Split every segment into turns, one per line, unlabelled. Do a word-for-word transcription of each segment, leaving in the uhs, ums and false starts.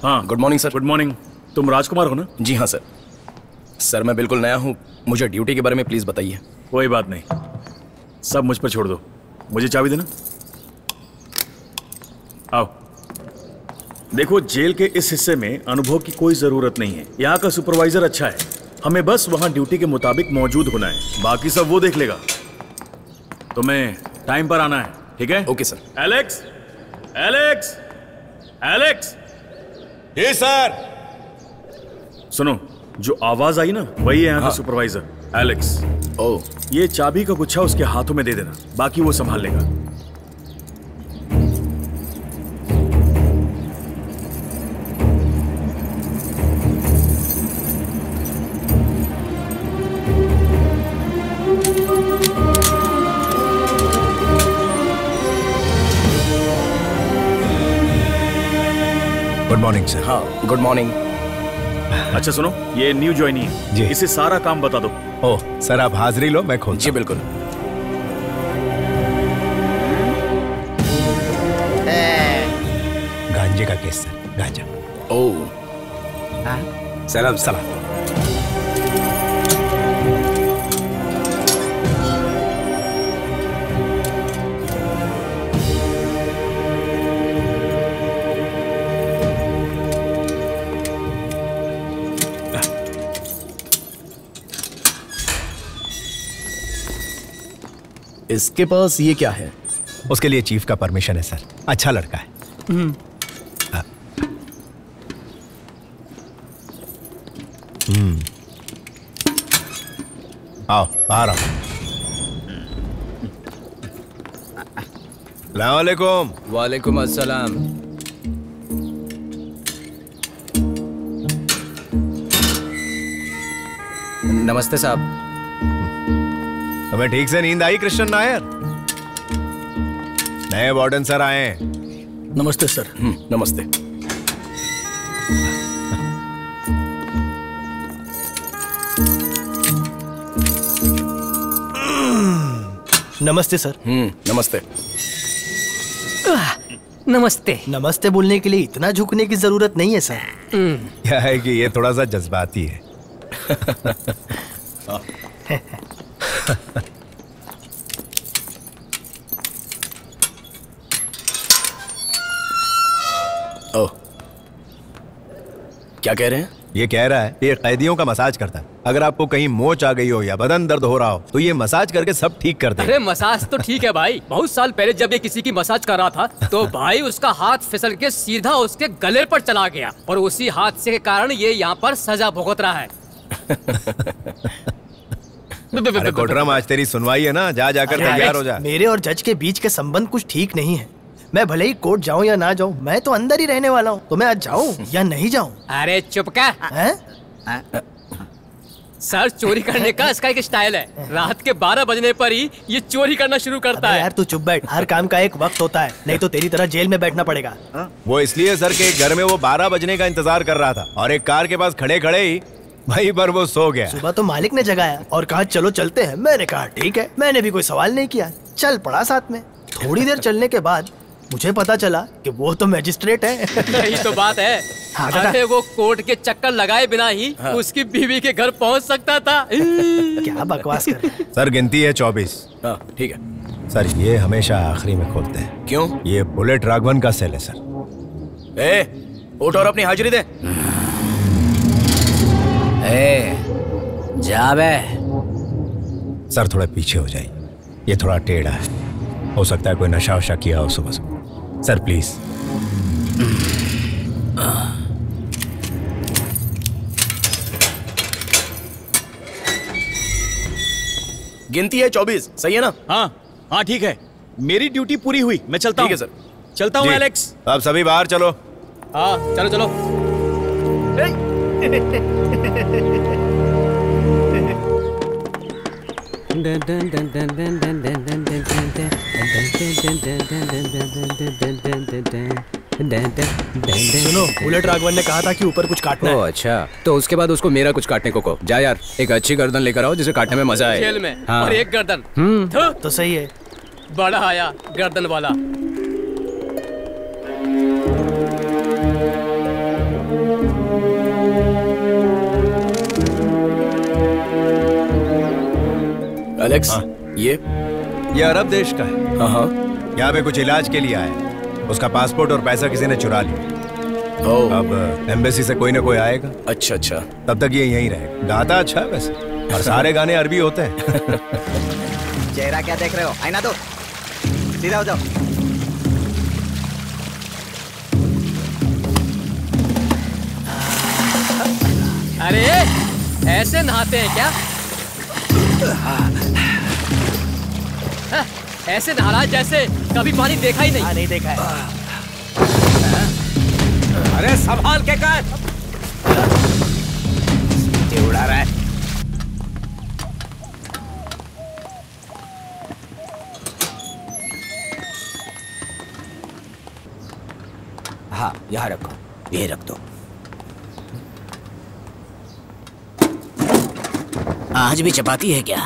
हाँ
good morning sir.
Good morning. तुम राजकुमार हो ना?
जी हाँ सर। सर मैं बिल्कुल नया हूँ, मुझे ड्यूटी के बारे में प्लीज बताइए।
कोई बात नहीं, सब मुझ पर छोड़ दो। मुझे चाबी देना। आओ। देखो, जेल के इस हिस्से में अनुभव की कोई जरूरत नहीं है। यहाँ का सुपरवाइजर अच्छा है, हमें बस वहाँ ड्यूटी के मुताबिक मौजूद होना है, बाकी सब वो देख लेगा। तुम्हें टाइम पर आना है, ठीक है?
Okay sir.
Alex, Alex, Alex.
जी सर।
सुनो, जो आवाज आई ना वही है यहाँ का सुपरवाइजर एलेक्स।
ओह।
ये चाबी का गुच्छा उसके हाथों में दे देना, बाकी वो संभाल लेगा।
Good morning sir.
हाँ गुड मॉर्निंग।
अच्छा सुनो, ये न्यू ज्वाइनी है
जी।
इसे सारा काम बता दो।
ओह सर, आप हाजिरी लो, मैं खोलता
जी बिल्कुल।
गांजे का केस सर, गांजा।
ओह
सलाम सलाम।
इसके पास ये क्या है?
उसके लिए चीफ का परमिशन है सर, अच्छा लड़का है। हम्म। आओ बाहर आओ। अस्सलाम वालेकुम।
वालेकुम अस्सलाम। नमस्ते साहब।
तुम्हें ठीक से नींद आई कृष्ण नायर? नए वार्डन सर आए हैं।
नमस्ते सर। नमस्ते।
नमस्ते सर।
हम्म नमस्ते।
नमस्ते।
नमस्ते बोलने के लिए इतना झुकने की जरूरत नहीं है सर।
क्या है कि ये थोड़ा सा जज्बाती है।
ओह, क्या कह रहे हैं?
ये कह रहा है ये कैदियों का मसाज करता है। अगर आपको कहीं मोच आ गई हो या बदन दर्द हो रहा हो तो ये मसाज करके सब ठीक कर देगा।
अरे मसाज तो ठीक है भाई, बहुत साल पहले जब ये किसी की मसाज कर रहा था तो भाई उसका हाथ फिसल के सीधा उसके गले पर चला गया और उसी हादसे के कारण ये यहाँ पर सजा भुगत रहा है।
अरे कोटरम, आज तेरी सुनवाई है ना, जा जाकर तैयार हो जा।
मेरे और जज के बीच के संबंध कुछ ठीक नहीं है। मैं भले ही कोर्ट जाऊं या ना जाऊं, मैं तो अंदर ही रहने वाला हूं। तो मैं आज जाऊं या नहीं जाऊं?
अरे चुप कर। सर, चोरी करने का इसका एक स्टाइल है। रात के बारह बजने पर ही ये चोरी करना शुरू करता है।
यार तू चुप बैठ, हर काम का एक वक्त होता है, नहीं तो तेरी तरह जेल में बैठना पड़ेगा।
वो इसलिए सर के घर में वो बारह बजने का इंतजार कर रहा था और एक कार के पास खड़े खड़े ही वहीं पर वो सो गया।
सुबह तो मालिक ने जगाया और कहा चलो चलते हैं। मैंने कहा ठीक है, मैंने भी कोई सवाल नहीं किया, चल पड़ा साथ में। थोड़ी देर चलने के बाद मुझे पता चला कि वो तो मैजिस्ट्रेट है।
यही तो बात है।
हाँ,
अरे वो कोर्ट के चक्कर लगाए बिना ही हाँ। उसकी बीवी के घर पहुंच सकता था।
क्या बकवास कर रहे हैं?
सर गिनती है चौबीस।
हाँ ठीक है
सर, ये हमेशा आखिरी में खोलते हैं।
क्यों?
ये बुलेट राघवन का सेल है सर।
ए, उठ और अपनी हाजिरी दे।
ए, जा बे।
सर थोड़ा पीछे हो जाइए, ये थोड़ा टेढ़ा है, हो सकता है कोई नशा वशा किया हो सुबह सुबह। Sir please.
गिनती है चौबीस, सही है ना?
हाँ हाँ ठीक है, मेरी ड्यूटी पूरी हुई, मैं चलता हूँ।
ठीक है सर।
चलता हूँ एलेक्स।
अब सभी बाहर चलो।
हाँ चलो चलो।
सुनो, बुलेट राघवन ने कहा था कि ऊपर कुछ काटना है।
ओह अच्छा, तो उसके बाद उसको मेरा कुछ काटने को कहो। जा यार, एक अच्छी गर्दन लेकर आओ जिसे काटने में मजा आए।
जेल में
हाँ।
और एक गर्दन।
हम्म तो सही है।
बड़ा आया गर्दन वाला।
एलेक्स,
हाँ।
ये
ये अरब देश का है।
हाँ हाँ।
यहाँ पे कुछ इलाज के लिए आया। उसका पासपोर्ट और पैसा किसी ने चुरा लिया।
ओह,
अब एम्बेसी से कोई ना कोई आएगा,
अच्छा अच्छा।
तब तक ये यहीं रहेगा। गाता अच्छा है वैसे, और सारे गाने अरबी होते हैं।
चेहरा क्या देख रहे हो? आईना दो, सीधा हो जाओ।
अरे ऐसे नहाते हैं क्या? हाँ, ऐसे नहा जैसे कभी पानी देखा ही नहीं।
हाँ, नहीं देखा है।
अरे संभाल के कर, सीटी उड़ा रहा है। हाँ, यहाँ रखो, ये रख दो।
आज भी चपाती है क्या?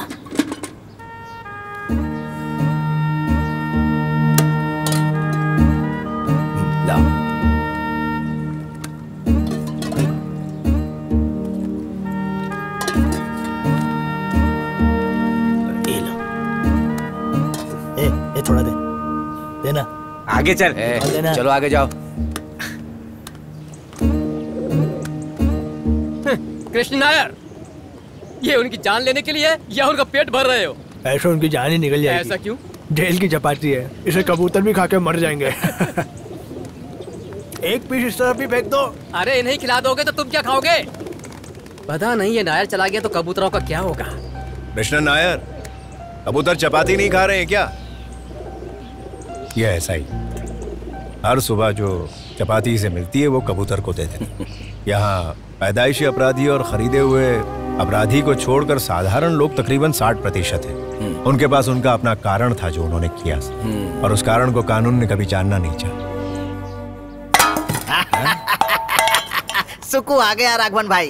लाओ।
ये लो। ए, ए थोड़ा दे, देना।
आगे चल।
ए,
और लेना।
चलो आगे जाओ।
कृष्ण नायर, ये उनकी जान लेने के लिए या उनका पेट भर रहे हो?
ऐसे उनकी जान ही निकल जाएगी।
ऐसा क्यों?
जेल की चपाती है, इसे कबूतर भी खा के मर जाएंगे। एक पीस इस तरफ भी फेंक दो।
अरे इन्हें खिला दोगे तो तुम क्या खाओगे? पता नहीं, ये नायर चला गया तो कबूतरों का क्या होगा?
कृष्ण नायर, कबूतर चपाती नहीं खा रहे हैं क्या? ये ऐसा ही, हर सुबह जो चपाती से मिलती है वो कबूतर को दे देते। यहाँ पैदाइशी अपराधी और खरीदे हुए अपराधी को छोड़कर साधारण लोग तकरीबन साठ प्रतिशत है। उनके पास उनका अपना कारण था जो उन्होंने किया, और उस कारण को कानून ने कभी जानना नहीं चाहा।
सुकू आ गया राघवन भाई।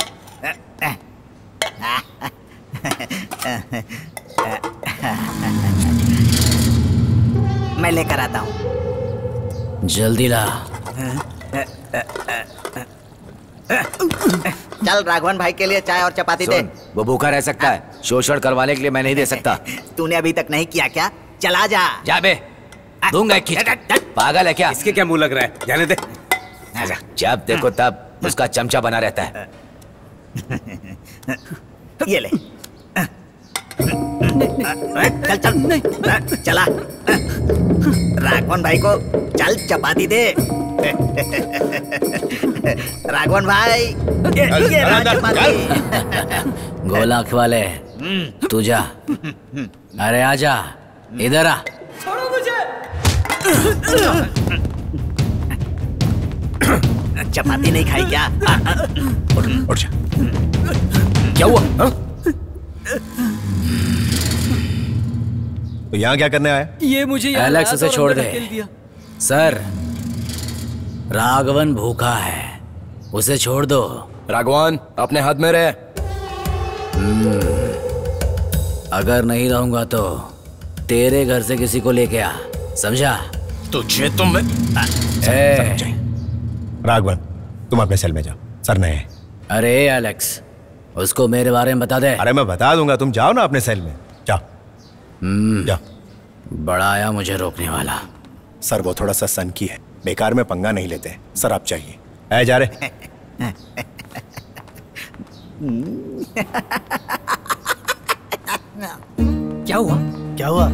मैं लेकर आता हूँ।
जल्दी ला।
चल राघवन भाई के लिए चाय और चपाती दे।
वो भूखा रह सकता है, शोषण करवाने के लिए मैं नहीं दे सकता।
तूने अभी तक नहीं किया क्या? चला जा।
जा बे, दूंगा एक खींच। पागल है क्या?
इसके क्या मुंह लग रहा है? जाने दे।
जब देखो तब उसका चमचा बना रहता है।
ये ले। चल चल चला। राघवन भाई को चल चपाती दे। राघवन भाई, ये, ये रहा चपाती।
गोला खवाले, तू जा। अरे आजा, इधर आ।
छोड़ो मुझे।
चपाती नहीं खाई क्या?
उठ, उठ जा।
क्या हुआ? हा?
तो यहाँ क्या करने आया?
ये मुझे यहाँ
एलेक्स
लाया
उसे
और
छोड़
अंदर
दे।
धकेल दिया।
सर, राघवन भूखा है, उसे छोड़ दो।
राघवन, अपने हाथ में रहे।
अगर नहीं रहूंगा तो तेरे घर से किसी को लेके आ, समझा?
तुझे तो मैं
ए,
राघवन, तुम अपने सेल में जाओ, सर नए हैं।
अरे एलेक्स, उसको मेरे बारे में बता दे।
अरे मैं बता दूंगा, तुम जाओ ना अपने सेल में, जाओ। जाओ।
बड़ा आया मुझे रोकने वाला।
सर वो थोड़ा सा सनकी है, बेकार में पंगा नहीं लेते। सर आप चाहिए। ऐ जा रहे।
क्या हुआ?
क्या हुआ?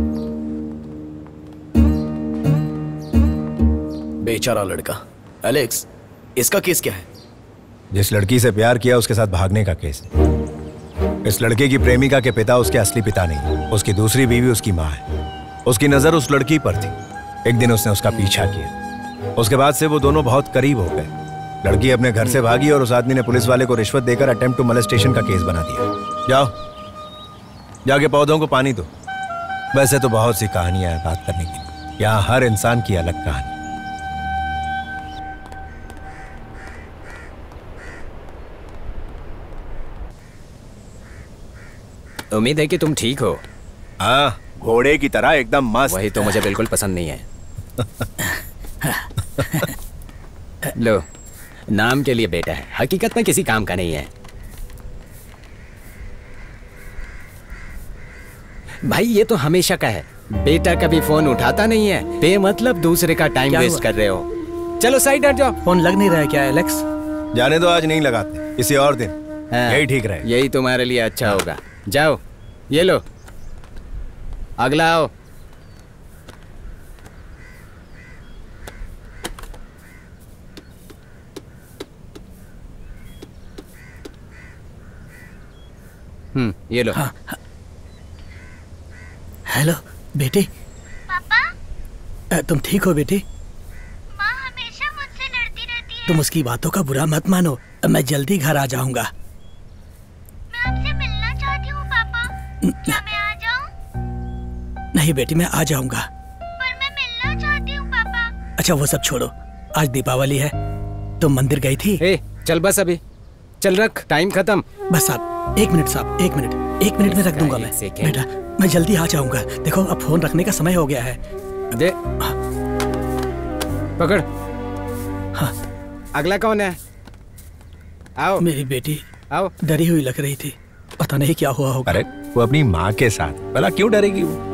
बेचारा लड़का। एलेक्स, इसका केस क्या है?
जिस लड़की से प्यार किया उसके साथ भागने का केस है। इस लड़के की प्रेमिका के पिता उसके असली पिता नहीं, उसकी दूसरी बीवी उसकी माँ है। उसकी नजर उस लड़की पर थी। एक दिन उसने उसका पीछा किया। उसके बाद से वो दोनों बहुत करीब हो गए। लड़की अपने घर से भागी और उस आदमी ने पुलिस वाले को रिश्वत देकर अटेम्प्ट टू मोलेस्टेशन का केस बना दिया। जाओ, जाके पौधों को पानी दो। वैसे तो बहुत सी कहानियां हैं बात करने की, यहाँ हर इंसान की अलग कहानी।
उम्मीद है कि तुम ठीक हो।
हाँ, घोड़े की तरह एकदम मस्त।
वही तो मुझे बिल्कुल पसंद नहीं है। लो, नाम के लिए बेटा है, हकीकत में किसी काम का नहीं है। भाई ये तो हमेशा का है, बेटा कभी फोन उठाता नहीं है, बेमतलब दूसरे का टाइम वेस्ट कर रहे हो। चलो साइड हट जाओ।
फोन लग नहीं रहा है क्या एलेक्स?
जाने दो, आज नहीं लगाते, किसी और दिन।
हाँ,
यही ठीक रहे।
यही तुम्हारे लिए अच्छा होगा। जाओ, ये लो, अगला आओ। हम्म, ये लो।
हाँ, हाँ। हेलो बेटी।
पापा,
तुम ठीक हो बेटी?
माँ हमेशा मुझसे लड़ती रहती है।
तुम उसकी बातों का बुरा मत मानो, मैं जल्दी घर आ जाऊंगा।
मैं आपसे मिलना चाहती हूँ पापा, क्या मैं आ जाऊँ?
नहीं बेटी, मैं आ जाऊंगा।
पर मैं मिलना चाहती हूँ पापा।
अच्छा वो सब छोड़ो, आज दीपावली है, तुम मंदिर गई थी?
ए, चल बस अभी, चल रख, टाइम खत्म।
बस साहब एक मिनट, साहब एक मिनट, एक मिनट में रख दूंगा मैं। बेटा मैं जल्दी आ जाऊंगा, देखो अब फोन रखने का समय हो गया है।
दे, पकड़।
हाँ,
अगला कौन है? आओ।
मेरी बेटी
आओ।
डरी हुई लग रही थी, पता नहीं क्या हुआ होगा।
अरे वो अपनी माँ के साथ, भला क्यों डरेगी वो?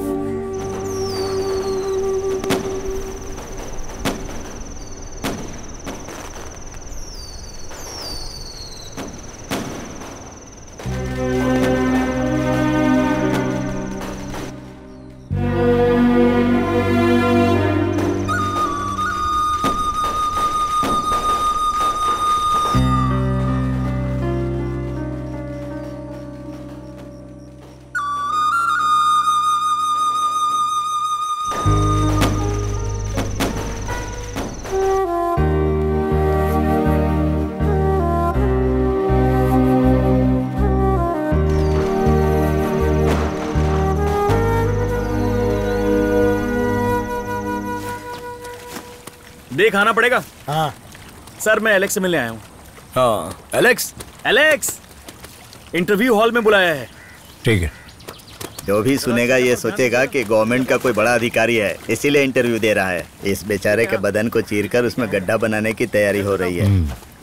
देख आना पड़ेगा।
हाँ
सर, मैं एलेक्स से मिलने आया हूँ।
हाँ, एलेक्स।
एलेक्स, इंटरव्यू हॉल में बुलाया है।
ठीक है।
जो भी सुनेगा ये सोचेगा कि गवर्नमेंट का कोई बड़ा अधिकारी है, इसीलिए इंटरव्यू दे रहा है। इस बेचारे के बदन को चीरकर उसमें गड्ढा बनाने की तैयारी हो रही है।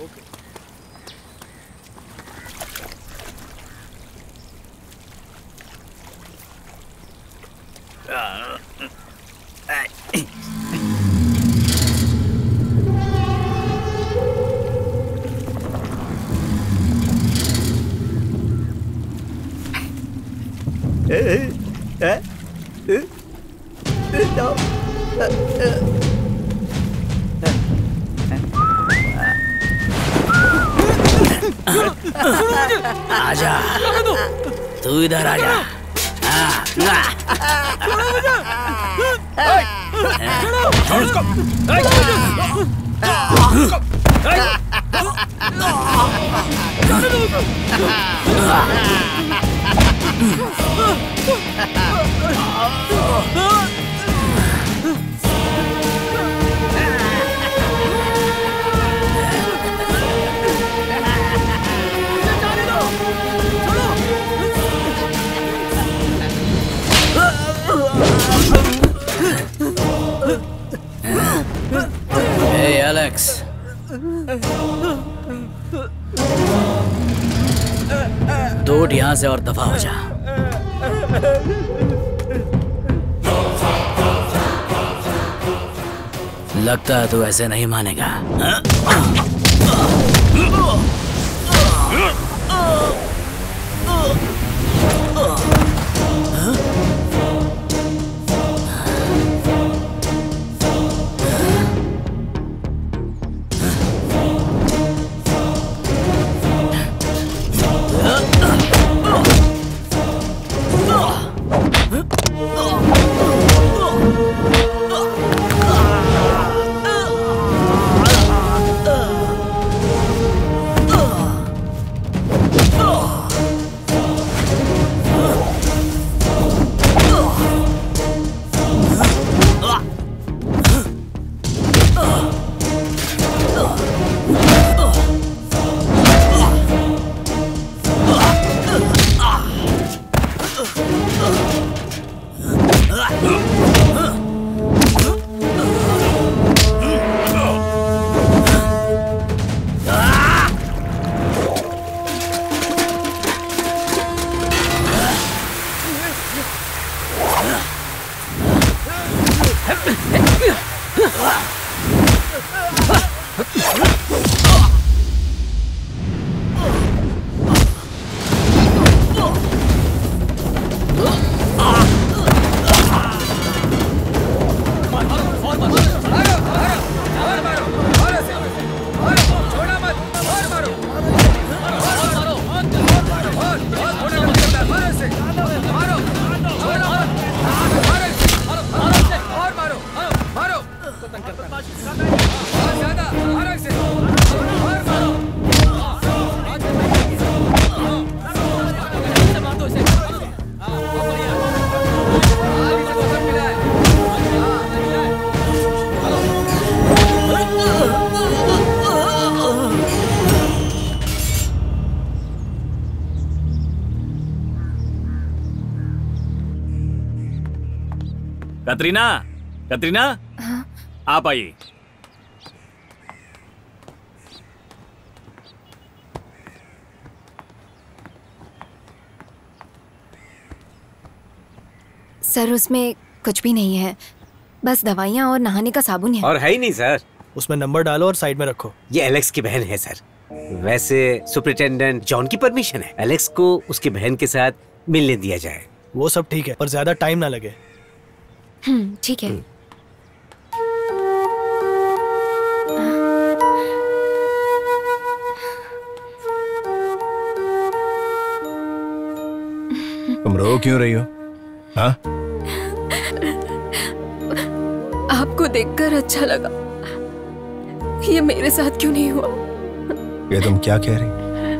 आजा, तू इधर आजा। Hey Alex, दो उठ यहाँ से और दफा हो जा। लगता है तू ऐसे नहीं मानेगा।
कतरीना, कतरीना,
हाँ?
आप आइए।
सर उसमें कुछ भी नहीं है, बस दवाइयाँ और नहाने का साबुन है।
और है ही नहीं सर।
उसमें नंबर डालो और साइड में रखो।
ये एलेक्स की बहन है सर। वैसे सुपरिटेंडेंट जॉन की परमिशन है, एलेक्स को उसकी बहन के साथ मिलने दिया जाए।
वो सब ठीक है, पर ज्यादा टाइम ना लगे।
हम्म, ठीक है।
तुम रो क्यों रही हो? हाँ?
आपको देखकर अच्छा लगा। ये मेरे साथ क्यों नहीं हुआ?
ये तुम क्या कह रही?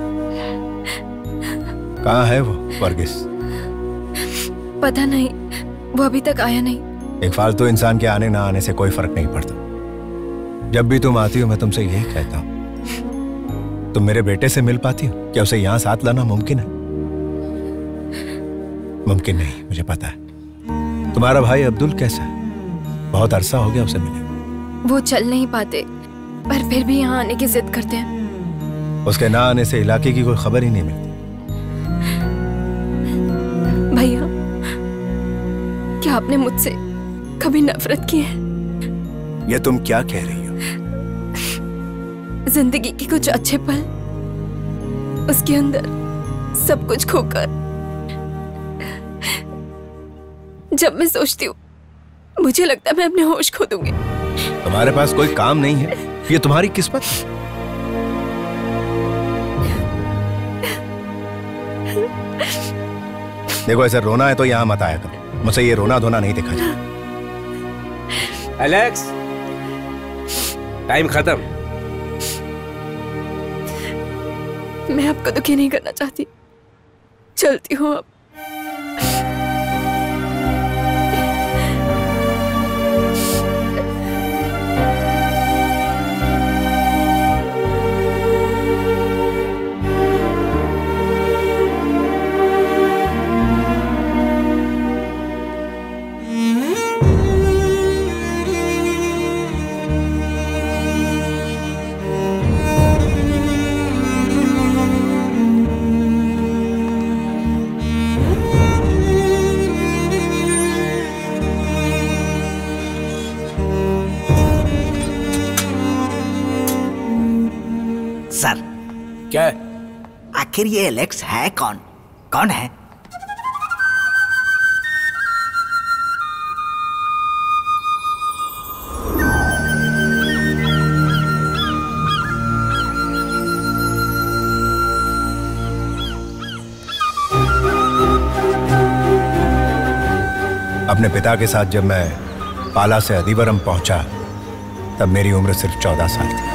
कहाँ है वो वर्गीस?
पता नहीं, वो अभी तक आया नहीं।
एक फालतू इंसान के आने ना आने से कोई फर्क नहीं पड़ता। जब भी तुम आती हो मैं तुमसे यही कहता हूँ, तुम मेरे बेटे से मिल पाती हो? क्या उसे यहाँ साथ लाना मुमकिन है? मुमकिन नहीं, मुझे पता है। तुम्हारा भाई अब्दुल कैसा है? बहुत अरसा हो गया उसे मिले।
वो चल नहीं पाते, पर फिर भी यहाँ आने की जिद करते हैं।
उसके ना आने से इलाके की कोई खबर ही नहीं मिलती।
भैया, क्या आपने मुझसे कभी नफरत की है?
ये तुम क्या कह रही हो?
जिंदगी के कुछ अच्छे पल, उसके अंदर सब कुछ खोकर जब मैं सोचती हूँ, मुझे लगता है मैं अपने होश खो दूंगी।
तुम्हारे पास कोई काम नहीं है, ये तुम्हारी किस्मत है। देखो, ऐसे रोना है तो यहाँ मत आया करो। मुझसे ये रोना धोना नहीं देखा जाता।
एलेक्स, टाइम खत्म।
मैं आपको दुखी नहीं करना चाहती, चलती हूँ अब।
सर,
क्या है?
आखिर ये एलेक्स है कौन? कौन है?
अपने पिता के साथ जब मैं पाला से अधिवरम पहुंचा, तब मेरी उम्र सिर्फ चौदह साल थी।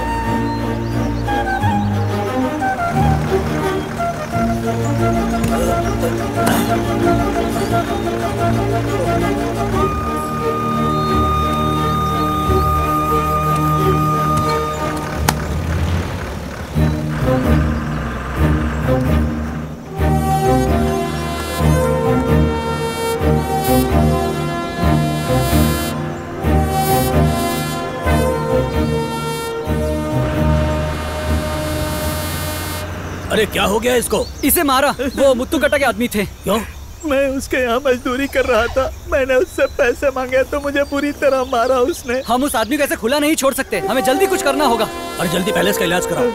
अरे क्या हो गया इसको?
इसे मारा, वो मुत्तू कट्टा के आदमी थे।
क्यों?
मैं उसके यहाँ मजदूरी कर रहा था, मैंने उससे पैसे मांगे तो मुझे बुरी तरह मारा उसने।
हम उस आदमी को ऐसे खुला नहीं छोड़ सकते, हमें जल्दी कुछ करना होगा।
और जल्दी पहले इसका इलाज कराओ।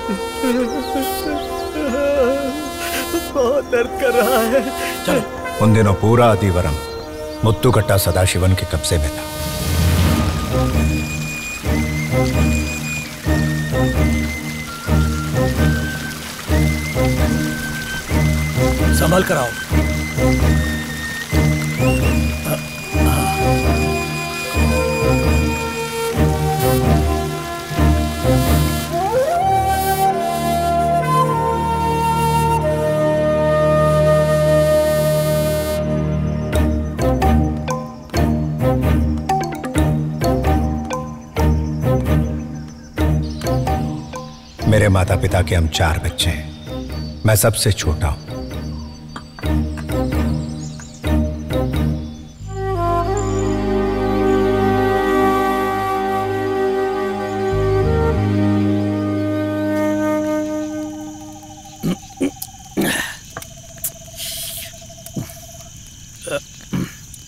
बहुत दर्द कर रहा है।
चलो। उन दिनों पूरा अधिवरम मुत्तू कट्टा सदाशिवन के कब्जे में था।
संभल कर आओ।
मेरे माता पिता के हम चार बच्चे हैं, मैं सबसे छोटा हूं।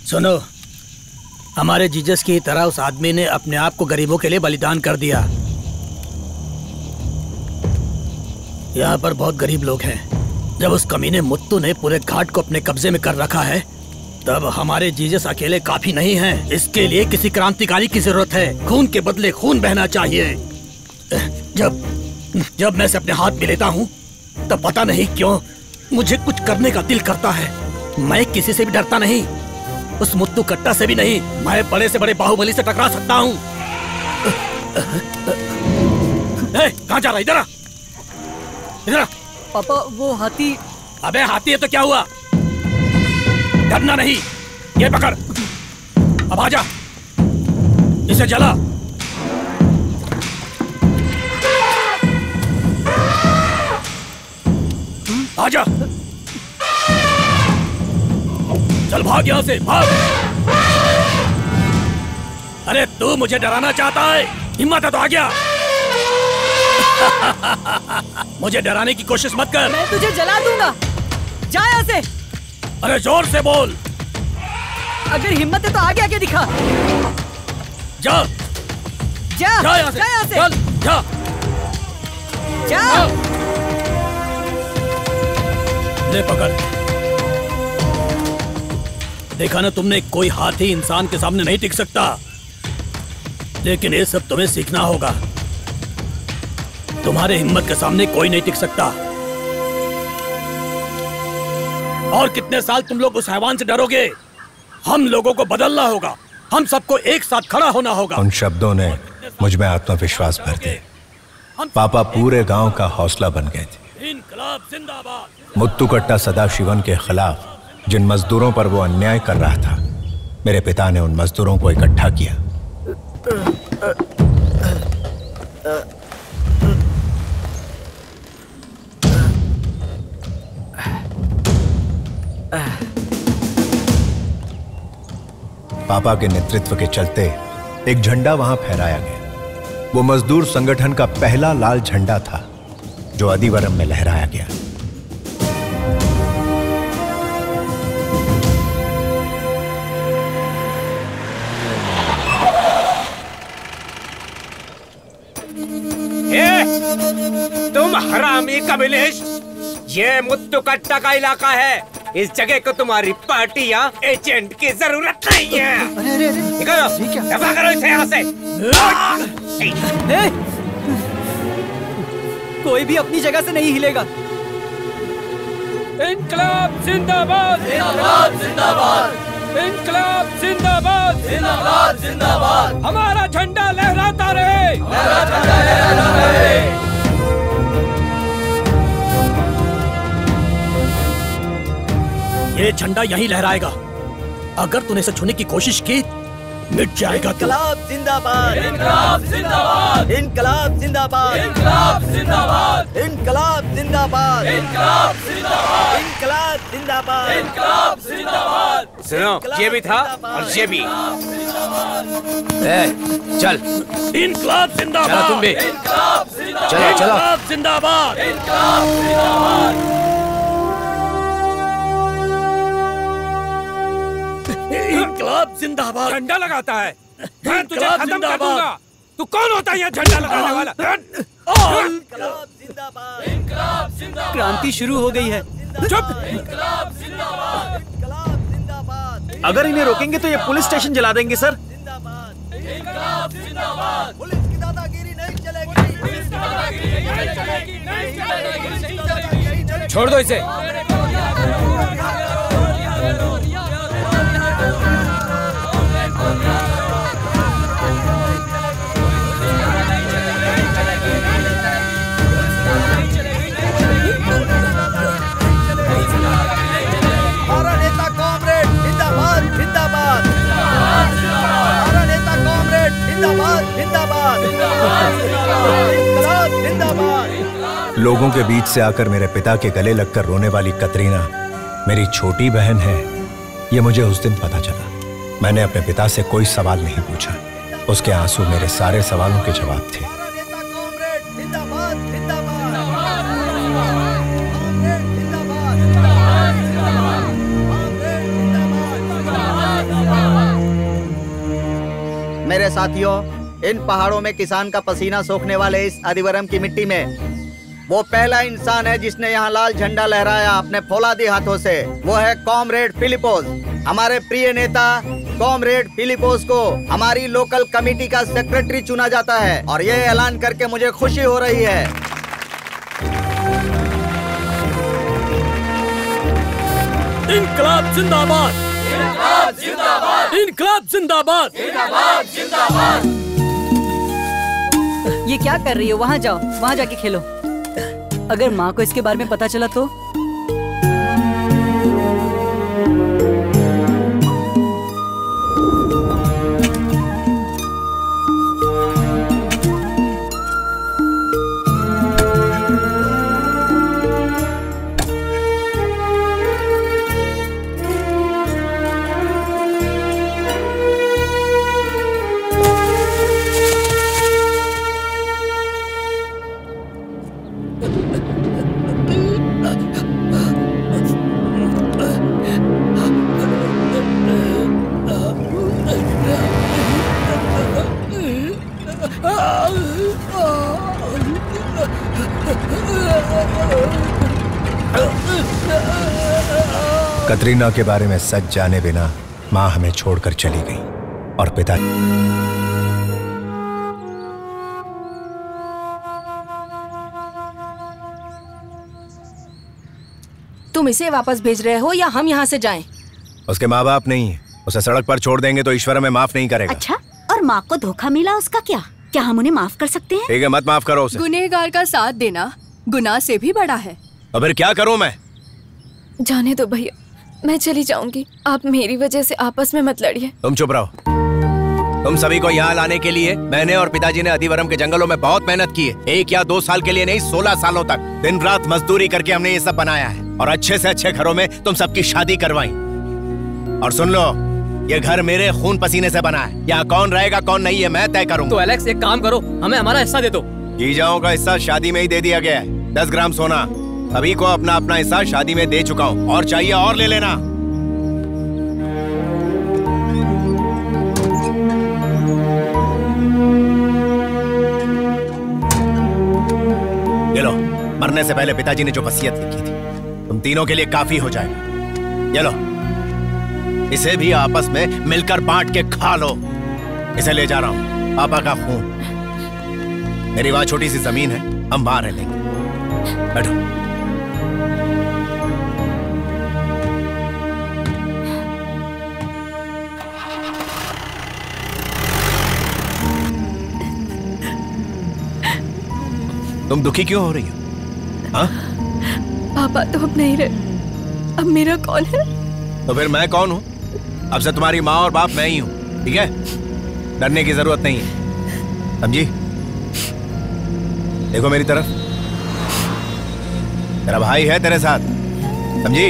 सुनो, हमारे जीजस की तरह उस आदमी ने अपने आप को गरीबों के लिए बलिदान कर दिया। यहाँ पर बहुत गरीब लोग हैं। जब उस कमीने मुत्तू ने पूरे घाट को अपने कब्जे में कर रखा है, तब हमारे जीजस अकेले काफी नहीं हैं। इसके लिए किसी क्रांतिकारी की जरूरत है। खून के बदले खून बहना चाहिए। जब जब मैं इसे अपने हाथ में लेता हूँ, तब पता नहीं क्यों मुझे कुछ करने का दिल करता है। मैं किसी से भी डरता नहीं, उस मुत्तू कट्टा से भी नहीं। मैं बड़े से बड़े बाहुबली से टकरा सकता हूँ। कहाँ जा रहा? इधर आ, इधर आ।
पापा वो हाथी।
अबे हाथी है तो क्या हुआ? डरना नहीं। ये पकड़, अब आजा, इसे जला। आजा, चल भाग यहाँ से, भाग। अरे तू मुझे डराना चाहता है? हिम्मत है तो आ गया। मुझे डराने की कोशिश मत कर।
मैं तुझे जला दूंगा, जा यहाँ से।
अरे जोर से बोल।
अगर हिम्मत है तो आगे आगे दिखा।
जा
जा
जा यहाँ से,
जा यहाँ से।
चल जा
जा।
ले पकड़। देखा ना तुमने, कोई हाथी इंसान के सामने नहीं टिक सकता। लेकिन ये सब तुम्हें सीखना होगा। तुम्हारे हिम्मत के सामने कोई नहीं टिक सकता। और कितने साल तुम लोग उस हैवान से डरोगे? हम लोगों को बदलना होगा। हम सबको एक साथ खड़ा होना होगा।
उन शब्दों ने मुझ में आत्मविश्वास भर दिया। पापा पूरे गांव का हौसला बन गए थे।
इनकलाब जिंदाबाद।
मुत्तू कट्टा सदाशिवन के खिलाफ जिन मजदूरों पर वो अन्याय कर रहा था, मेरे पिता ने उन मजदूरों को इकट्ठा किया। पापा के नेतृत्व के चलते एक झंडा वहां फहराया गया। वो मजदूर संगठन का पहला लाल झंडा था जो आदिवरम में लहराया गया।
ए, तुम हरामी कबिलेश, ये मुत्तू कट्टा का इलाका है। इस जगह को तुम्हारी पार्टी या एजेंट की जरूरत नहीं है।
अरे अरे अरे,
निकलो, दफा करो इसे यहाँ से।
ए, कोई भी अपनी जगह से नहीं हिलेगा।
इनकलाब जिंदाबाद,
जिंदाबाद जिंदाबाद,
इनकलाब जिंदाबाद,
जिंदाबाद जिंदाबाद।
हमारा झंडा लहराता रहे,
हमारा झंडा लहराता रहे।
ये झंडा यहीं लहराएगा। अगर तूने इसे छूने की कोशिश की, मिट जाएगा तू।
इनकलाब जिंदाबाद, इनकलाब जिंदाबाद,
इनकलाब जिंदाबाद,
इनकलाब जिंदाबाद,
इनकलाब जिंदाबाद,
इनकलाब जिंदाबाद,
इनकलाब जिंदाबाद,
इनकलाब जिंदाबाद।
सुनो, ये भी था और ये भी।
ए, चल।
इनकलाब जिंदाबाद,
चलो तुम भी।
इनकलाब जिंदाबाद,
चलो चलो।
इनकलाब जिंदाबाद,
इनकलाब जिंदाबाद।
इनकलाब जिंदाबाद।
झंडा लगाता है, मैं तुझे
इनकलाब
खत्म कर
जिंदाबाद।
दूंगा। तू कौन होता है ये झंडा लगाने वाला?
इनकलाब जिंदाबाद, इनकलाब जिंदाबाद।
क्रांति शुरू हो गई है।
चुप।
इनकलाब जिंदाबाद, इनकलाब जिंदाबाद।
अगर इन्हें रोकेंगे तो ये पुलिस स्टेशन जला देंगे सर।
इनकलाब जिंदाबाद। पुलिस की दादागिरी नहीं चलेगी, पुलिस की दादागिरी नहीं चलेगी, नहीं चलेगी, नहीं चलेगी।
छोड़ दो इसे।
हमारा नेता कॉमरेड जिंदाबाद जिंदाबाद, हमारा नेता कॉमरेड जिंदाबाद जिंदाबाद, इनकलाब जिंदाबाद।
लोगों के बीच से आकर मेरे पिता के गले लगकर रोने वाली कतरीना मेरी छोटी बहन है, ये मुझे उस दिन पता चला। मैंने अपने पिता से कोई सवाल नहीं पूछा। उसके आंसू मेरे सारे सवालों के जवाब थे।
साथियों, इन पहाड़ों में किसान का पसीना सोखने वाले इस आदिवरम की मिट्टी में वो पहला इंसान है जिसने यहाँ लाल झंडा लहराया अपने फौलादी हाथों से। वो है कॉमरेड फिलिपोस। हमारे प्रिय नेता कॉमरेड फिलिपोस को हमारी लोकल कमेटी का सेक्रेटरी चुना जाता है और ये ऐलान करके मुझे खुशी हो रही है।
इनकलाब जिंदाबाद!
इनकलाब जिंदाबाद!
इनकलाब जिंदाबाद!
जिंदाबाद जिंदाबाद!
ये क्या कर रही हो? वहाँ जाओ, वहाँ जाके खेलो। अगर माँ को इसके बारे में पता चला तो?
कतरीना के बारे में सच जाने बिना माँ हमें छोड़कर चली गई और पिता
तुम इसे वापस भेज रहे हो या हम यहाँ से जाएं?
उसके माँ बाप नहीं है, उसे सड़क पर छोड़ देंगे तो ईश्वर हमें माफ नहीं करेगा।
अच्छा, और माँ को धोखा मिला उसका क्या? क्या हम उन्हें माफ कर सकते हैं?
ठीक है, मत माफ करो उसे।
गुनहगार का साथ देना गुनाह से भी बड़ा है।
तो फिर क्या करूं मैं?
जाने दो भैया, मैं चली जाऊंगी। आप मेरी वजह से आपस में मत लड़िए।
तुम चुप रहो। तुम सभी को यहाँ लाने के लिए मैंने और पिताजी ने आदिवरम के जंगलों में बहुत मेहनत की है। एक या दो साल के लिए नहीं, सोलह सालों तक दिन रात मजदूरी करके हमने ये सब बनाया है और अच्छे से अच्छे घरों में तुम सबकी शादी करवाई। और सुन लो, ये घर मेरे खून पसीने से बना है। यहाँ कौन रहेगा कौन नहीं है मैं तय करूंगा।
तो एलेक्स एक काम करो, हमें हमारा हिस्सा दे दो।
जीजाओं का हिस्सा शादी में ही दे दिया गया है, दस ग्राम सोना। सभी को अपना अपना हिस्सा शादी में दे चुका हूँ, और चाहिए और ले लेना। ये लो, मरने से पहले पिताजी ने जो वसीयत लिखी थी, तुम तीनों के लिए काफी हो जाएगा। ये लो, इसे भी आपस में मिलकर बांट के खा लो। इसे ले जा रहा हूं, पापा का खून। मेरी वहां छोटी सी जमीन है, हम वहां रह लेंगे। बैठो। तुम दुखी क्यों हो रही हो? हाँ?
पापा तो अब नहीं रहे, अब मेरा कौन है?
तो फिर मैं कौन हूँ? अब से तुम्हारी माँ और बाप मैं ही हूँ, ठीक है? डरने की जरूरत नहीं है, समझी? देखो मेरी तरफ, तेरा भाई है तेरे साथ, समझी?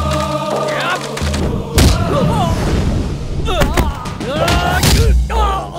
Oh!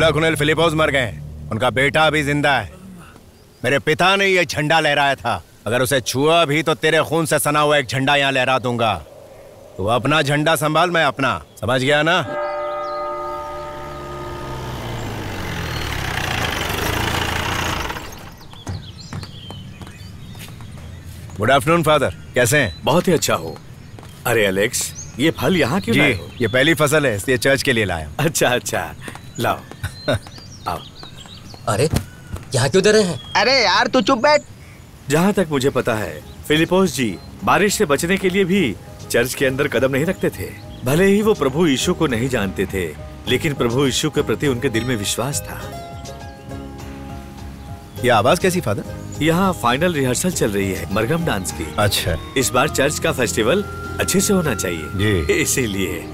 मुल्ला कुनेल फिलिपोस मर गए। उनका बेटा अभी जिंदा है। मेरे पिता ने ये झंडा लहराया था। अगर उसे छुआ भी तो तेरे खून से सना हुआ एक झंडा यहाँ लहरा दूंगा। तू अपना झंडा संभाल, मैं अपना। समझ गया ना? गुड आफ्टरनून फादर, कैसे हैं?
बहुत ही अच्छा हो। अरे एलेक्स, ये फल यहाँ क्यों लाए हो?
ये पहली फसल है, इसलिए चर्च के लिए लाया।
अच्छा अच्छा, लाओ। आओ।
अरे यहाँ क्यों दे रहे हैं?
अरे यार तू चुप बैठ।
जहाँ तक मुझे पता है फिलिपोस जी बारिश से बचने के लिए भी चर्च के अंदर कदम नहीं रखते थे। भले ही वो प्रभु यीशु को नहीं जानते थे, लेकिन प्रभु यीशु के प्रति उनके दिल में विश्वास था।
ये आवाज कैसी फादर?
यहाँ फाइनल रिहर्सल चल रही है मरगम डांस की।
अच्छा।
इस बार चर्च का फेस्टिवल अच्छे से होना चाहिए
जी।
इसीलिए।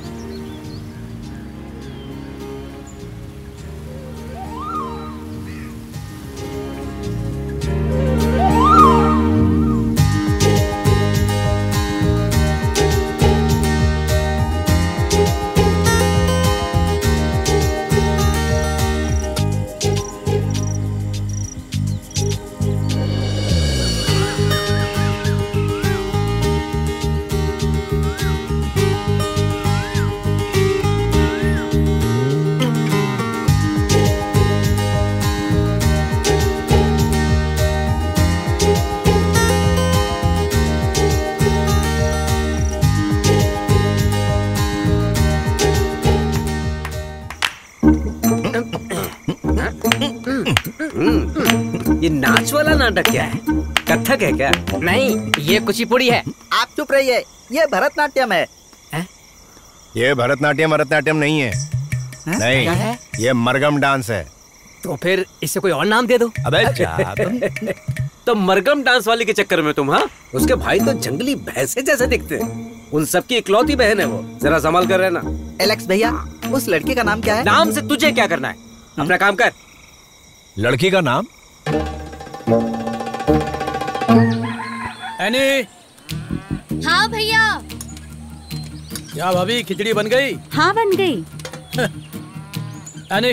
ये नाच वाला नाटक क्या है? कथक है क्या?
नहीं, ये कुचिपुड़ी है।
आप चुप रहिए, ये भरतनाट्यम है।
है? ये भरतनाट्यम भरतनाट्यम नहीं है।
है?
नहीं
क्या है?
ये मरगम डांस है।
तो फिर इसे कोई और नाम दे दो।
अबे जा तुम।
तो मरगम डांस वाली के चक्कर में तुम? हाँ, उसके भाई तो जंगली भैंसे जैसे दिखते हैं। उन सबकी इकलौती बहन है वो। जरा संभाल कर रहना।
एलेक्स भैया, उस लड़की का नाम क्या है?
नाम से तुझे क्या करना है? अपना काम कर।
लड़की का नाम?
एनी।
हाँ भैया।
क्या भाभी, खिचड़ी बन गई?
हाँ बन गई।
एनी,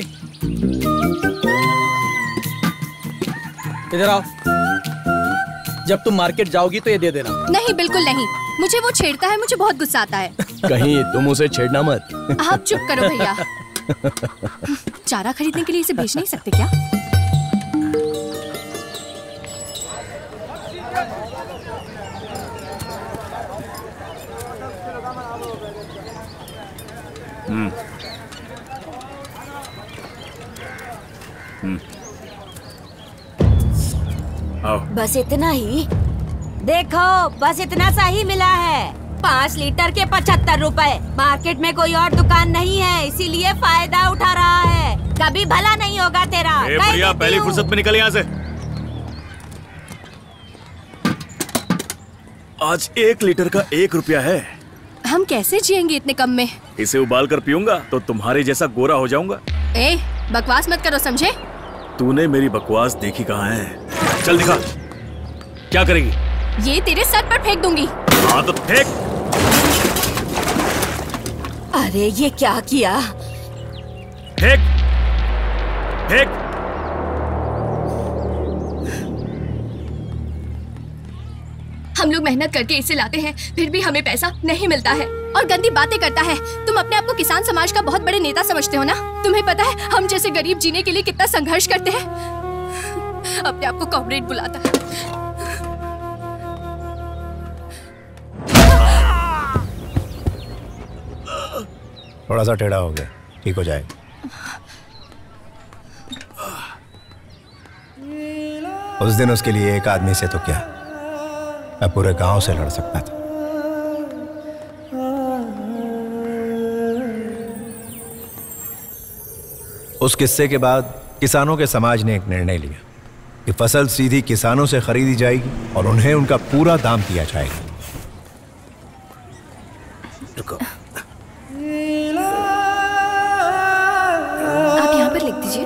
इधर आओ। जब तुम मार्केट जाओगी तो ये दे देना।
नहीं, बिल्कुल नहीं। मुझे वो छेड़ता है, मुझे बहुत गुस्सा आता है।
कहीं तुम उसे छेड़ना मत।
आप चुप करो भैया। चारा खरीदने के लिए इसे भेज नहीं सकते क्या?
हम्म हम्म आओ।
बस इतना ही? देखो, बस इतना सा ही मिला है। पाँच लीटर के पचहत्तर रुपए। मार्केट में कोई और दुकान नहीं है, इसीलिए फायदा उठा रहा है। कभी भला नहीं होगा तेरा।
ए बढ़िया, पहली फुर्सत में निकल यहाँ से। आज एक लीटर का एक रुपया है।
हम कैसे जिएंगे इतने कम में?
इसे उबाल कर पीऊंगा तो तुम्हारे जैसा गोरा हो जाऊंगा।
ए, बकवास मत करो, समझे?
तूने मेरी बकवास देखी कहाँ है? चल दिखा, क्या करेगी?
ये तेरे सर पर फेंक दूंगी।
हाँ तो फेंक।
अरे ये क्या किया?
फेंक, फेंक।
हम लोग मेहनत करके इसे लाते हैं, फिर भी हमें पैसा नहीं मिलता है और गंदी बातें करता है। तुम अपने आप को किसान समाज का बहुत बड़े नेता समझते हो ना? तुम्हें पता है हम जैसे गरीब जीने के लिए कितना संघर्ष करते हैं? अपने आप को कॉमरेड बुलाता है।
थोड़ा सा टेढ़ा हो गया, ठीक हो जाएगा। उस दिन उसके लिए एक आदमी से तो क्या, मैं पूरे गांव से लड़ सकता था। उस किस्से के बाद किसानों के समाज ने एक निर्णय लिया कि फसल सीधी किसानों से खरीदी जाएगी और उन्हें उनका पूरा दाम दिया जाएगा।
रुको। आप यहाँ पर लिख दीजिए।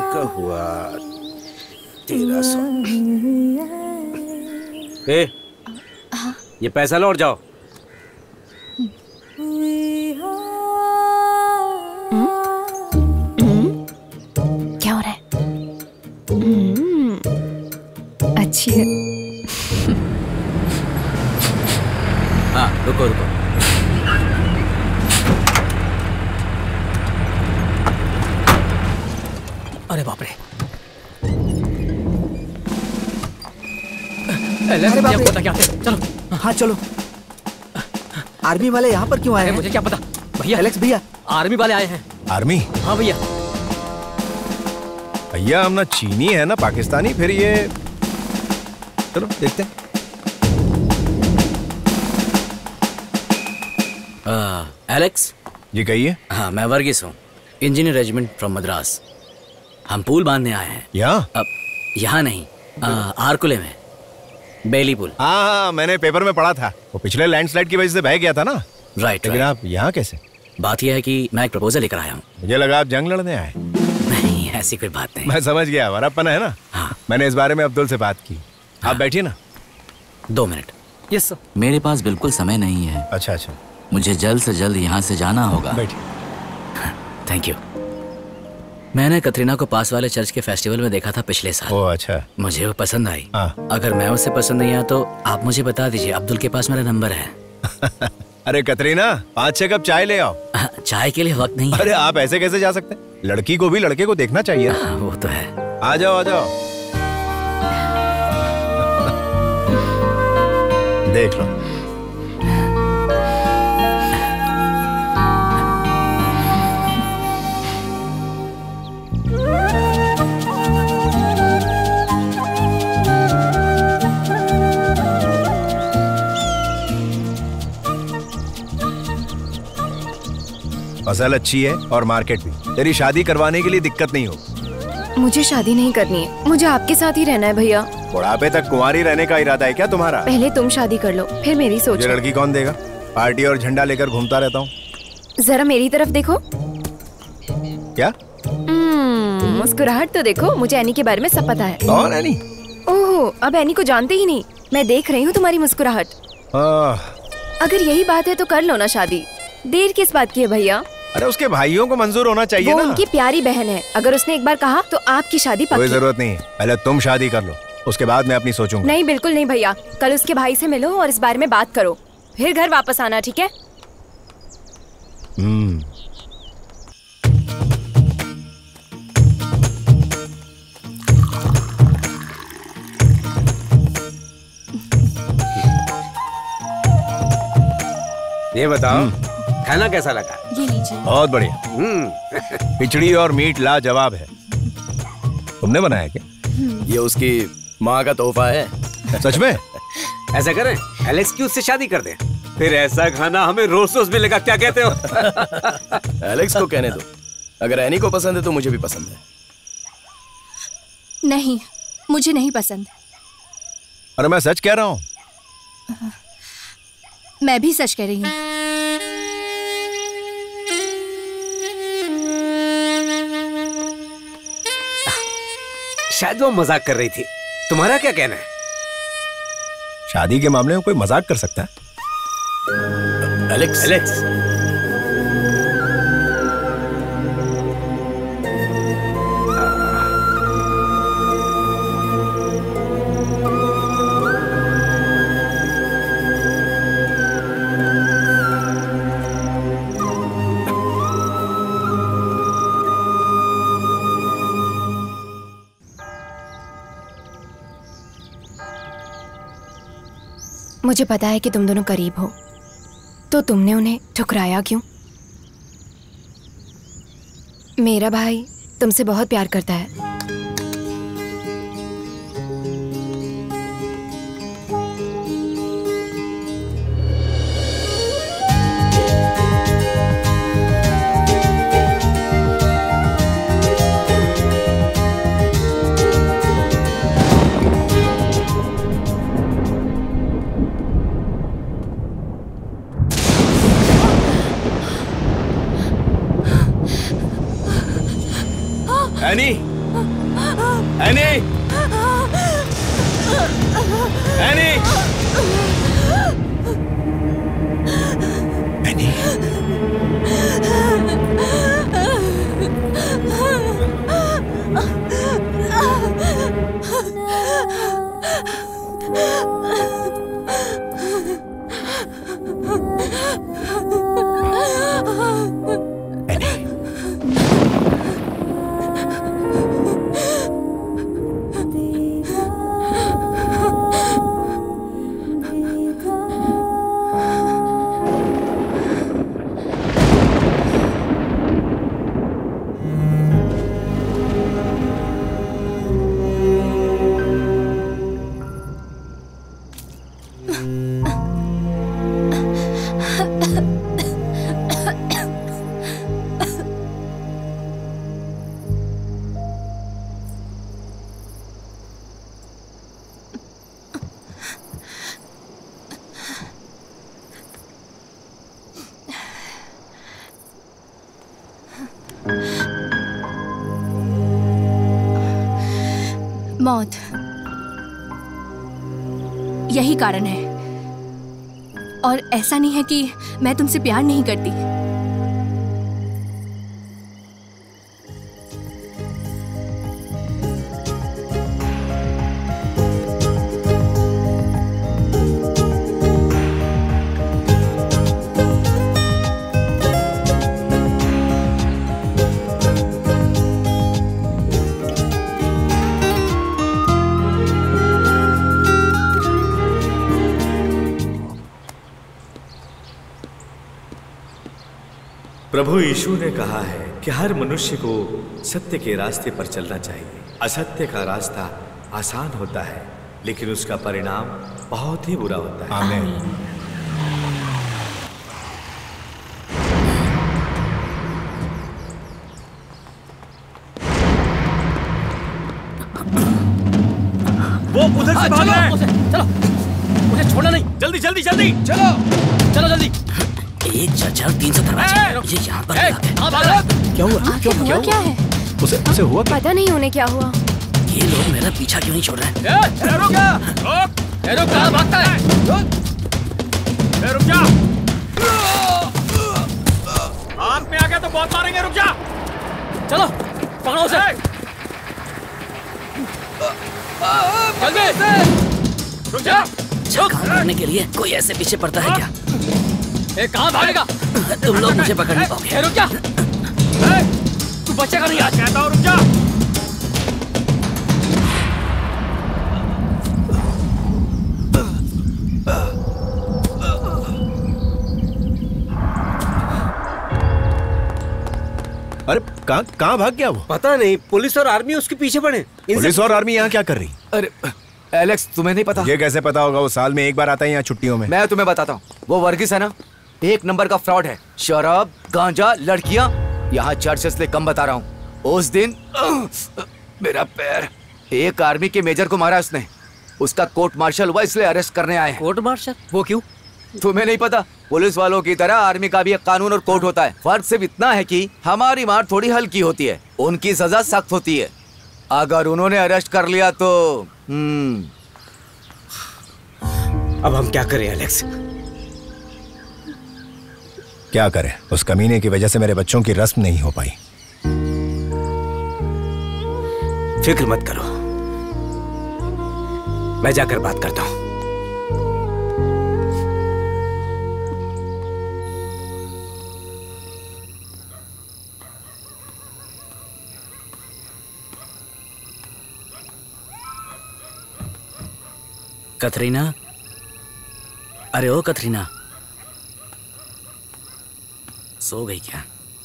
का हुआ तेरह सौ। ए, ये पैसा लौट जाओ।
क्या हो रहा है? हम्म, अच्छी है।
हाँ रुको रुको।
अरे बाप रे।
अरे बाप रे।
पता क्या है? चलो।
हाँ चलो। आर्मी वाले यहाँ पर क्यों आए हैं?
मुझे क्या पता भैया।
एलेक्स भैया,
आर्मी वाले आए हैं।
आर्मी?
हाँ भैया।
भैया हम ना चीनी है ना पाकिस्तानी, फिर ये चलो देखते हैं।
एलेक्स
जी कहिए।
हाँ मैं वर्गीस हूँ, इंजीनियर रेजिमेंट फ्रॉम मद्रास। हम पुल बांधने आए हैं।
यहाँ?
अब यहाँ नहीं, आ, आरकुले में, बेली पुल।
हाँ हाँ मैंने पेपर में पढ़ा था, वो पिछले लैंडस्लाइड की वजह से बह गया था ना।
राइट।
लेकिन आप यहाँ कैसे?
बात यह है कि मैं एक प्रपोजल लेकर आया हूँ।
मुझे लगा आप जंग लड़ने आए।
नहीं ऐसी कोई बात नहीं।
मैं समझ गया, वरप्पन है ना।
हाँ।
मैंने इस बारे में अब्दुल से बात की। आप बैठिए ना।
दो मिनट।
Yes sir.
मेरे पास बिल्कुल समय नहीं है।
अच्छा अच्छा।
मुझे जल्द से जल्द यहाँ से जाना होगा।
बैठिए।
Thank you. मैंने कतरीना को पास वाले चर्च के फेस्टिवल में देखा था पिछले साल।
ओह अच्छा।
मुझे वो पसंद आई।
हाँ।
अगर मैं उसे पसंद नहीं आया तो आप मुझे बता दीजिए, अब्दुल के पास मेरा नंबर है।
अरे कतरीना, पाँच छह कप चाय ले आओ।
चाय के लिए वक्त नहीं है।
अरे आप ऐसे कैसे जा सकते हैं? लड़की को भी लड़के को देखना चाहिए।
हाँ, वो तो है।
आ जाओ आ जाओ। देख लो। फसल अच्छी है और मार्केट भी। तेरी शादी करवाने के लिए दिक्कत नहीं हो।
मुझे शादी नहीं करनी है, मुझे आपके साथ ही रहना है भैया।
बुढ़ापे तक कुंवारी रहने का इरादा है क्या तुम्हारा?
पहले तुम शादी कर लो, फिर मेरी सोच।
मुझे लड़की कौन देगा? पार्टी और झंडा लेकर घूमता रहता हूँ।
जरा मेरी तरफ देखो।
क्या?
मुस्कुराहट तो देखो, मुझे एनी के बारे में सब पता है।
कौन एनी?
ओह, अब एनी को जानते ही नहीं। मैं देख रही हूँ तुम्हारी मुस्कुराहट। अगर यही बात है तो कर लो ना शादी। देर किस बात की है भैया?
अरे उसके भाइयों को मंजूर होना चाहिए
वो
ना।
उनकी प्यारी बहन है, अगर उसने एक बार कहा तो आपकी शादी पक्की।
कोई जरूरत नहीं, पहले तुम शादी कर लो, उसके बाद मैं अपनी सोचूंगा।
नहीं बिल्कुल नहीं भैया, कल उसके भाई से मिलो और इस बारे में बात करो, फिर घर वापस आना, ठीक है?
हम्म।
ये बताओ खाना कैसा लगा?
ये लीजिए।
बहुत बढ़िया। खिचड़ी और मीट लाजवाब है। तुमने बनाया क्या?
ये उसकी माँ का तोहफा है।
सच में?
ऐसा करें, एलेक्स की उससे शादी कर दें, फिर ऐसा खाना हमें रोज रोज मिलेगा। क्या कहते हो?
एलेक्स को कहने दो, अगर एनी को पसंद है तो मुझे भी पसंद है।
नहीं, मुझे नहीं पसंद।
अरे मैं सच कह रहा हूँ।
मैं भी सच कह रही हूँ।
शायद वो मजाक कर रही थी। तुम्हारा क्या कहना है?
शादी के मामले में कोई मजाक कर सकता है?
एलेक्स
एलेक्स
मुझे पता है कि तुम दोनों करीब हो, तो तुमने उन्हें ठुकराया क्यों? मेरा भाई तुमसे बहुत प्यार करता है।
Annie,
Annie, Annie,
Annie.
मौत यही कारण है। और ऐसा नहीं है कि मैं तुमसे प्यार नहीं करती।
प्रभु यीशु ने कहा है कि हर मनुष्य को सत्य के रास्ते पर चलना चाहिए। असत्य का रास्ता आसान होता है, लेकिन उसका परिणाम बहुत ही बुरा होता है।
आमीन।
वो उधर से भाग रहा है।
चलो, मुझे छोड़ना नहीं।
जल्दी जल्दी जल्दी
चलो, चलो जल्दी।
एक चाचा तीन सौ दरवाजे ये यहाँ पर
क्या हुआ?
क्या हुआ? क्या है?
उसे उसे हुआ क्या?
पता नहीं उन्हें क्या हुआ।
ये लोग मेरा पीछा क्यों नहीं छोड़ रहे हैं?
रुक जा, रुक, रुक, कहाँ भागता है?
रुक जा। हाथ में आ गया तो बहुत मारेंगे। रुक जा।
चलो, पकड़ो उसे। जल्दी। रुक जा।
काम करने के लिए कोई ऐसे पीछे पड़ता है क्या?
ए, कहाँ भागेगा?
तुम लोग मुझे पकड़ नहीं पाओगे।
रुक जा। तू बचेगा नहीं आज।
कहता हूँ रुक जा।
अरे कहाँ कहाँ भाग गया वो?
पता नहीं, पुलिस और आर्मी उसके पीछे पड़े।
पुलिस और आर्मी यहाँ क्या कर रही?
अरे एलेक्स, तुम्हें नहीं पता?
ये कैसे पता होगा? वो साल में एक बार आता है यहाँ छुट्टियों में।
मैं तुम्हें बताता हूँ। वो वर्गीस है ना, एक नंबर का फ्रॉड है। शराब, गांजा, लड़कियां, यहाँ चर्च इसलिए कम बता रहा हूँ। उस दिन मेरा पैर, एक आर्मी के मेजर को मारा उसने। उसका कोर्ट मार्शल हुआ, इसलिए अरेस्ट करने आए।
Court martial? वो क्यों?
तुम्हें नहीं पता? पुलिस वालों की तरह आर्मी का भी एक कानून और कोर्ट होता है। फर्क सिर्फ इतना है कि हमारी मार थोड़ी हल्की होती है, उनकी सजा सख्त होती है। अगर उन्होंने अरेस्ट कर लिया तो हम्म
अब हम क्या करें एलेक्स?
क्या करें? उस कमीने की वजह से मेरे बच्चों की रस्म नहीं हो पाई।
फिक्र मत करो, मैं जाकर बात करता हूं।
कतरीना, अरे ओ कतरीना, सो गई क्या?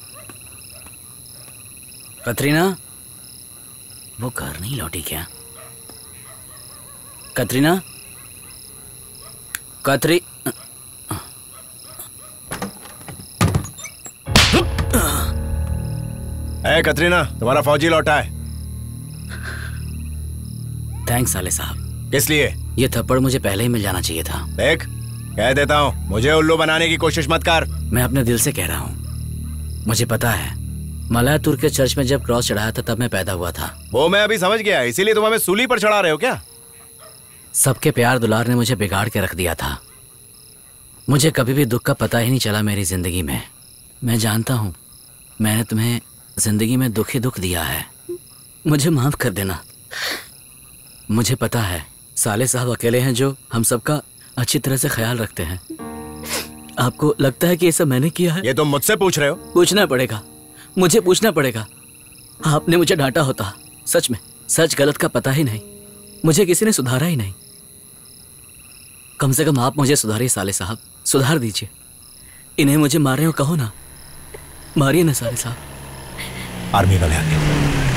कतरीना, वो घर नहीं लौटी क्या? कतरीना, कतरी
ए कतरीना, तुम्हारा फौजी लौटा है।
थैंक्स साले साहब।
किस लिए?
ये थप्पड़ मुझे पहले ही मिल जाना चाहिए था।
देख, कह देता हूँ, मुझे उल्लू बनाने की कोशिश मत कर।
मैं अपने दिल से कह रहा हूँ। मुझे पता है मलातुर के चर्च में जब क्रॉस चढ़ाया था तब मैं पैदा हुआ था।
वो मैं अभी समझ गया, इसीलिए तुम हमें सूली पर चढ़ा रहे हो क्या?
सबके प्यार दुलार ने मुझे बिगाड़ के रख दिया था। मुझे कभी भी दुख का पता ही नहीं चला मेरी जिंदगी में। मैं जानता हूँ मैंने तुम्हें जिंदगी में दुख ही दुख दिया है, मुझे माफ कर देना। मुझे पता है साले साहब अकेले हैं जो हम सबका अच्छी तरह से ख्याल रखते हैं। आपको लगता है कि ये सब मैंने किया है?
ये तुम मुझसे पूछ रहे हो?
पूछना पड़ेगा, मुझे पूछना पड़ेगा। आपने मुझे डांटा होता, सच में सच गलत का पता ही नहीं, मुझे किसी ने सुधारा ही नहीं। कम से कम आप मुझे सुधारिए साले साहब, सुधार दीजिए। इन्हें मुझे मार रहे हो कहो ना, मारिए ना साले साहब।
आर्मी वाले आ गए।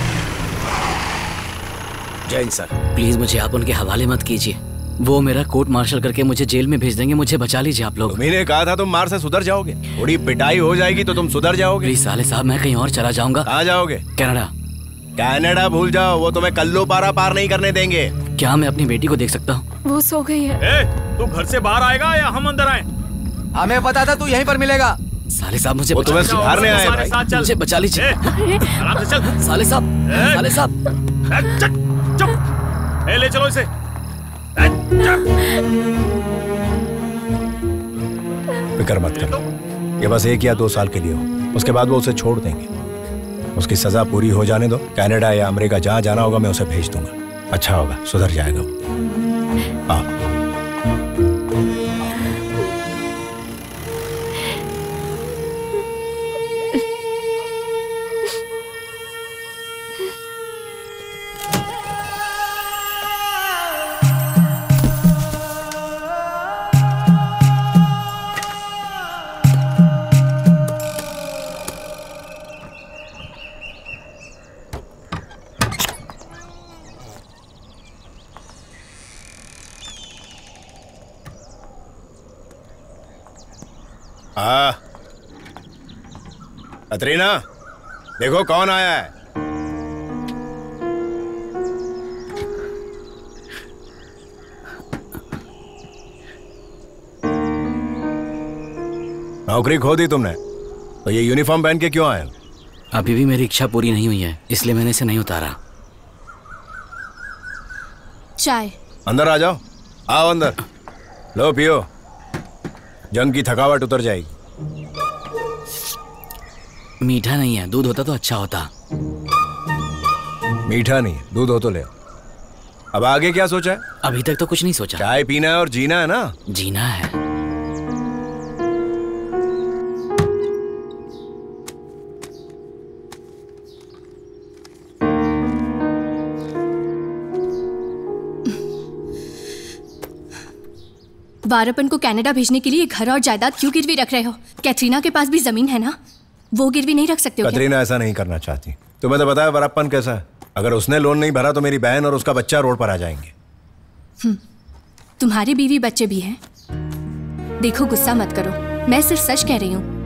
जैन सर, प्लीज मुझे आप उनके हवाले मत कीजिए। वो मेरा कोर्ट मार्शल करके मुझे जेल में भेज देंगे। मुझे बचा लीजिए आप लोग।
मैंने कहा था तुम मार से सुधर जाओगे, थोड़ी पिटाई हो जाएगी तो तुम सुधर जाओगे।
प्लीज साले साहब, मैं कहीं और चला जाऊंगा।
कहाँ जाओगे?
कनाडा।
कनाडा भूल जाओ, वो तुम्हें कल्लू पारा पार नहीं करने देंगे।
क्या मैं अपनी बेटी को देख सकता हूँ?
वो सो गई है।
ए, तू घर से बाहर आएगा या हम अंदर आए?
हमें पता था तू यहीं पर मिलेगा।
साले साहब मुझे
वो तुम्हें सुधारने आए भाई।
मुझे बचा लीजिए।
आराम से चल।
साले साहब, साले साहब,
चुप। ए, ले चलो इसे।
फिक्र मत करो, ये बस एक या दो साल के लिए हो, उसके बाद वो उसे छोड़ देंगे। उसकी सजा पूरी हो जाने दो। कनाडा या अमेरिका जहां जाना होगा मैं उसे भेज दूंगा। अच्छा होगा, सुधर जाएगा वो। हाँ। हाँ कतरीना, देखो कौन आया है। नौकरी खो दी तुमने तो ये यूनिफॉर्म पहन के क्यों आए हो?
अभी भी मेरी इच्छा पूरी नहीं हुई है, इसलिए मैंने इसे नहीं उतारा।
चाय।
अंदर आ जाओ। आओ अंदर, लो पियो, जंग की थकावट उतर जाएगी।
मीठा नहीं है, दूध होता तो अच्छा होता।
मीठा नहीं है, दूध हो तो ले। अब आगे क्या सोचा है?
अभी तक तो कुछ नहीं सोचा।
चाय पीना है और जीना है ना?
जीना है।
वारपन को कनाडा भेजने के लिए घर और जायदाद क्यों गिरवी रख रहे हो? कैटरीना के पास भी जमीन है ना, वो गिरवी नहीं रख सकते हो?
कैटरीना ऐसा नहीं करना चाहती। तुम्हें तो पता है वारप्पन कैसा है। अगर उसने लोन नहीं भरा तो मेरी बहन और उसका बच्चा रोड पर आ जाएंगे।
तुम्हारी बीवी बच्चे भी हैं। देखो गुस्सा मत करो, मैं सिर्फ सच कह रही हूँ।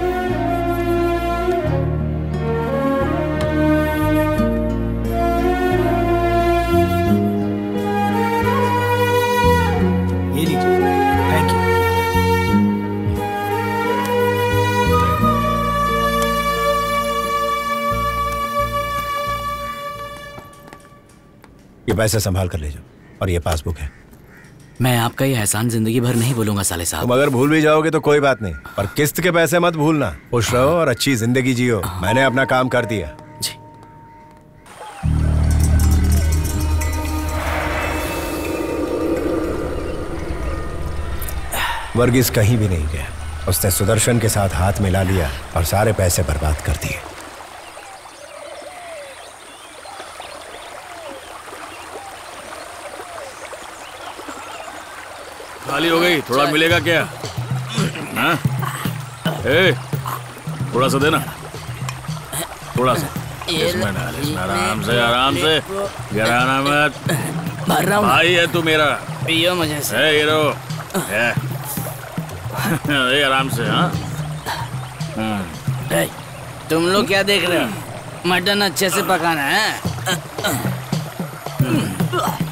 ये पैसे संभाल कर ले जाओ और ये पासबुक है।
मैं आपका ये एहसान जिंदगी भर नहीं भूलूंगा साले साहब।
तुम अगर भूल भी जाओगे तो कोई बात नहीं, पर किस्त के पैसे मत भूलना। खुश रहो और अच्छी जिंदगी जियो। मैंने अपना काम कर दिया।
जी।
वर्गीस कहीं भी नहीं गया। उसने सुदर्शन के साथ हाथ मिला लिया और सारे पैसे बर्बाद कर दिए।
खाली हो गई, थोड़ा मिलेगा क्या? हाँ? ए, थोड़ा सा देना, थोड़ा सा। इसमें डाल, इसमें आराम से, आराम से, गिराना मत।
भर रहा हूँ।
भाई है तू मेरा।
पियो मुझे से।
ए, ये रो। ए, ए, आराम से। हाँ।
ए, तुम लोग क्या देख रहे हो? मटन अच्छे से पकाना है।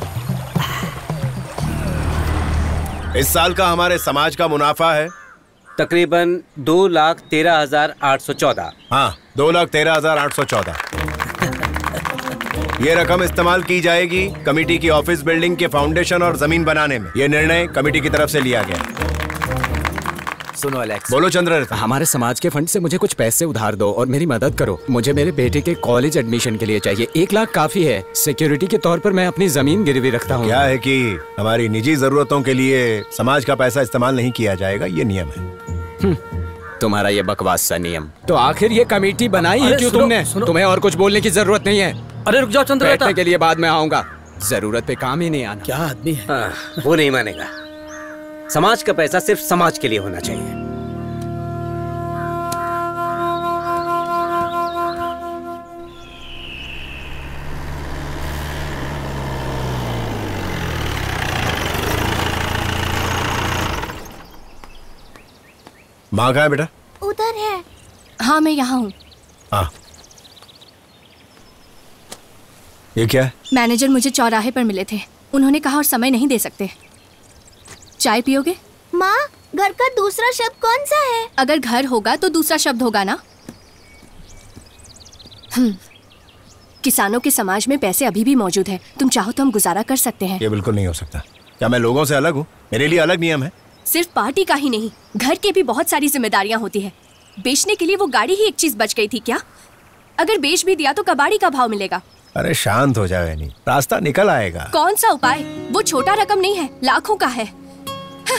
इस साल का हमारे समाज का मुनाफा है
तकरीबन दो लाख तेरह हजार आठ सौ चौदह।
हाँ, दो लाख तेरह हजार आठ सौ चौदह। ये रकम इस्तेमाल की जाएगी कमेटी की ऑफिस बिल्डिंग के फाउंडेशन और जमीन बनाने में। ये निर्णय कमेटी की तरफ से लिया गया।
सुनो एलेक्स।
बोलो चंद्ररत्न।
हमारे समाज के फंड से मुझे कुछ पैसे उधार दो और मेरी मदद करो। मुझे मेरे बेटे के कॉलेज एडमिशन के लिए चाहिए। एक लाख काफी है। सिक्योरिटी के तौर पर मैं अपनी जमीन गिरवी रखता हूँ।
क्या है कि हमारी निजी जरूरतों के लिए समाज का पैसा इस्तेमाल नहीं किया जाएगा, ये नियम है।
तुम्हारा ये बकवास सा नियम। तो आखिर ये कमेटी बनाई है क्यों तुमने? तुम्हें और कुछ बोलने की जरूरत नहीं है।
अरे रुक जाओ चंद्ररत्न।
बैठने के लिए बाद में आऊंगा। जरूरत पे काम ही नहीं आना।
क्या आदमी है।
आ, वो नहीं मानेगा। समाज का पैसा सिर्फ समाज के लिए होना चाहिए।
माँ कहाँ है बेटा?
उधर है। हाँ मैं यहाँ हूँ।
हाँ। ये क्या है?
मैनेजर मुझे चौराहे पर मिले थे। उन्होंने कहा और समय नहीं दे सकते। चाय पियोगे?
माँ, घर का दूसरा शब्द कौन सा है?
अगर घर होगा तो दूसरा शब्द होगा ना। हम्म। किसानों के समाज में पैसे अभी भी मौजूद है। तुम चाहो तो हम गुजारा कर सकते हैं।
ये बिल्कुल नहीं हो सकता। क्या मैं लोगों से अलग हूँ? मेरे लिए अलग नियम है।
सिर्फ पार्टी का ही नहीं, घर के भी बहुत सारी जिम्मेदारियां होती है। बेचने के लिए वो गाड़ी ही एक चीज बच गई थी क्या? अगर बेच भी दिया तो कबाड़ी का भाव मिलेगा।
अरे शांत हो जाओ एनी, रास्ता निकल आएगा।
कौन सा उपाय? वो छोटा रकम नहीं है, लाखों का है। हाँ।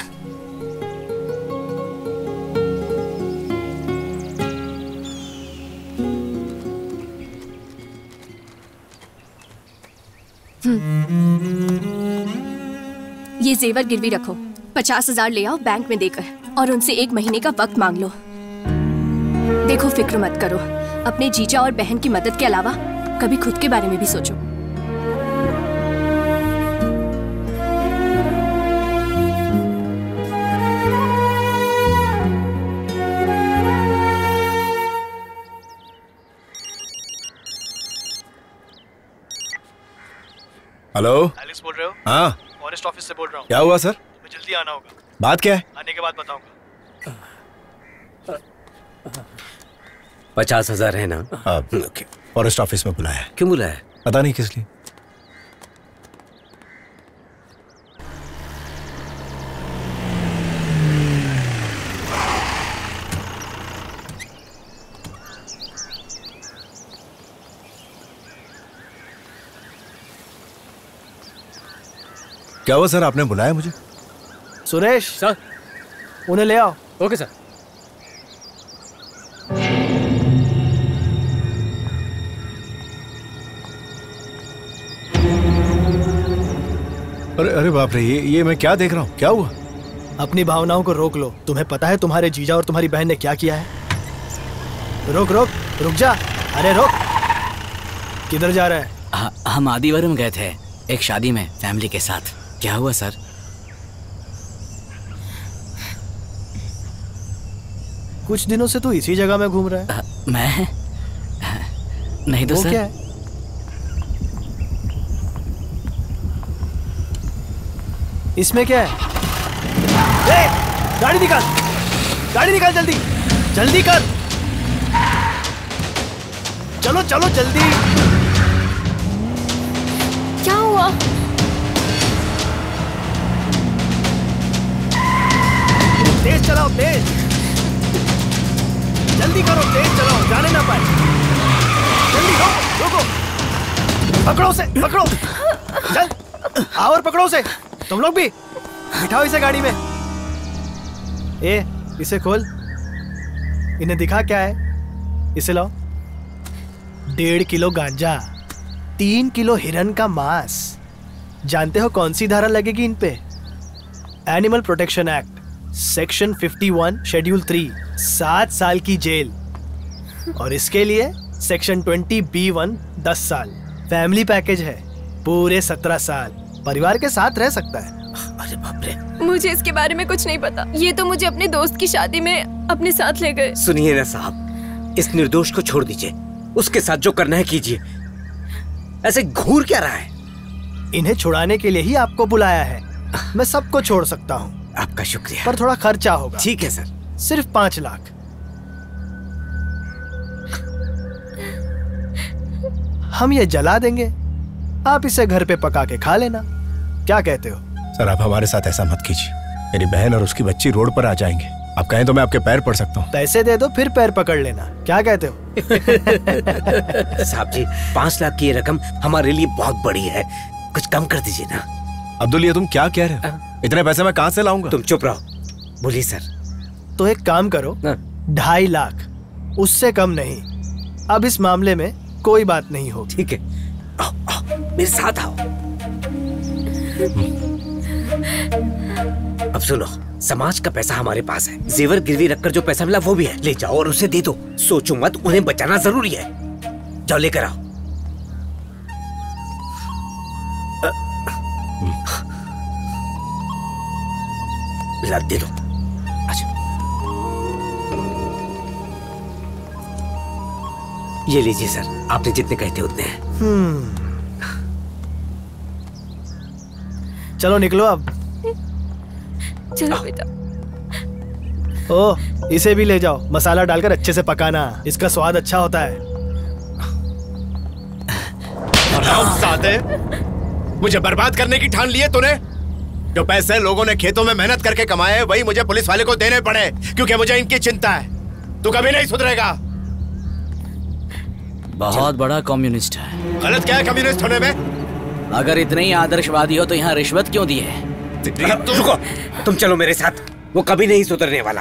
ये जेवर गिरवी रखो। पचास हजार ले आओ बैंक में देकर और उनसे एक महीने का वक्त मांग लो। देखो फिक्र मत करो। अपने जीजा और बहन की मदद के अलावा कभी खुद के बारे में भी सोचो।
हेलो
एलेक्स बोल रहे हो?
हाँ
फॉरेस्ट ऑफिस से बोल रहा हूँ।
क्या हुआ सर?
मैं जल्दी आना होगा।
बात क्या है?
आने के बाद बताऊंगा।
पचास हजार है ना?
ओके। फॉरेस्ट ऑफिस में बुलाया है।
क्यों बुलाया?
पता नहीं किस लिए। क्या हुआ सर, आपने बुलाया मुझे?
सुरेश
सर,
उन्हें ले आओ।
Okay sir.
अरे अरे बाप रे, ये ये मैं क्या देख रहा हूँ? क्या हुआ?
अपनी भावनाओं को रोक लो। तुम्हें पता है तुम्हारे जीजा और तुम्हारी बहन ने क्या किया है? रोक रोक रुक जा। अरे रोक। किधर जा रहा है?
हाँ, हम आदिवारम गए थे एक शादी में फैमिली के साथ। क्या हुआ सर?
कुछ दिनों से तू इसी जगह में घूम रहा है।
आ, मैं नहीं तो
वो
सर।
क्या है? इसमें क्या है? ए, गाड़ी निकाल, गाड़ी निकाल जल्दी, जल्दी कर। चलो चलो जल्दी।
क्या हुआ?
तेज चलाओ, तेज। जल्दी करो, तेज चलाओ, जाने ना पाए। जल्दी रोको, रोको। पकड़ो से, पकड़ो। चल, आओ और पकड़ो से। तुम लोग भी बिठाओ इसे गाड़ी में। ए, इसे खोल। इन्हें दिखा क्या है। इसे लाओ। डेढ़ किलो गांजा, तीन किलो हिरन का मांस। जानते हो कौन सी धारा लगेगी इन पे? एनिमल प्रोटेक्शन एक्ट सेक्शन इक्यावन शेड्यूल थ्री, सात साल की जेल। और इसके लिए सेक्शन ट्वेंटी बी वन, दस साल। फैमिली पैकेज है, पूरे सत्रह साल परिवार के साथ रह सकता है।
अरे बाप रे, मुझे इसके बारे में कुछ नहीं पता। ये तो मुझे अपने दोस्त की शादी में अपने साथ ले गए।
सुनिए ना साहब, इस निर्दोष को छोड़ दीजिए। उसके साथ जो करना है कीजिए। ऐसे घूर क्या रहा है?
इन्हें छुड़ाने के लिए ही आपको बुलाया है। मैं सबको छोड़ सकता हूँ।
आपका शुक्रिया।
पर थोड़ा खर्चा होगा।
ठीक है सर,
सिर्फ पांच लाख। हम ये जला देंगे, आप इसे घर पे पका के खा लेना। क्या कहते हो?
सर आप हमारे साथ ऐसा मत कीजिए, मेरी बहन और उसकी बच्ची रोड पर आ जाएंगे। आप कहें तो मैं आपके पैर पड़ सकता हूँ।
पैसे दे दो फिर पैर पकड़ लेना। क्या कहते हो?
साहब जी, पाँच लाख की ये रकम हमारे लिए बहुत बड़ी है, कुछ कम कर दीजिए ना।
अब्दुल ये तुम क्या कह रहे हो? इतने पैसे मैं कहाँ से लाऊंगा?
तुम चुप रहो। बोलिए सर।
तो एक काम करो, ढाई लाख, उससे कम नहीं। अब इस मामले में कोई बात नहीं होगी।
ठीक है, आओ, आओ, मेरे साथ आओ। अब सुनो, समाज का पैसा हमारे पास है, जेवर गिरवी रखकर जो पैसा मिला वो भी है, ले जाओ और उसे दे दो। सोचो मत, उन्हें बचाना जरूरी है। जाओ लेकर आओ। ला दे दो। अच्छा, ये लीजिए सर, आपने जितने कहे थे उतने हैं।
हम्म, चलो निकलो अब।
चलो बेटा।
ओ, इसे भी ले जाओ, मसाला डालकर अच्छे से पकाना, इसका स्वाद अच्छा होता है।
सादे, मुझे बर्बाद करने की ठान लिए तूने? जो पैसे लोगों ने खेतों में मेहनत करके कमाए वही मुझे पुलिस वाले को देने पड़े, क्योंकि मुझे इनकी चिंता है। तू कभी नहीं सुधरेगा।
बहुत बड़ा कम्युनिस्ट है।
गलत क्या है कम्युनिस्ट होने में?
अगर इतने ही आदर्शवादी हो तो यहाँ रिश्वत क्यों दी है?
रुको, तुम चलो मेरे साथ, वो कभी नहीं सुधरने वाला।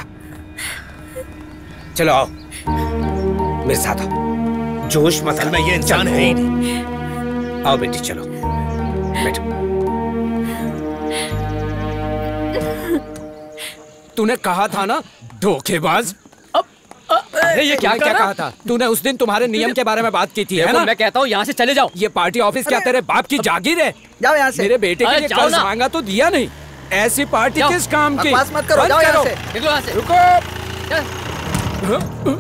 चलो आओ, मेरे साथ आओ। जोश मसल में ये इंसान है ही नहीं। आओ बेटी, चलो बैठो।
तूने कहा था ना धोखेबाज।
अरे ये क्या
क्या कहा था तूने? उस दिन तुम्हारे नियम के बारे में बात की थी, है ना?
मैं कहता हूँ यहाँ से चले जाओ।
ये पार्टी ऑफिस क्या तेरे बाप की जागीर है?
जाओ यहाँ से।
मेरे बेटे के लिए कर्ज मांगा तो दिया नहीं। ऐसी पार्टी किस काम की?
बकवास मत करो, जाओ यहाँ से।
निकलो यहाँ से।
रुको।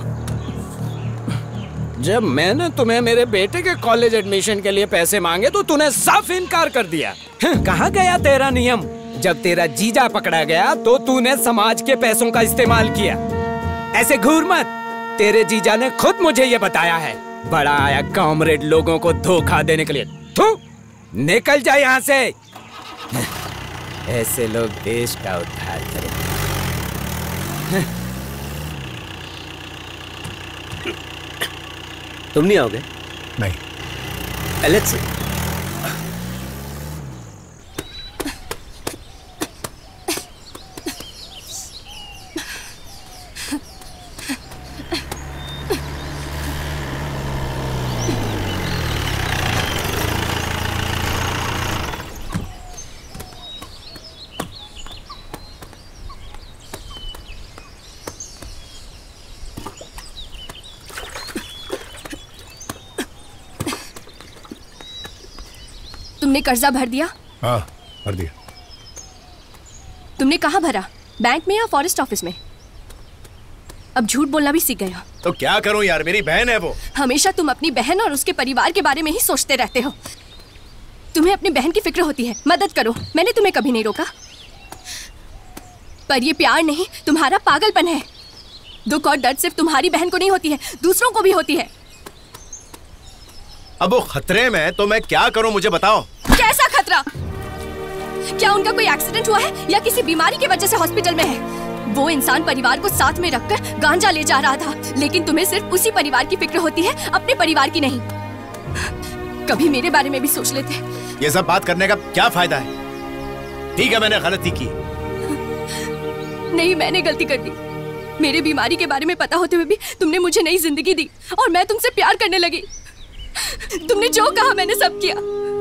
जब मैंने तुम्हें मेरे बेटे के कॉलेज एडमिशन के लिए पैसे मांगे तो तूने साफ इनकार कर दिया। कहाँ गया तेरा नियम? जब तेरा जीजा पकड़ा गया तो तूने समाज के पैसों का इस्तेमाल किया। ऐसे घूर मत, तेरे जीजा ने खुद मुझे ये बताया है। बड़ा आया कॉमरेड लोगों को धोखा देने के लिए। थू, निकल जा यहाँ से। ऐसे लोग देश का उद्धार करें।
तुम नहीं आओगे?
नहीं।
एलेक्स,
तुमने कर्जा भर दिया?
हाँ, भर दिया।
तुमने कहाँ भरा? बैंक में या फॉरेस्ट ऑफिस में? अब झूठ बोलना भी सीख गए हो।
तो क्या करूं यार, मेरी बहन है वो।
हमेशा तुम अपनी बहन और उसके परिवार के बारे में ही सोचते रहते हो। तुम्हें अपनी बहन की फिक्र होती है, मदद करो। मैंने तुम्हें कभी नहीं रोका, पर ये प्यार नहीं, तुम्हारा पागलपन है। दुख और दर्द सिर्फ तुम्हारी बहन को नहीं होती है, दूसरों को भी होती है।
अब वो खतरे में, तो मैं क्या करूं मुझे बताओ।
कैसा खतरा? क्या उनका कोई एक्सीडेंट हुआ है या किसी बीमारी की वजह से हॉस्पिटल में है? वो इंसान परिवार को साथ में रखकर गांजा ले जा रहा था, लेकिन तुम्हें सिर्फ उसी परिवार की फिक्र होती है, अपने परिवार की नहीं। कभी मेरे बारे में भी सोच लेते।
ये सब बात करने का क्या फायदा है? ठीक है, मैंने गलती की।
नहीं, मैंने गलती कर दी। मेरे बीमारी के बारे में पता होते हुए भी तुमने मुझे नई जिंदगी दी और मैं तुमसे प्यार करने लगी। तुमने जो कहा मैंने सब किया,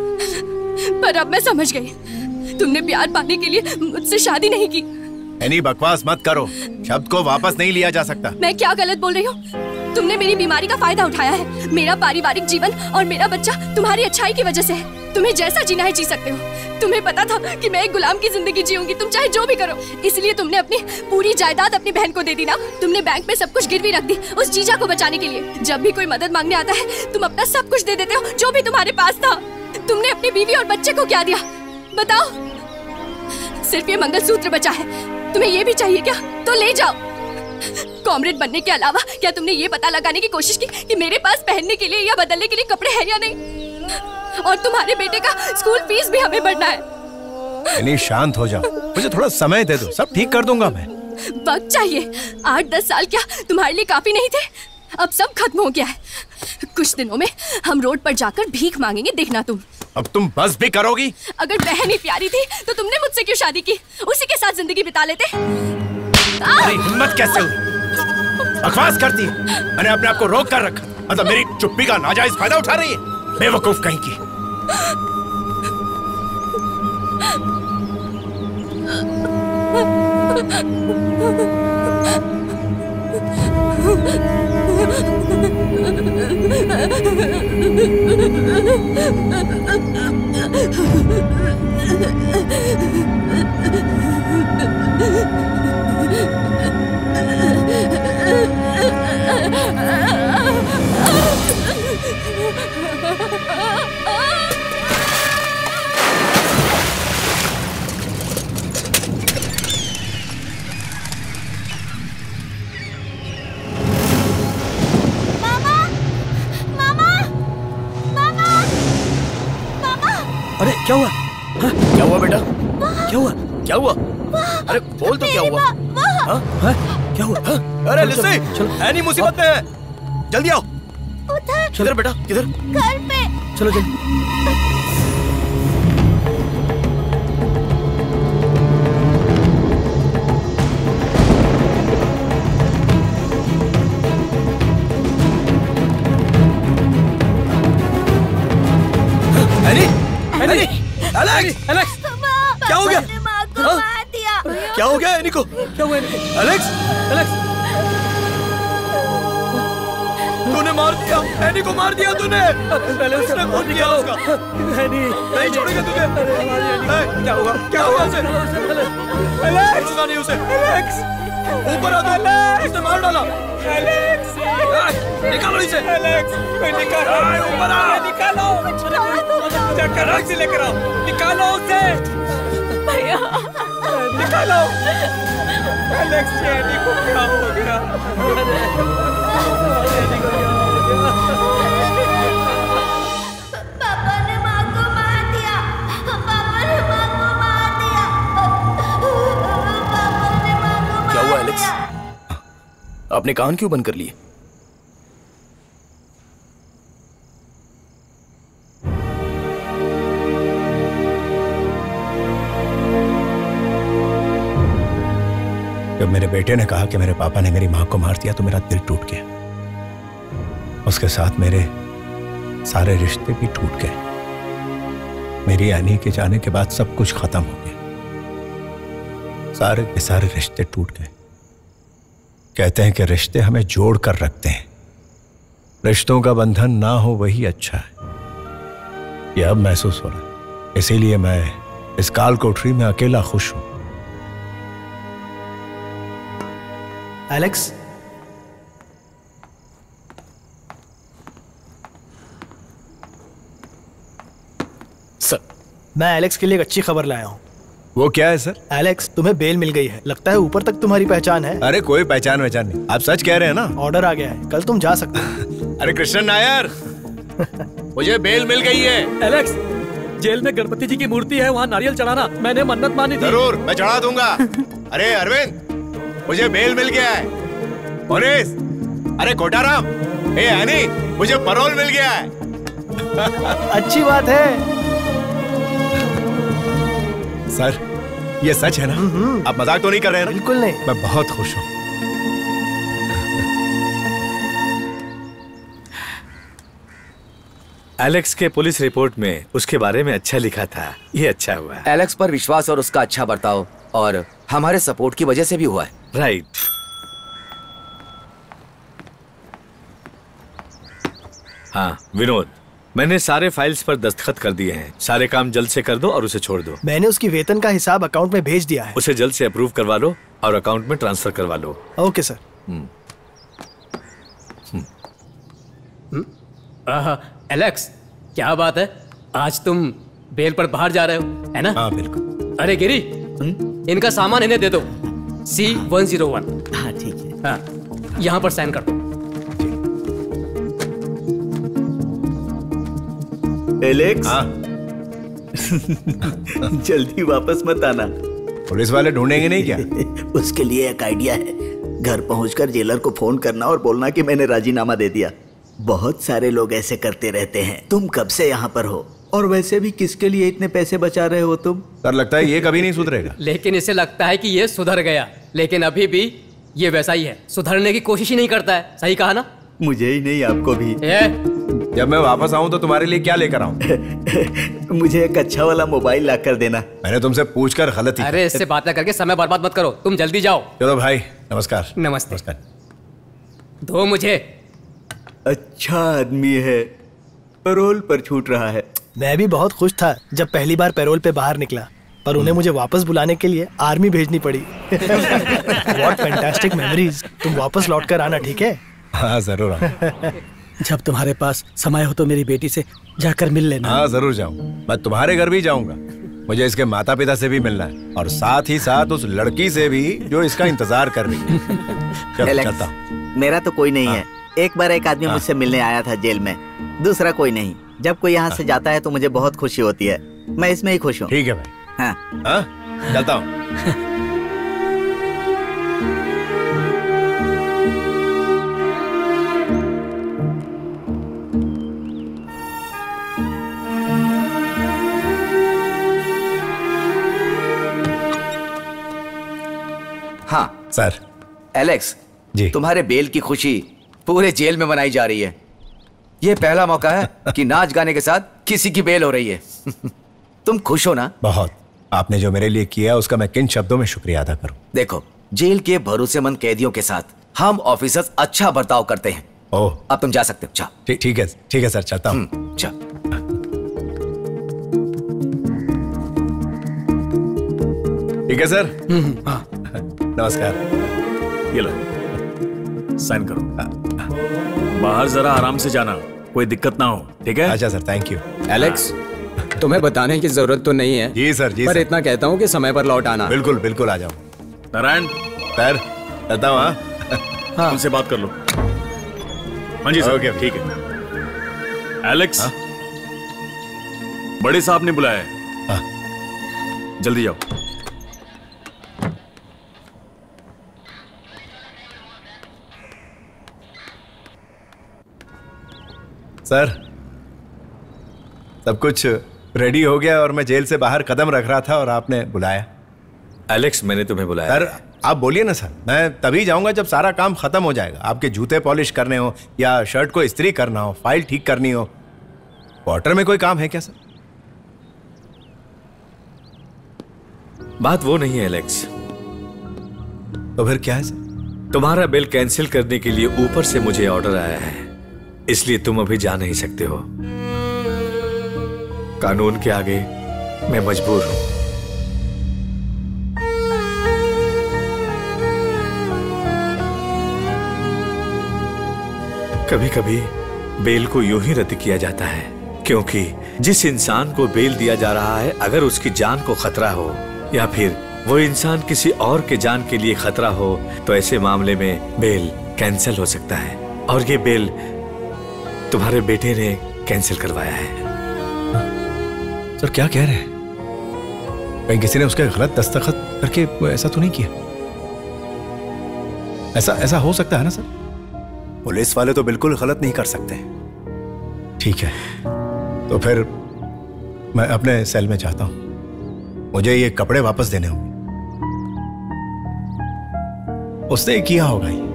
पर अब मैं समझ गई, तुमने प्यार पाने के लिए मुझसे शादी नहीं की।
एनी बकवास मत करो, शब्द को वापस नहीं लिया जा सकता।
मैं क्या गलत बोल रही हूँ? तुमने मेरी बीमारी का फायदा उठाया है। मेरा पारिवारिक जीवन और मेरा बच्चा तुम्हारी अच्छाई की वजह से है। तुम्हें जैसा जीना है जी सकते हो। तुम्हें पता था कि मैं एक गुलाम की जिंदगी जीऊंगी, तुम चाहे जो भी करो। इसलिए तुमने अपनी पूरी जायदाद अपनी बहन को दे दी ना। तुमने बैंक में सब कुछ गिरवी रख दी उस जीजा को बचाने के लिए। जब भी कोई मदद मांगने आता है तुम अपना सब कुछ दे देते हो, जो भी तुम्हारे पास था। तुमने अपनी बीवी और बच्चे को क्या दिया बताओ? सिर्फ ये मंगलसूत्र बचा है। तुम्हें ये भी चाहिए क्या? तो ले जाओ। कॉमरेड बनने के अलावा क्या तुमने ये पता लगाने की कोशिश की कि मेरे पास पहनने के लिए या बदलने के लिए कपड़े हैं या नहीं? और तुम्हारे बेटे का स्कूल फीस भी हमें भरना है।
यानी शांत हो जाओ, मुझे थोड़ा समय दे दो, सब ठीक कर दूंगा मैं।
वक्त चाहिए। आठ दस साल क्या तुम्हारे लिए काफी नहीं थे? अब सब खत्म हो गया है। कुछ दिनों में हम रोड पर जाकर भीख मांगेंगे, देखना तुम।
अब तुम बस भी करोगी?
अगर बहन ही प्यारी थी तो तुमने मुझसे क्यों शादी की? उसी के साथ जिंदगी बिता लेते।
मेरी हिम्मत कैसे हुई? बकवास करती है। मैंने अपने आप को रोक कर रखा, मतलब मेरी चुप्पी का नाजायज फायदा उठा रही है। बेवकूफ कहीं की।
अरे क्या हुआ? हाँ? क्या हुआ बेटा? क्या हुआ? क्या हुआ? अरे बोल तो क्या हुआ? हाँ? हाँ? क्या हुआ? हाँ? अरे लिसी, एनी मुसीबत में है, जल्दी आओ।
उधर।
किधर बेटा? किधर?
घर पे।
चलो जल्दी।
एलेक्स, एलेक्स,
क्या हो गया?
हाँ?
क्या हो गया एनी को?
क्या हुआ एनी?
एलेक्स,
एलेक्स,
तूने मार दिया, एनी को मार दिया तूने।
पहले
उसने खून किया उसका।
एनी,
नहीं छोड़ेगा तुझे।
क्या हुआ?
क्या हुआ उसे?
एलेक्स,
छोड़ूंगा नहीं उसे।
एलेक्स,
ऊपर आ तू। उसने मार डाला।
एलेक्स,
निकालो इसे।
एलेक्स, निकालो,
ऊपर आ।
निकालो, जाकर टैक्सी लेकर आओ, निकालो उसे,
भैया,
निकालो। एलेक्स, एनी को क्या हो गया? एनी को क्या हो गया?
पापा ने माँ को मार दिया। पापा ने माँ को मार दिया। पापा ने माँ को मार दिया।
क्या हुआ एलेक्स? आपने कान क्यों बंद कर लिए?
जब मेरे बेटे ने कहा कि मेरे पापा ने मेरी मां को मार दिया तो मेरा दिल टूट गया। उसके साथ मेरे सारे रिश्ते भी टूट गए। मेरी एनी के जाने के बाद सब कुछ खत्म हो गया। सारे के सारे रिश्ते टूट गए। कहते हैं कि रिश्ते हमें जोड़ कर रखते हैं, रिश्तों का बंधन ना हो वही अच्छा है। यह अब महसूस हो रहा है, इसीलिए मैं इस काल कोठरी में अकेला खुश हूं।
एलेक्स,
सर,
मैं एलेक्स के लिए एक अच्छी खबर लाया हूँ।
वो क्या है सर?
एलेक्स, तुम्हें बेल मिल गई है। लगता है ऊपर तक तुम्हारी पहचान है।
अरे कोई पहचान वहचान नहीं, आप सच कह रहे हैं ना?
ऑर्डर आ गया है, कल तुम जा सकते हो।
अरे कृष्ण नायर, मुझे बेल मिल गई है।
एलेक्स, जेल में गणपति जी की मूर्ति है, वहाँ नारियल चढ़ाना। मैंने मन्नत मानी थी।
जरूर, मैं चढ़ा दूंगा। अरे अरविंद, मुझे बेल मिल गया है। मोनिस, अरे कोटाराम, ए हनी, मुझे पैरोल मिल गया है।
अच्छी बात है।
सर, ये सच है ना? आप मजाक तो नहीं कर रहे हैं ना?
बिल्कुल नहीं।
मैं बहुत खुश हूँ।
एलेक्स के पुलिस रिपोर्ट में उसके बारे में अच्छा लिखा था। ये अच्छा हुआ।
एलेक्स पर विश्वास और उसका अच्छा बर्ताव और हमारे सपोर्ट की वजह से भी हुआ है।
राइट। हाँ विनोद, मैंने सारे फाइल्स पर दस्तखत कर दिए हैं। सारे काम जल्द से कर दो और उसे छोड़ दो।
मैंने उसकी वेतन का हिसाब अकाउंट में भेज दिया है।
उसे जल्द से अप्रूव करवा लो और अकाउंट में ट्रांसफर करवा लो।
Okay sir.
आहा, एलेक्स, क्या बात है, आज तुम बेल पर बाहर जा रहे हो, है ना?
हाँ बिल्कुल।
अरे गिरी, इनका सामान इन्हें दे दो। C one zero one.
हाँ ठीक है।
हाँ, यहाँ पर साइन कर दो।
एलेक्स, जल्दी वापस मत आना।
पुलिस वाले ढूंढेंगे नहीं क्या?
उसके लिए एक आइडिया है। घर पहुंचकर जेलर को फोन करना और बोलना कि मैंने राजीनामा दे दिया। बहुत सारे लोग ऐसे करते रहते हैं। तुम कब से यहाँ पर हो? और वैसे भी किसके लिए इतने पैसे बचा रहे हो तुम?
सर लगता है ये कभी नहीं सुधरेगा।
लेकिन इसे लगता है कि ये सुधर गया, लेकिन अभी भी ये वैसा ही है। सुधरने की कोशिश ही नहीं करता है। सही कहा ना?
मुझे ही नहीं, आपको भी।
जब मैं वापस आऊं तो तुम्हारे लिए क्या लेकर आऊं?
मुझे एक अच्छा वाला मोबाइल ला कर देना।
मैंने तुमसे पूछकर गलती।
अरे इससे बातें करके समय बर्बाद मत करो, तुम जल्दी जाओ।
चलो भाई, नमस्कार।
नमस्ते।
नमस्कार।
दो मुझे।
अच्छा आदमी है, पैरोल पर छूट रहा है।
मैं भी बहुत खुश था जब पहली बार पैरोल पे बाहर निकला, पर उन्हें मुझे वापस बुलाने के लिए आर्मी भेजनी पड़ी। What fantastic memories. तुम वापस लौट कर आना, ठीक है?
हाँ जरूर आऊं।
जब तुम्हारे पास समय हो तो मेरी बेटी से जाकर मिल लेना।
हाँ जरूर जाऊं। मैं तुम्हारे घर भी जाऊंगा। मुझे इसके माता पिता से भी मिलना है और साथ ही साथ उस लड़की से भी जो इसका इंतजार कर रही है। चल, चलता हूं।
मेरा तो कोई नहीं है। एक बार एक आदमी मुझसे मिलने आया था जेल में, दूसरा कोई नहीं। जब कोई यहाँ से जाता है तो मुझे बहुत खुशी होती है। मैं इसमें ही खुश हूँ।
ठीक है भाई।
हाँ,
हाँ? चलता हूँ।
हाँ
सर।
एलेक्स
जी,
तुम्हारे बेल की खुशी पूरे जेल में मनाई जा रही है। ये पहला मौका है कि नाच गाने के साथ किसी की बेल हो रही है। तुम खुश हो ना?
बहुत। आपने जो मेरे लिए किया उसका मैं किन शब्दों में शुक्रिया अदा करूं?
देखो, जेल के भरोसेमंद कैदियों के साथ हम ऑफिसर्स अच्छा बर्ताव करते हैं।
ओह,
अब तुम जा सकते हो। जा।
ठीक ठीक है, ठीक है सर, चलता हूँ।
जा।
ठीक है सर। नमस्कार।
ये लो, साइन करो। बाहर जरा आराम से जाना, कोई दिक्कत ना हो, ठीक है?
अच्छा सर, थैंक यू।
एलेक्स, तुम्हें बताने की जरूरत तो नहीं है।
जी सर, जी
पर
सर।
इतना कहता हूँ कि समय पर लौट आना।
बिल्कुल बिल्कुल, आ जाओ।
नारायण
सर, चलता हूँ।
हाँ, उनसे बात कर लो। हाँ जी सर।
ओके,
ठीक है। एलेक्स, हाँ? बड़े साहब ने बुलाया है। हाँ। जल्दी जाओ।
सर, सब कुछ रेडी हो गया और मैं जेल से बाहर कदम रख रहा था और आपने बुलाया।
एलेक्स, मैंने तुम्हें बुलाया।
सर आप बोलिए ना सर, मैं तभी जाऊंगा जब सारा काम खत्म हो जाएगा। आपके जूते पॉलिश करने हो या शर्ट को इस्त्री करना हो, फाइल ठीक करनी हो। क्वार्टर में कोई काम है क्या सर?
बात वो नहीं है एलेक्स।
तो फिर क्या है सर?
तुम्हारा बिल कैंसिल करने के लिए ऊपर से मुझे ऑर्डर आया है, इसलिए तुम अभी जा नहीं सकते हो। कानून के आगे मैं मजबूर हूं। कभी कभी बेल को यूं ही रद्द किया जाता है, क्योंकि जिस इंसान को बेल दिया जा रहा है, अगर उसकी जान को खतरा हो या फिर वो इंसान किसी और के जान के लिए खतरा हो, तो ऐसे मामले में बेल कैंसिल हो सकता है। और ये बेल तुम्हारे बेटे ने कैंसिल करवाया है।
सर क्या कह रहे हैं? कहीं किसी ने उसके गलत दस्तखत करके ऐसा तो नहीं किया? ऐसा ऐसा हो सकता है ना सर? पुलिस वाले तो बिल्कुल गलत नहीं कर सकते। ठीक है, तो फिर मैं अपने सेल में जाता हूं। मुझे ये कपड़े वापस देने होंगे। उसने किया होगा ही।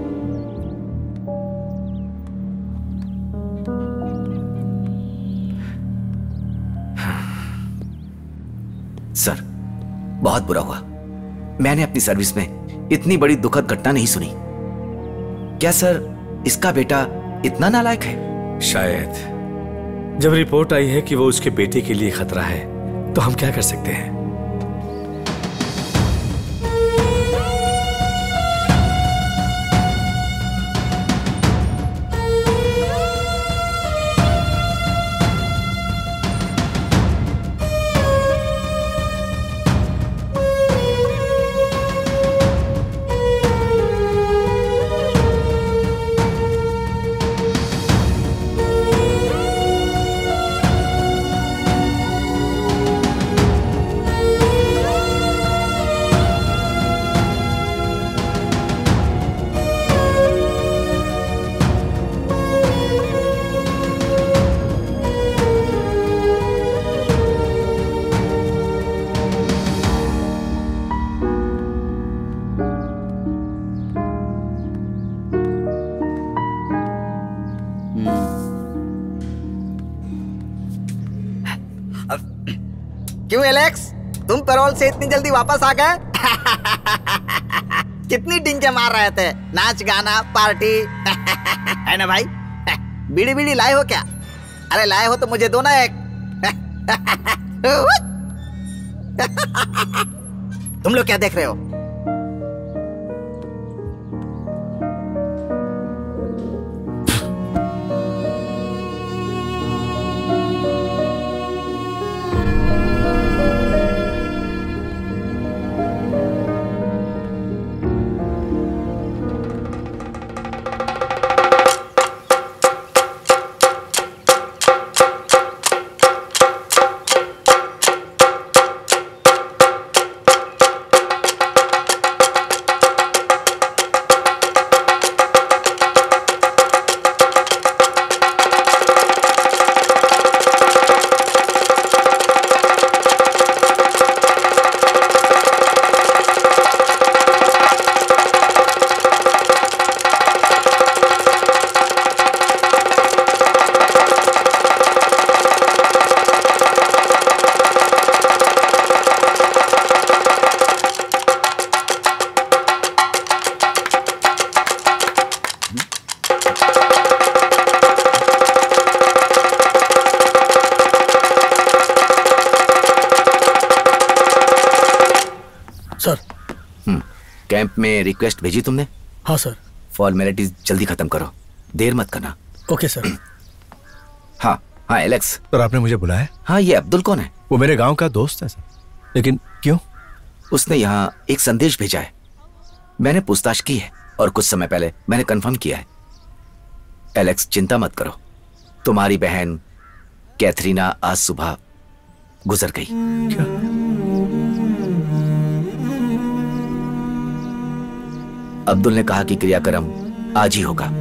सर, बहुत बुरा हुआ। मैंने अपनी सर्विस में इतनी बड़ी दुखद घटना नहीं सुनी। क्या सर इसका बेटा इतना नालायक है?
शायद। जब रिपोर्ट आई है कि वो उसके बेटे के लिए खतरा है, तो हम क्या कर सकते हैं?
क्यों एलेक्स, तुम पैरोल से इतनी जल्दी वापस आ गए? कितनी डिंगे मार रहे थे, नाच गाना पार्टी है ना भाई? बीड़ी बीड़ी लाए हो क्या? अरे लाए हो तो मुझे दो ना एक। तुम लोग क्या देख रहे हो?
कैंप में रिक्वेस्ट भेजी तुमने?
हाँ सर।
फॉर्मेलिटीज जल्दी खत्म करो, देर मत करना।
Okay sir.
हाँ हाँ एलेक्स।
सर आपने मुझे बुलाया?
हाँ ये अब्दुल कौन है?
वो मेरे गांव का दोस्त है सर। लेकिन क्यों?
उसने यहाँ एक संदेश भेजा है, मैंने पूछताछ की है और कुछ समय पहले मैंने कंफर्म किया है। एलेक्स चिंता मत करो, तुम्हारी बहन कैथरीना आज सुबह गुजर गई।
क्या?
अब्दुल ने कहा कि क्रियाक्रम आज ही होगा।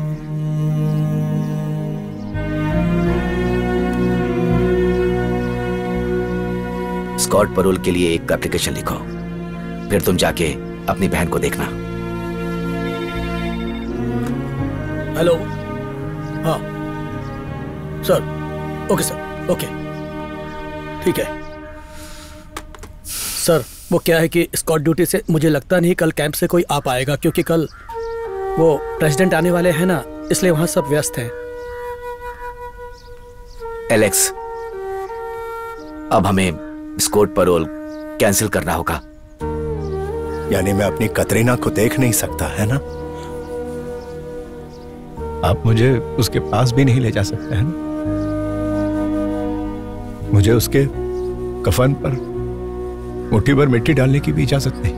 स्कॉट पैरोल के लिए एक एप्लीकेशन लिखो, फिर तुम जाके अपनी बहन को देखना।
हेलो। हाँ सर। Okay sir. ओके ठीक है सर। वो क्या है कि स्कॉट ड्यूटी से मुझे लगता नहीं कल कैंप से कोई आ पाएगा, क्योंकि कल वो प्रेसिडेंट आने वाले हैं ना, इसलिए वहां सब व्यस्त हैं।
एलेक्स, अब हमें स्कॉट पैरोल कैंसिल करना होगा।
यानी मैं अपनी कतरीना को देख नहीं सकता है ना? आप मुझे उसके पास भी नहीं ले जा सकते हैं ना? मुझे उसके कफन पर मुट्ठी भर मिट्टी डालने की भी इजाजत नहीं।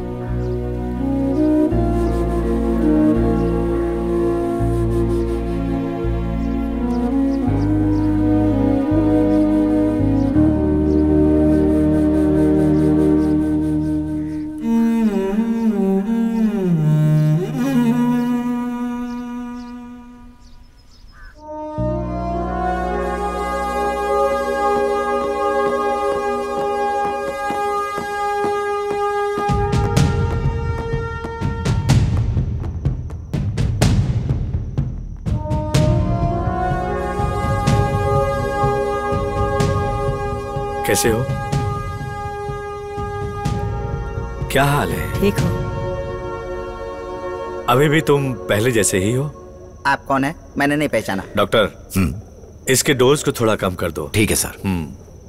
कैसे हो? क्या हाल है?
ठीक हो?
अभी भी तुम पहले जैसे ही हो?
आप कौन है? मैंने नहीं पहचाना।
डॉक्टर, इसके डोज को थोड़ा कम कर दो।
ठीक है सर।
हम्म।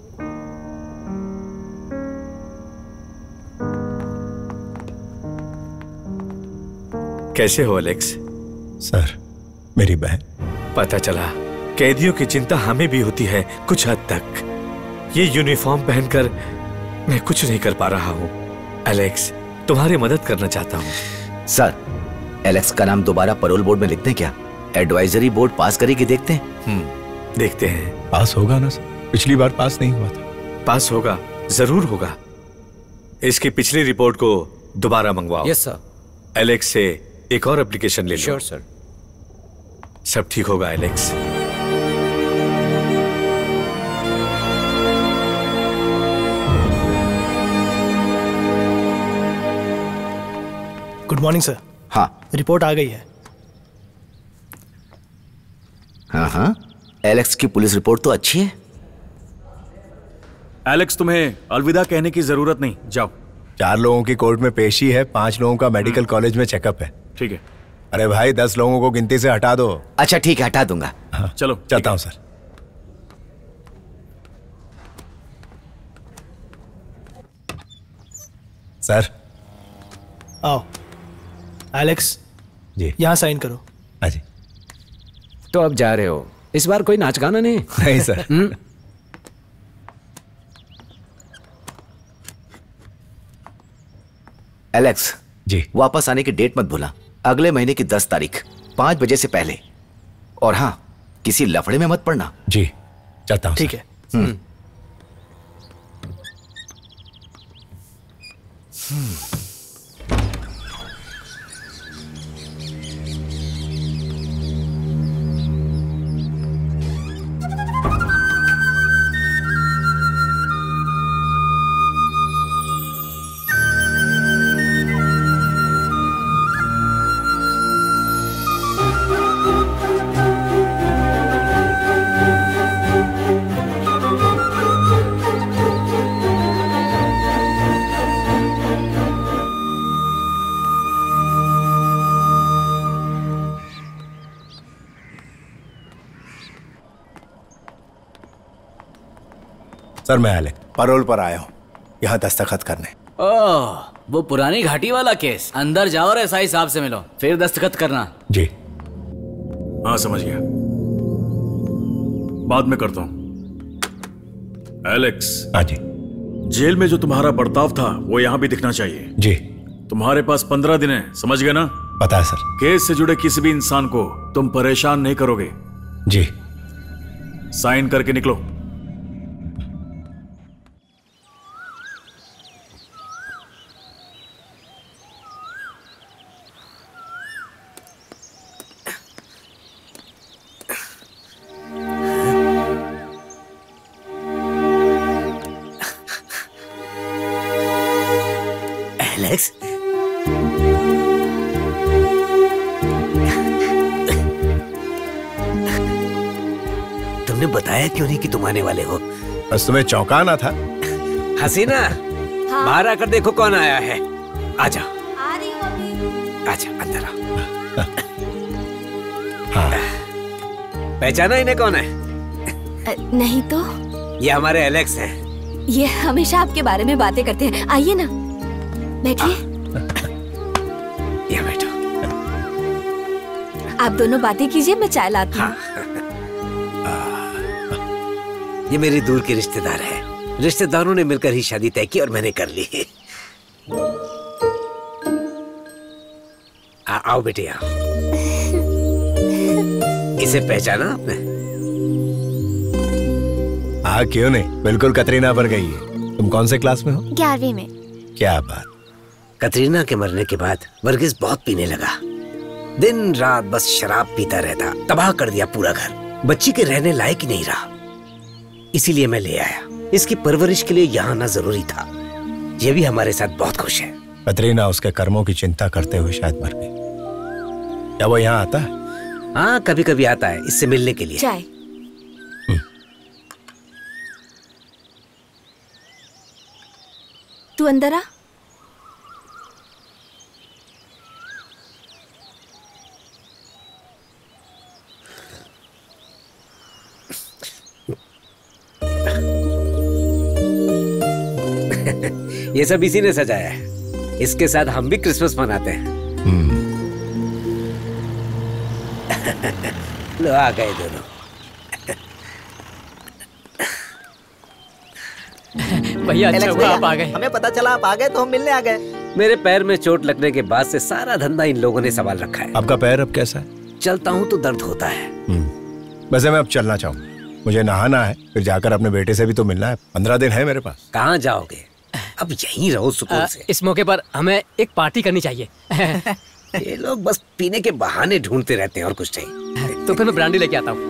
कैसे हो एलेक्स?
सर, मेरी बहन।
पता चला, कैदियों की चिंता हमें भी होती है कुछ हद तक। ये यूनिफॉर्म पहनकर मैं कुछ नहीं कर पा रहा हूँ। एलेक्स, तुम्हारी मदद करना चाहता हूँ।
सर, एलेक्स का नाम दोबारा पैरोल बोर्ड में लिख दें क्या? एडवाइजरी बोर्ड पास करेगी, देखते हैं।
हम्म, देखते हैं।
पास होगा ना सर? पिछली बार पास नहीं हुआ था।
पास होगा, जरूर होगा। इसकी पिछली रिपोर्ट को दोबारा मंगवाओ।
Yes sir.
एलेक्स से एक और एप्लीकेशन ले लो।
Sure sir.
सब ठीक होगा एलेक्स।
Good morning sir.
हाँ,
रिपोर्ट आ गई है।
हाँ हाँ, एलेक्स की पुलिस रिपोर्ट तो अच्छी है।
एलेक्स, तुम्हें अलविदा कहने की जरूरत नहीं, जाओ।
चार लोगों की कोर्ट में पेशी है, पांच लोगों का मेडिकल कॉलेज में चेकअप है।
ठीक है।
अरे भाई, दस लोगों को गिनती से हटा दो।
अच्छा ठीक है, हटा दूंगा।
हाँ,
चलो
चलता हूँ सर। सर
आओ। एलेक्स
जी,
यहाँ साइन करो।
हाँ जी।
तो अब जा रहे हो? इस बार कोई नाच गाना नहीं?
नहीं सर।
एलेक्स
जी,
वापस आने की डेट मत भूला। अगले महीने की दस तारीख पाँच बजे से पहले। और हाँ, किसी लफड़े में मत पड़ना।
जी, चलता हूँ।
ठीक है।
हम्म।
सर मैं एलेक्स पैरोल पर आया हूँ यहाँ दस्तखत करने।
ओह, वो पुरानी घाटी वाला केस। अंदर जाओ और एसआई साहब से मिलो, फिर दस्तखत करना।
जी।
हाँ समझ गया, बाद में करता हूँ। एलेक्स।
हाँ जी।
जेल में जो तुम्हारा बर्ताव था वो यहाँ भी दिखना चाहिए।
जी।
तुम्हारे पास पंद्रह दिन है, समझ गए ना?
पता है सर।
केस से जुड़े किसी भी इंसान को तुम परेशान नहीं करोगे।
जी।
साइन करके निकलो।
एलेक्स, तुमने बताया क्यों नहीं कि तुम आने वाले हो?
बस तुम्हें चौंकाना था।
हसीना,
हाँ?
बाहर आकर देखो कौन आया है। आजा
आ रही हूँ अभी।
आजा, अंदर आ।
हाँ।
पहचाना इन्हें कौन है?
अ, नहीं तो।
ये हमारे एलेक्स हैं।
ये हमेशा आपके बारे में बातें करते हैं। आइए ना, बैठिए।
ये बैठो।
आप दोनों बातें कीजिए, मैं चाय लाती हूँ।
ये मेरी दूर के रिश्तेदार है। रिश्तेदारों ने मिलकर ही शादी तय की और मैंने कर ली। आ, आओ बेटे आओ। इसे पहचाना आपने?
हाँ क्यों नहीं, बिल्कुल कतरीना बन गई है। तुम कौन से क्लास में हो?
ग्यारहवीं में।
क्या बात।
कतरीना के मरने के बाद वर्गीस बहुत पीने लगा। दिन रात बस शराब पीता रहता, तबाह कर दिया पूरा घर। बच्ची के रहने लायक ही नहीं रहा। इसीलिए मैं ले आया। इसकी परवरिश के लिए यहाँ आना जरूरी था। ये भी हमारे साथ बहुत खुश है।
कतरीना उसके कर्मों की चिंता करते हुए शायद मर गई। क्या वो यहाँ आता है?
हाँ, कभी कभी आता है इससे मिलने के लिए।
चाय। तू अंदर आ।
ये सब इसी ने सजाया है। इसके साथ हम भी क्रिसमस मनाते हैं। लो आ गए दोनों।
भैया अच्छा हुआ आप आ गए।
हमें पता चला आप आ गए तो हम मिलने आ गए।
मेरे पैर में चोट लगने के बाद से सारा धंधा इन लोगों ने संभाल रखा है।
आपका पैर अब कैसा है?
चलता हूँ तो दर्द होता है।
वैसे मैं अब चलना चाहूँ, मुझे नहाना है, फिर जाकर अपने बेटे से भी तो मिलना है। पंद्रह दिन है मेरे पास।
कहाँ जाओगे? अब यहीं रहो सुकून से।
इस मौके पर हमें एक पार्टी करनी चाहिए।
ये लोग बस पीने के बहाने ढूंढते रहते हैं और कुछ नहीं।
तो फिर मैं ब्रांडी लेके आता हूँ।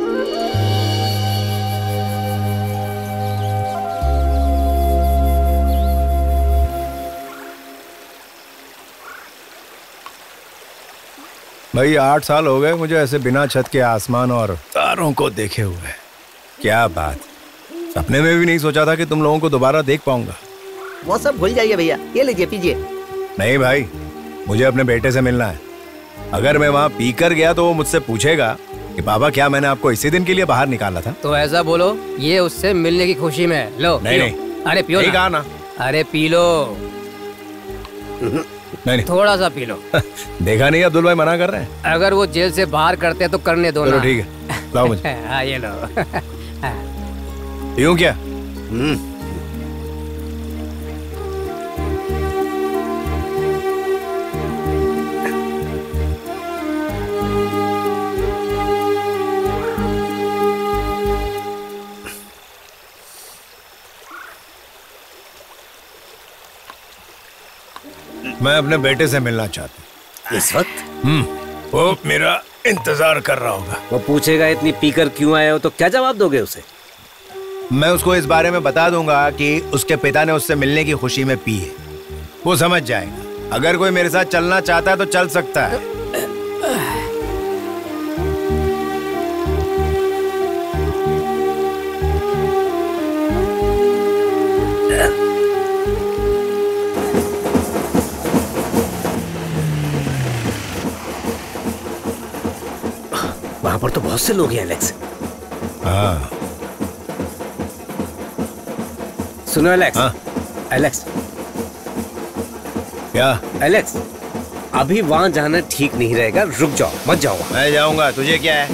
भाई आठ साल हो गए मुझे ऐसे बिना छत के आसमान और तारों को देखे हुए। क्या बात। सपने में भी नहीं सोचा था कि तुम लोगों को दोबारा देख पाऊंगा।
वो सब भूल जाइए भैया, ये लीजिए पीजिए।
नहीं भाई, मुझे अपने बेटे से मिलना है। अगर मैं वहाँ पी कर गया तो वो मुझसे पूछेगा कि पापा क्या मैंने आपको इसी दिन के लिए बाहर निकाला था।
तो ऐसा बोलो, ये उससे मिलने की खुशी में। लो
नहीं
पियो।
नहीं,
अरे पियो
नहीं
ना।
कहा ना।
अरे पी लो।
नहीं नहीं,
थोड़ा सा पी लो।
देखा नहीं अब्दुल भाई मना कर रहे हैं।
अगर वो जेल से बाहर करते हैं तो करने दो ना।
चलो ठीक है, लाओ मुझे।
हाँ ये लो।
यूं क्या? मैं अपने बेटे से मिलना चाहता हूँ
इस वक्त।
हम्म, वो मेरा इंतजार कर रहा होगा।
वो पूछेगा इतनी पीकर क्यों आए हो, तो क्या जवाब दोगे उसे?
मैं उसको इस बारे में बता दूंगा कि उसके पिता ने उससे मिलने की खुशी में पी है। वो समझ जाएगा। अगर कोई मेरे साथ चलना चाहता है तो चल सकता है।
वहां पर तो बहुत से लोग हैं एलेक्स।
हाँ।
सुनो एलेक्स।
हाँ?
एलेक्स।
क्या?
एलेक्स, अभी वहां जाना ठीक नहीं रहेगा, रुक जाओ, मत जाओ।
मैं जाऊंगा, तुझे क्या है?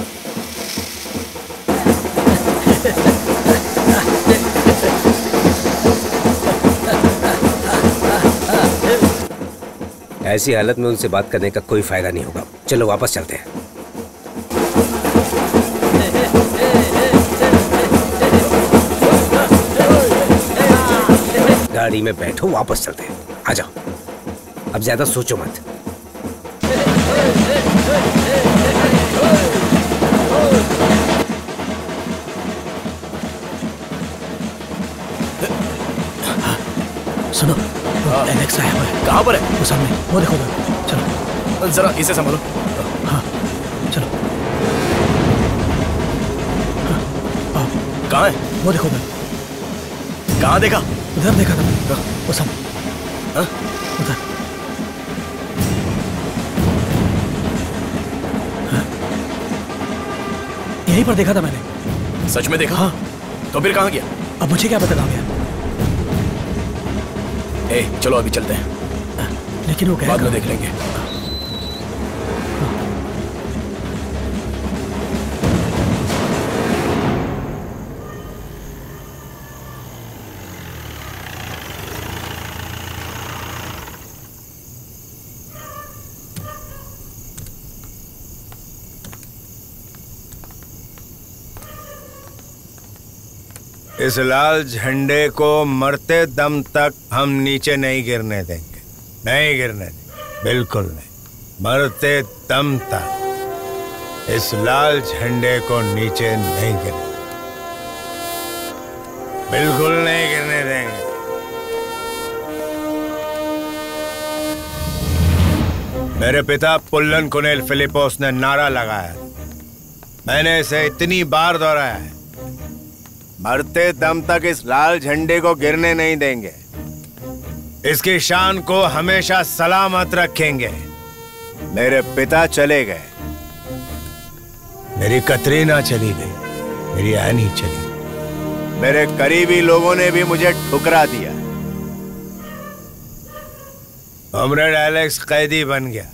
ऐसी हालत में उनसे बात करने का कोई फायदा नहीं होगा। चलो वापस चलते हैं। गाड़ी में बैठो, वापस चलते हैं। आ जाओ, अब ज्यादा सोचो मत।
सुनो, एलेक्स आया हुआ है।
कहाँ पर है?
वो सामने, वो देखो उधर। चलो
जरा इसे संभालो।
हाँ चलो। हाँ,
कहाँ है?
वो देखो उधर।
कहाँ देखा?
उधर देखा था, वो सामने।
हाँ?
उधर। हाँ? यहीं पर देखा था मैंने।
सच में देखा?
हाँ।
तो फिर कहाँ गया?
अब मुझे क्या पता कहाँ गया।
ए, चलो अभी चलते हैं।
लेकिन वो
बाद में देख लेंगे।
इस लाल झंडे को मरते दम तक हम नीचे नहीं गिरने देंगे। नहीं गिरने देंगे, बिल्कुल नहीं। मरते दम तक इस लाल झंडे को नीचे नहीं गिरने, बिल्कुल नहीं गिरने देंगे। मेरे पिता पुल्लन कुनेल फिलिपोस ने नारा लगाया, मैंने इसे इतनी बार दोहराया है, मरते दम तक इस लाल झंडे को गिरने नहीं देंगे। इसकी शान को हमेशा सलामत रखेंगे। मेरे पिता चले गए, मेरी कतरीना चली गई, मेरी एनी चली गई, मेरे करीबी लोगों ने भी मुझे ठुकरा दिया। कॉमरेड एलेक्स कैदी बन गया,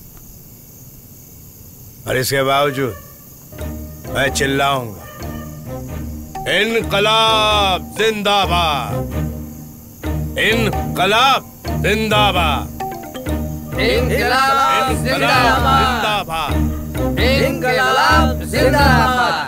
और इसके बावजूद मैं चिल्लाऊंगा, इनकलाब जिंदाबाद, इनकलाब जिंदाबाद,
इनकलाब जिंदाबाद, इनकलाब जिंदाबाद।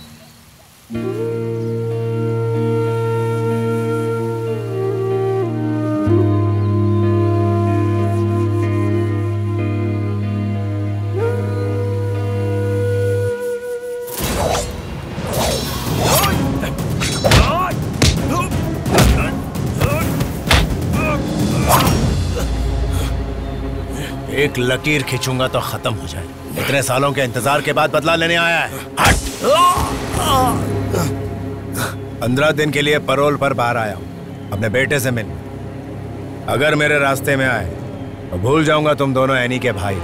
एक लकीर खींचूंगा तो खत्म हो जाए। इतने सालों के इंतजार के बाद बदला लेने आया है। हट! पंद्रह दिन के लिए परोल पर बाहर आया हूं अपने बेटे से मिलने। अगर मेरे रास्ते में आए तो भूल जाऊंगा तुम दोनों एनी के भाई।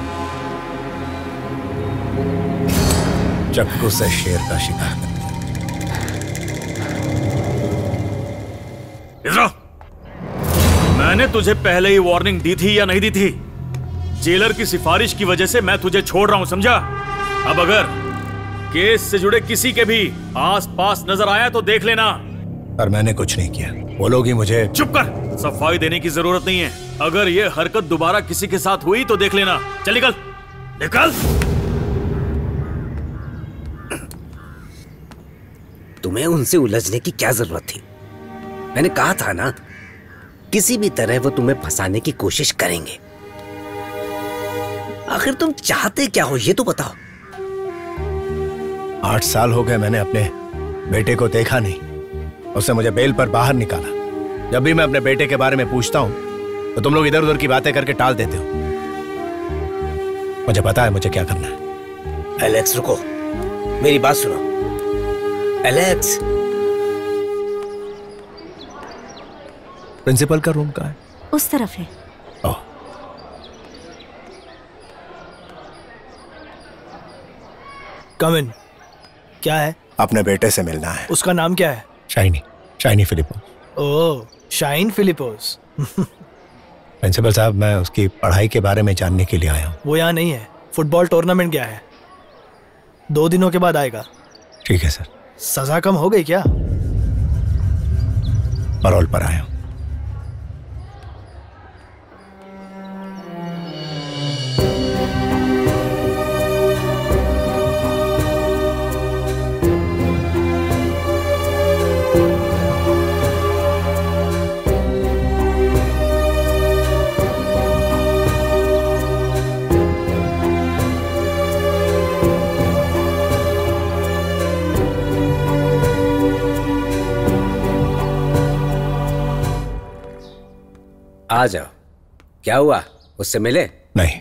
चक्कू से शेर का शिकार कर।
इज़रा, मैंने तुझे पहले ही वार्निंग दी थी या नहीं दी थी? जेलर की सिफारिश की वजह से मैं तुझे छोड़ रहा हूं, समझा? अब अगर केस से जुड़े किसी के भी आस पास नजर आया तो देख लेना।
पर मैंने कुछ नहीं किया, वो लोग ही मुझे।
चुप कर, सफाई देने की जरूरत नहीं है। अगर ये हरकत दोबारा किसी के साथ हुई तो देख लेना। चल निकल, निकल।
तुम्हें उनसे उलझने की क्या जरूरत थी? मैंने कहा था ना, किसी भी तरह वो तुम्हें फंसाने की कोशिश करेंगे। आखिर तुम चाहते क्या हो ये तो बताओ।
आठ साल हो गए मैंने अपने बेटे को देखा नहीं। उसने मुझे बेल पर बाहर निकाला। जब भी मैं अपने बेटे के बारे में पूछता हूं तो तुम लोग इधर उधर की बातें करके टाल देते हो। मुझे पता है मुझे क्या करना है।
एलेक्स रुको, मेरी बात सुनो। एलेक्स,
प्रिंसिपल का रूम कहाँ है?
उस तरफ है।
ओह।
कम इन। क्या है?
अपने बेटे से मिलना है।
उसका नाम क्या है?
Shiny, Shiny Philipose.
ओह, शाइन फिलिपोस।
प्रिंसिपल साहब, मैं उसकी पढ़ाई के बारे में जानने के लिए आया हूँ।
वो यहाँ नहीं है, फुटबॉल टूर्नामेंट गया है। दो दिनों के बाद आएगा।
ठीक है सर।
सजा कम हो गई क्या?
परोल पर आया हूँ।
आ जाओ। क्या हुआ, उससे मिले?
नहीं।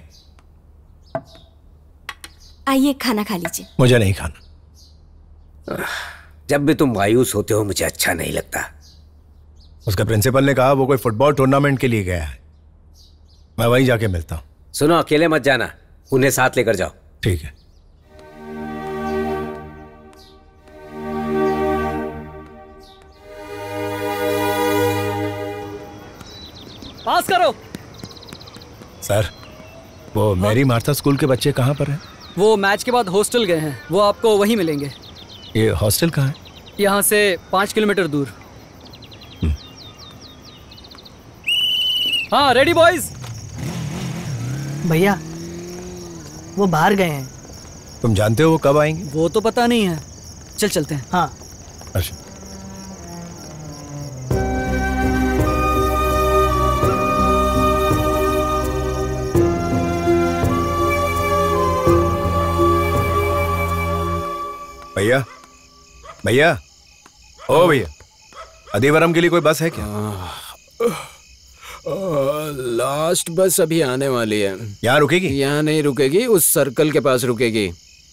आइए खाना खा लीजिए।
मुझे नहीं खाना।
जब भी तुम मायूस होते हो मुझे अच्छा नहीं लगता।
उसका प्रिंसिपल ने कहा वो कोई फुटबॉल टूर्नामेंट के लिए गया है। मैं वहीं जाके मिलता हूँ।
सुनो, अकेले मत जाना, उन्हें साथ लेकर जाओ।
ठीक है।
पास करो।
सर, वो मैरी मार्था स्कूल के बच्चे कहाँ पर हैं?
वो मैच के बाद हॉस्टल गए हैं, वो आपको वहीं मिलेंगे।
ये हॉस्टल कहाँ है?
यहाँ से पाँच किलोमीटर दूर। हाँ, रेडी बॉयज।
भैया, वो बाहर गए हैं।
तुम जानते हो वो कब आएंगे?
वो तो पता नहीं है। चल चलते हैं।
हाँ।
अच्छा। भैया, भैया, ओ भैया, अधिवरम के लिए कोई बस है क्या?
लास्ट बस अभी आने वाली है।
यहाँ रुकेगी?
यहाँ नहीं रुकेगी, उस सर्कल के पास रुकेगी।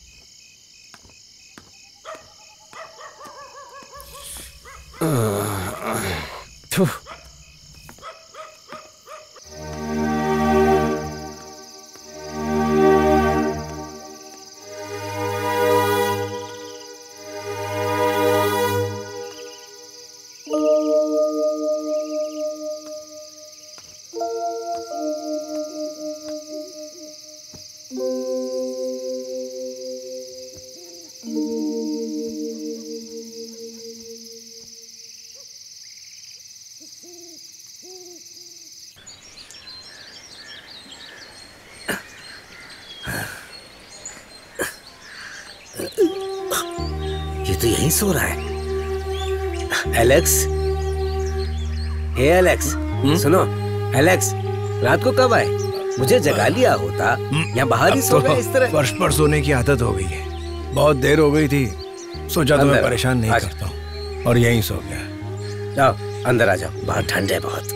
ये तो यहीं सो रहा है। एलेक्स, हे एलेक्स, सुनो। एलेक्स, रात को कब आए? मुझे जगा लिया होता। यहाँ बाहर ही सो गए इस तरह।
वर्ष पर सोने की आदत हो गई है। बहुत देर हो गई थी, सोचा तो मैं परेशान नहीं करता हूँ और यहीं सो गया।
जाओ अंदर आ जाओ, बाहर ठंड है बहुत।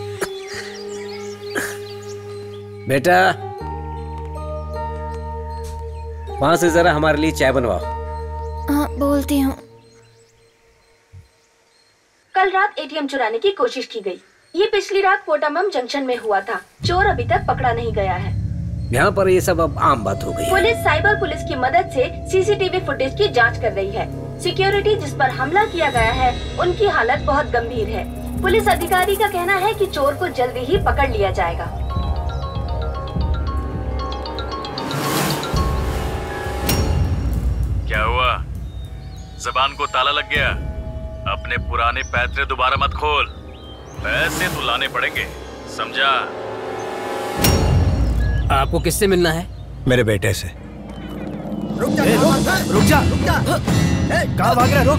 बेटा, वहां से जरा हमारे लिए चाय बनवाओ।
हाँ, बोलती हूँ।
कल रात एटीएम चुराने की कोशिश की गई। ये पिछली रात कोटामम जंक्शन में हुआ था। चोर अभी तक पकड़ा नहीं गया है।
यहाँ पर ये सब अब आम बात हो गई है।
पुलिस साइबर पुलिस की मदद से सीसीटीवी फुटेज की जांच कर रही है। सिक्योरिटी जिस पर हमला किया गया है उनकी हालत बहुत गंभीर है। पुलिस अधिकारी का कहना है कि चोर को जल्दी ही पकड़ लिया जाएगा।
क्या हुआ? जबान को ताला लग गया? अपने पुराने पैतरे दोबारा मत खोल। पैसे तो लाने पड़ेंगे, समझा?
आपको किससे मिलना है?
मेरे बेटे से।
रुक जा, ए, रुक, रुक जा, रुक जा। कहाँ भाग रहा है? रुक,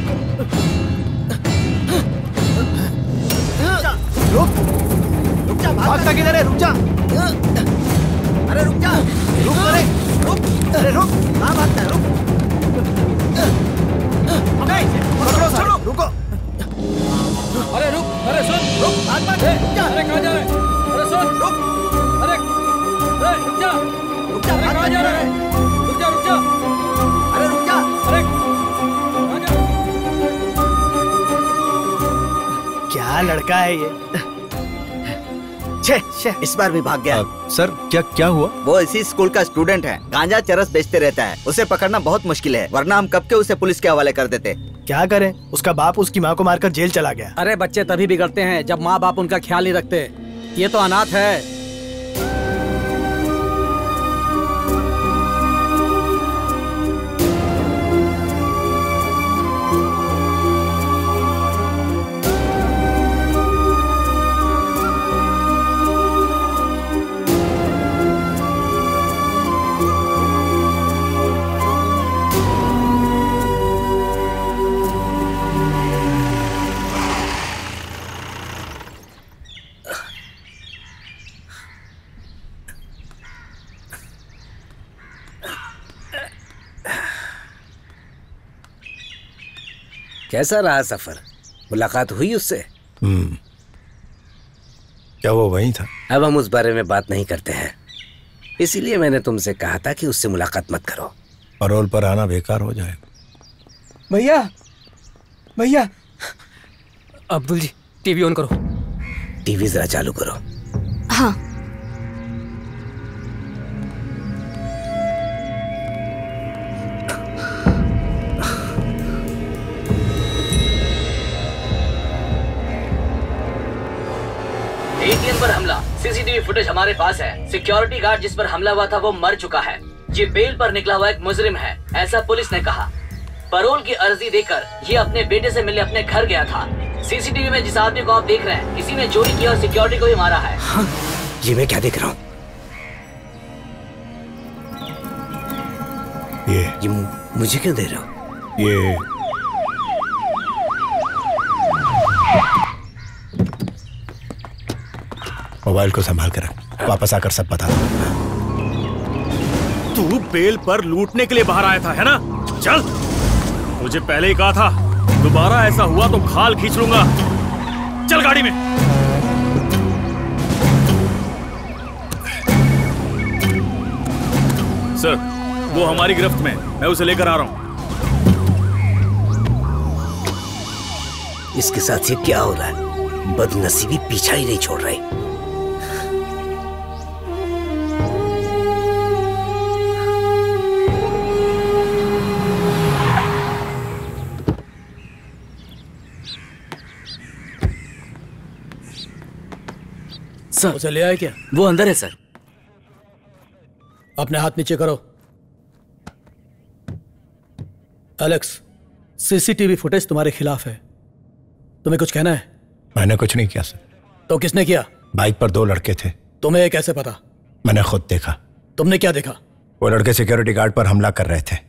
रुक, रुक जा, भागता किधर है? रुक जा, अरे रुक जा, रुक, अरे रुक, अरे रुक, कहाँ भागता है? रुक, पकड़ो सर, रुको।
अरे रुक, अरे सुन,
रुक, भाग मत, रुक जा।
अरे कहाँ जा रहे? अरे सुन, रुक, अरे, अरे रुक जा,
रुक जा,
अरे कहाँ जा रहे? रुक जा, रुक जा,
अरे रुक जा,
अरे
क्या लड़का है ये?
छे, छे, इस बार भी भाग गया।
आ, सर क्या क्या हुआ?
वो इसी स्कूल का स्टूडेंट है, गांजा चरस बेचते रहता है। उसे पकड़ना बहुत मुश्किल है, वरना हम कब के उसे पुलिस के हवाले कर देते।
क्या करें, उसका बाप उसकी माँ को मारकर जेल चला गया।
अरे बच्चे तभी बिगड़ते हैं जब माँ बाप उनका ख्याल नहीं रखते। ये तो अनाथ है।
कैसा रहा सफर? मुलाकात हुई उससे?
हम्म, क्या वो वही था?
अब हम उस बारे में बात नहीं करते हैं, इसीलिए मैंने तुमसे कहा था कि उससे मुलाकात मत करो।
पैरोल पर आना बेकार हो जाएगा।
भैया, भैया,
अब्दुल जी टीवी ऑन करो।
टीवी जरा चालू करो।
हाँ।
एटीएम पर हमला, सीसीटीवी फुटेज हमारे पास है। सिक्योरिटी गार्ड जिस पर हमला हुआ था वो मर चुका है। ये बेल पर निकला हुआ एक मुजरिम है, ऐसा पुलिस ने कहा। पैरोल की अर्जी देकर ये अपने बेटे से मिलने अपने घर गया था। सीसीटीवी में जिस आदमी को आप देख रहे हैं, इसी ने चोरी किया और सिक्योरिटी को भी मारा है।
हाँ, ये मैं क्या देख रहा हूँ?
ये
ये मुझे क्यों दे रहे हो?
ये मोबाइल को संभाल कर रख, वापस आकर सब बता दो।
तू बेल पर लूटने के लिए बाहर आया था, है ना? चल, मुझे पहले ही कहा था, दोबारा ऐसा हुआ तो खाल खींच लूंगा। चल गाड़ी में। सर, वो हमारी गिरफ्त में, मैं उसे लेकर आ रहा हूं।
इसके साथ ये क्या हो रहा है? बदनसीबी पीछा ही नहीं छोड़ रही।
सर, उसे ले आए क्या?
वो अंदर है सर।
अपने हाथ नीचे करो। एलेक्स, सीसीटीवी फुटेज तुम्हारे खिलाफ है। तुम्हें कुछ कहना है?
मैंने कुछ नहीं किया सर।
तो किसने किया?
बाइक पर दो लड़के थे।
तुम्हें ये कैसे पता?
मैंने खुद देखा।
तुमने क्या देखा?
वो लड़के सिक्योरिटी गार्ड पर हमला कर रहे थे।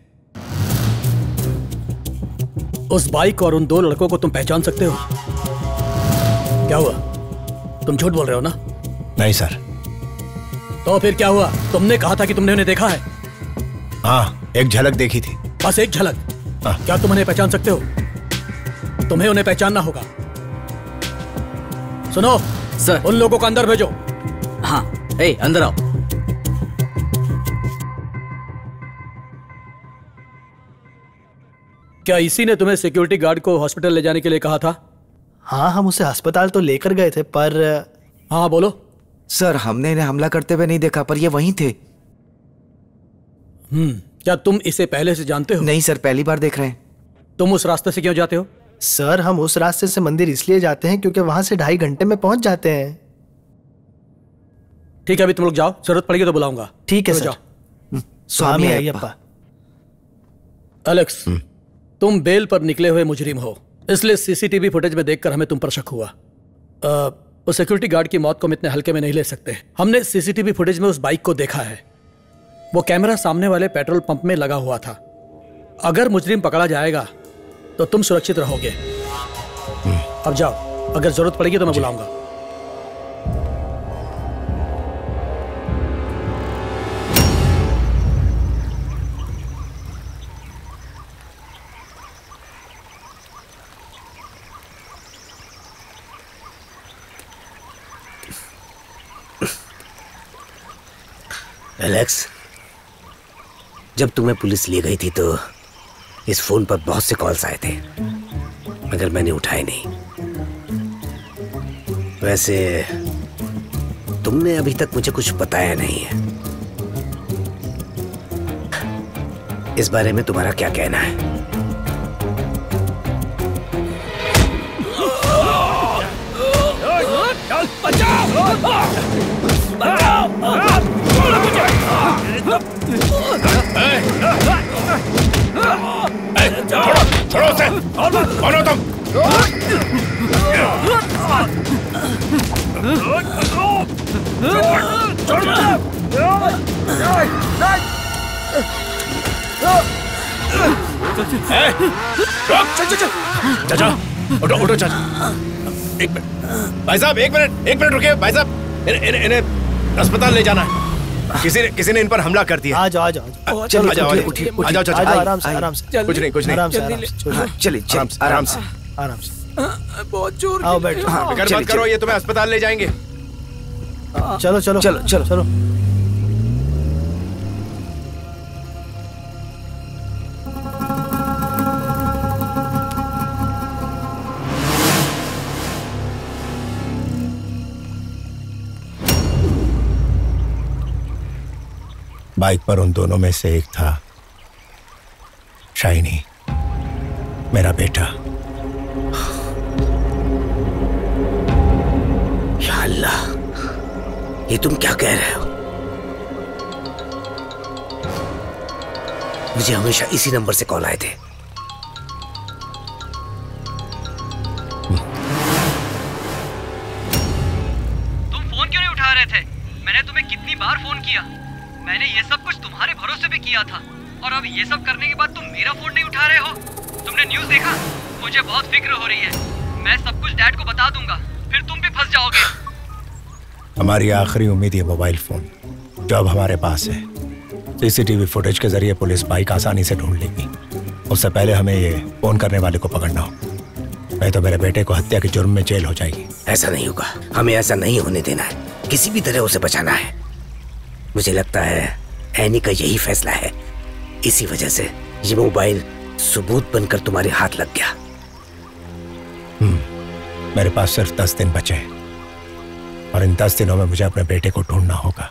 उस बाइक और उन दो लड़कों को तुम पहचान सकते हो? क्या हुआ? तुम झूठ बोल रहे हो ना?
नहीं सर।
तो फिर क्या हुआ? तुमने कहा था कि तुमने उन्हें देखा है।
हाँ, एक झलक देखी थी।
बस एक झलक? हाँ। क्या तुम उन्हें पहचान सकते हो? तुम्हें उन्हें पहचानना होगा। सुनो
सर,
उन लोगों को अंदर भेजो।
हाँ, ए, अंदर आओ।
क्या इसी ने तुम्हें सिक्योरिटी गार्ड को हॉस्पिटल ले जाने के लिए कहा था?
हाँ, हम उसे अस्पताल तो लेकर गए थे, पर
हाँ बोलो। सर, हमने इन्हें हमला करते हुए नहीं देखा, पर ये वहीं थे।
हम्म, क्या तुम इसे पहले से जानते हो?
नहीं सर, पहली बार देख रहे हैं।
तुम उस रास्ते से क्यों जाते हो?
सर, हम उस रास्ते से मंदिर इसलिए जाते हैं क्योंकि वहां से ढाई घंटे में पहुंच जाते हैं।
ठीक है, अभी तुम लोग जाओ, जरूरत पड़ेगी तो बुलाऊंगा।
ठीक है सर।
जाओ।
स्वामी अयप्पा।
एलेक्स, तुम बेल पर निकले हुए मुजरिम हो, इसलिए सीसीटीवी फुटेज में देखकर हमें तुम पर शक हुआ। आ, उस सिक्योरिटी गार्ड की मौत को हम इतने हल्के में नहीं ले सकते। हमने सीसीटीवी फुटेज में उस बाइक को देखा है। वो कैमरा सामने वाले पेट्रोल पंप में लगा हुआ था। अगर मुजरिम पकड़ा जाएगा तो तुम सुरक्षित रहोगे। अब जाओ, अगर जरूरत पड़ेगी तो मैं बुलाऊंगा।
एलेक्स, जब तुम्हें पुलिस ले गई थी तो इस फोन पर बहुत से कॉल्स आए थे, मगर मैंने उठाए नहीं। वैसे तुमने अभी तक मुझे कुछ बताया नहीं है। इस बारे में तुम्हारा क्या कहना है?
छोड़ो उसे! कौन हो तुम? चाचा, उठो उठो चाचा। एक मिनट भाई साहब, एक मिनट एक मिनट रुकिए भाई साहब। इन्हें इन्हें इन्हें अस्पताल ले जाना है। किसी ने किसी ने इन पर हमला कर दिया।
आ जाओ आ जाओ।
चलो आ जाओ आ जाओ चाचा।
आराम से आराम से।
कुछ नहीं कुछ नहीं।
आराम से आराम से।
चलिए
आराम से आराम से।
बहुत जोर।
आओ बैठो।
फिक्र मत करो, ये तुम्हें अस्पताल ले जाएंगे।
चलो चलो
चलो चलो
चलो।
बाइक पर उन दोनों में से एक था शाइनी, मेरा बेटा।
या अल्लाह, ये तुम क्या कह रहे हो? मुझे हमेशा इसी नंबर से कॉल आए थे।
तुम फोन क्यों नहीं उठा रहे थे? मैंने तुम्हें कितनी बार फोन किया। मैंने ये सब कुछ तुम्हारे भरोसे पे किया था, और अब ये सब करने के बाद तुम मेरा फोन नहीं उठा रहे हो। तुमने न्यूज़ देखा? मुझे बहुत फिक्र हो रही है। मैं सब कुछ डैड को बता दूंगा, फिर तुम भी फंस जाओगे।
हमारी आखिरी उम्मीद ये मोबाइल फोन जो अब हमारे पास है। सीसीटीवी फुटेज के जरिए पुलिस बाइक आसानी से ढूंढ लेगी। उससे पहले हमें ये फोन करने वाले को पकड़ना हो, नहीं तो मेरे बेटे को हत्या के जुर्म में जेल हो जाएगी।
ऐसा नहीं होगा, हमें ऐसा नहीं होने देना है। किसी भी तरह उसे बचाना है। मुझे लगता है एनी का यही फैसला है। इसी वजह से ये मोबाइल सबूत बनकर तुम्हारे हाथ लग गया।
हम्म, मेरे पास सिर्फ दस दिन बचे हैं और इन दस दिनों में मुझे अपने बेटे को ढूंढना होगा।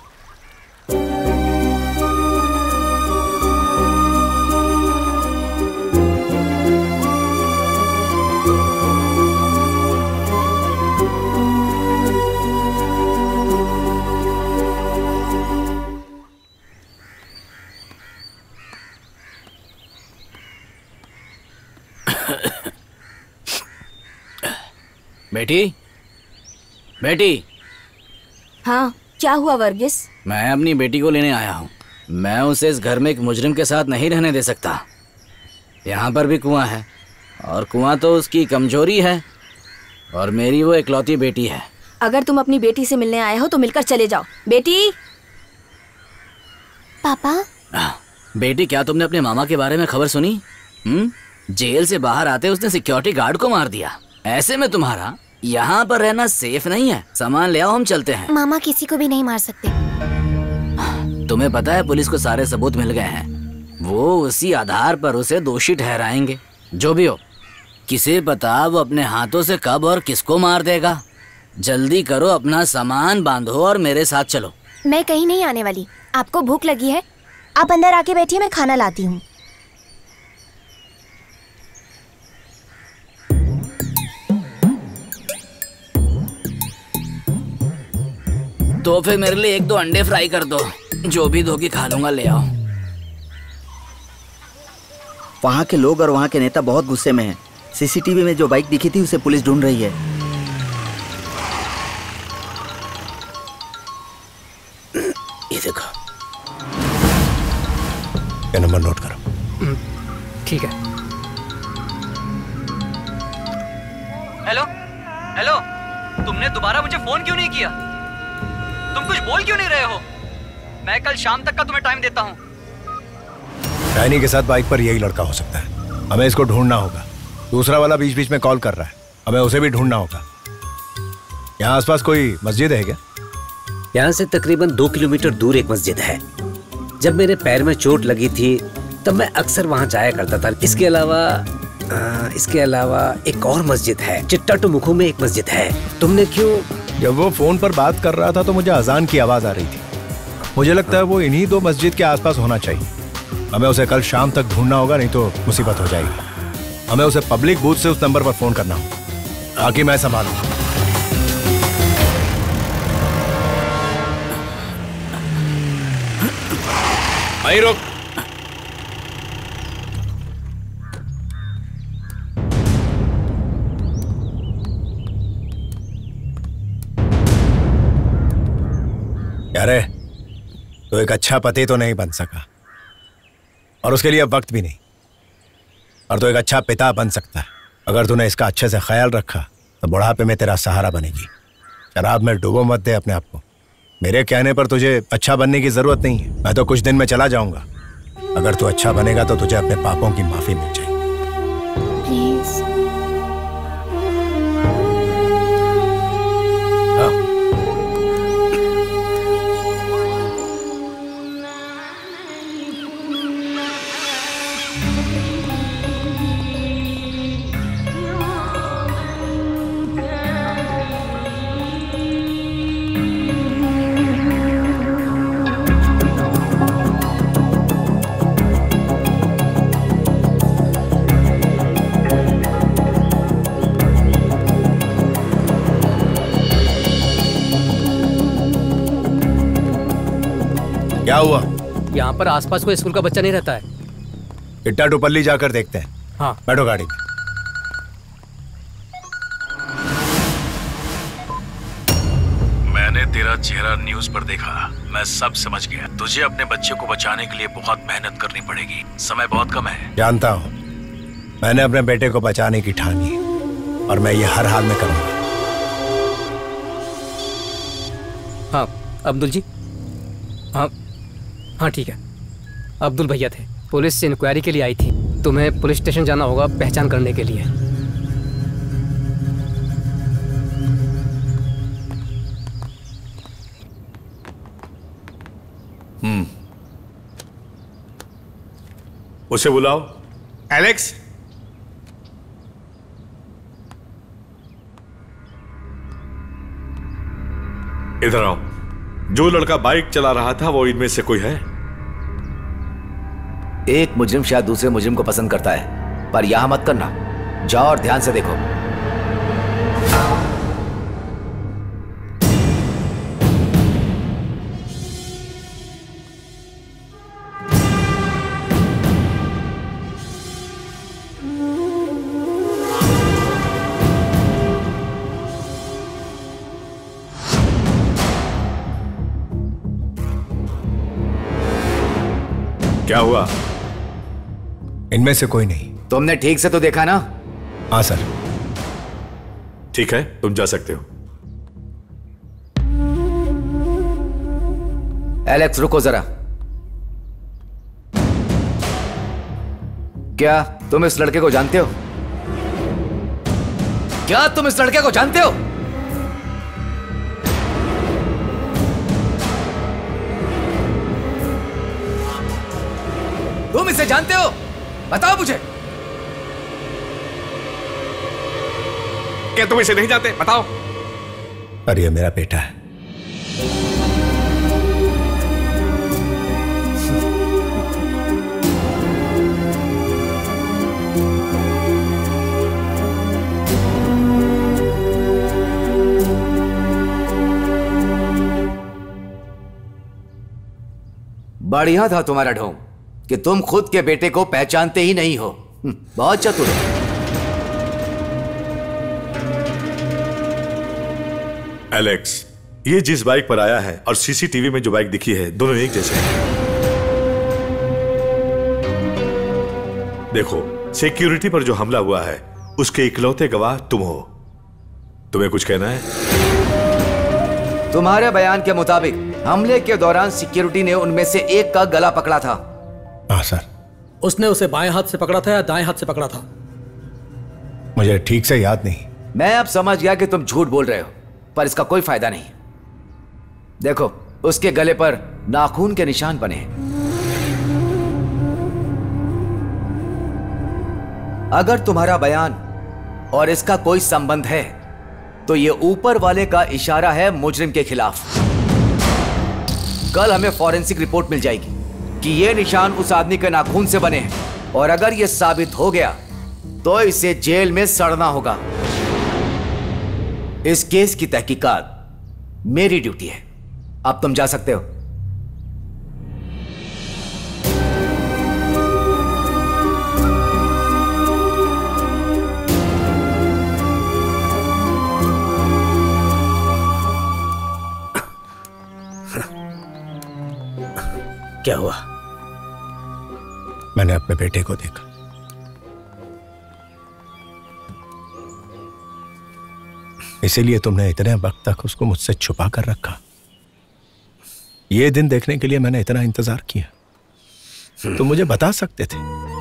बेटी, बेटी।
हाँ, क्या हुआ वर्गीस?
मैं अपनी बेटी को लेने आया हूँ। मैं उसे इस घर में एक मुजरिम के साथ नहीं रहने दे सकता। यहाँ पर भी कुआं है, और कुआं तो उसकी कमजोरी है, और मेरी वो इकलौती बेटी है।
अगर तुम अपनी बेटी से मिलने आए हो तो मिलकर चले जाओ। बेटी।
पापा।
आ, बेटी, क्या तुमने अपने मामा के बारे में खबर सुनी? हम्म, जेल से बाहर आते उसने सिक्योरिटी गार्ड को मार दिया। ऐसे में तुम्हारा यहाँ पर रहना सेफ नहीं है। सामान ले आओ, हम चलते हैं।
मामा किसी को भी नहीं मार सकते।
तुम्हें पता है पुलिस को सारे सबूत मिल गए हैं। वो उसी आधार पर उसे दोषी ठहराएंगे। जो भी हो, किसे पता वो अपने हाथों से कब और किसको मार देगा। जल्दी करो, अपना सामान बांधो और मेरे साथ चलो।
मैं कहीं नहीं आने वाली। आपको भूख लगी है? आप अंदर आके बैठिए, मैं खाना लाती हूँ।
तो फिर मेरे लिए एक दो अंडे फ्राई कर दो। जो भी दोगी खा लूंगा, ले आओ।
वहाँ के लोग और वहाँ के नेता बहुत गुस्से में हैं। सीसीटीवी में जो बाइक दिखी थी उसे पुलिस ढूंढ रही है।
ये देखो,
ये नंबर नोट करो।
ठीक है।
हेलो हेलो, तुमने दोबारा मुझे फोन क्यों नहीं किया? तुम कुछ बोल क्यों नहीं रहे हो? मैं कल शाम तक का तुम्हें टाइम देता हूँ।
शैनी के साथ बाइक पर यही लड़का हो सकता है। हमें इसको ढूंढना होगा। दूसरा वाला बीच बीच में कॉल कर रहा है, हमें उसे भी ढूंढना होगा। यहाँ आसपास कोई मस्जिद है क्या?
यहाँ से तकरीबन दो किलोमीटर दूर एक मस्जिद है। जब मेरे पैर में चोट लगी थी तब मैं अक्सर वहाँ जाया करता था। इसके अलावा आ, इसके अलावा एक और मस्जिद है, चिट्टा टू मुखू में एक मस्जिद है। तुमने क्यों?
जब वो फोन पर बात कर रहा था तो मुझे अजान की आवाज आ रही थी। मुझे लगता है वो इन्हीं दो मस्जिद के आसपास होना चाहिए। हमें उसे कल शाम तक ढूंढना होगा, नहीं तो मुसीबत हो जाएगी। हमें उसे पब्लिक बूथ से उस नंबर पर फोन करना होगा। बाकी मैं संभालूंगा।
भाई रुक।
अरे तो एक अच्छा पति तो नहीं बन सका, और उसके लिए अब वक्त भी नहीं। और तो एक अच्छा पिता बन सकता है अगर तूने इसका अच्छे से ख्याल रखा तो बुढ़ापे में तेरा सहारा बनेगी। शराब में डूबो मत दे अपने आप को। मेरे कहने पर तुझे अच्छा बनने की जरूरत नहीं है। मैं तो कुछ दिन में चला जाऊंगा। अगर तू अच्छा बनेगा तो तुझे अपने पापों की माफी मिल जाएगी।
प्लीज।
क्या हुआ?
यहाँ पर आसपास कोई स्कूल का बच्चा नहीं रहता है।
इट्टा टुपल्ली जाकर देखते हैं।
हाँ
बैठो गाड़ी में।
मैंने तेरा चेहरा न्यूज पर देखा, मैं सब समझ गया। तुझे अपने बच्चे को बचाने के लिए बहुत मेहनत करनी पड़ेगी। समय बहुत कम है।
जानता हूँ। मैंने अपने बेटे को बचाने की ठानी और मैं ये हर हाल में करूंगा।
हाँ अब्दुल जी। हाँ हाँ ठीक है। अब्दुल भैया थे, पुलिस से इंक्वायरी के लिए आई थी। तुम्हें पुलिस स्टेशन जाना होगा पहचान करने के लिए।
हम्म उसे बुलाओ। एलेक्स, इधर आओ। जो लड़का बाइक चला रहा था वो इनमें से कोई है?
एक मुजरिम शायद दूसरे मुजरिम को पसंद करता है, पर यहां मत करना। जाओ और ध्यान से देखो।
क्या हुआ?
इनमें से कोई नहीं।
तुमने ठीक से तो देखा ना?
हाँ सर।
ठीक है, तुम जा सकते हो।
एलेक्स रुको जरा। क्या तुम इस लड़के को जानते हो? क्या तुम इस लड़के को जानते हो? तुम इसे जानते हो? बताओ मुझे।
क्या तुम इसे नहीं जानते? बताओ।
पर ये मेरा बेटा है।
बढ़िया था तुम्हारा ढोंग कि तुम खुद के बेटे को पहचानते ही नहीं हो। बहुत चतुर हो।
एलेक्स, ये जिस बाइक पर आया है और सीसीटीवी में जो बाइक दिखी है, दोनों एक जैसे हैं। देखो, सिक्योरिटी पर जो हमला हुआ है उसके इकलौते गवाह तुम हो। तुम्हें कुछ कहना है?
तुम्हारे बयान के मुताबिक हमले के दौरान सिक्योरिटी ने उनमें से एक का गला पकड़ा था।
हाँ सर।
उसने उसे बाएं हाथ से पकड़ा था या दाएं हाथ से पकड़ा था?
मुझे ठीक से याद नहीं।
मैं अब समझ गया कि तुम झूठ बोल रहे हो, पर इसका कोई फायदा नहीं। देखो, उसके गले पर नाखून के निशान बने हैं। अगर तुम्हारा बयान और इसका कोई संबंध है तो ये ऊपर वाले का इशारा है मुजरिम के खिलाफ। कल हमें फॉरेंसिक रिपोर्ट मिल जाएगी कि ये निशान उस आदमी के नाखून से बने हैं, और अगर ये साबित हो गया तो इसे जेल में सड़ना होगा। इस केस की तहकीकात मेरी ड्यूटी है। अब तुम जा सकते हो।
क्या हुआ?
मैंने अपने बेटे को देखा। इसीलिए तुमने इतने वक्त तक उसको मुझसे छुपा कर रखा। ये दिन देखने के लिए मैंने इतना इंतजार किया। तुम मुझे बता सकते थे।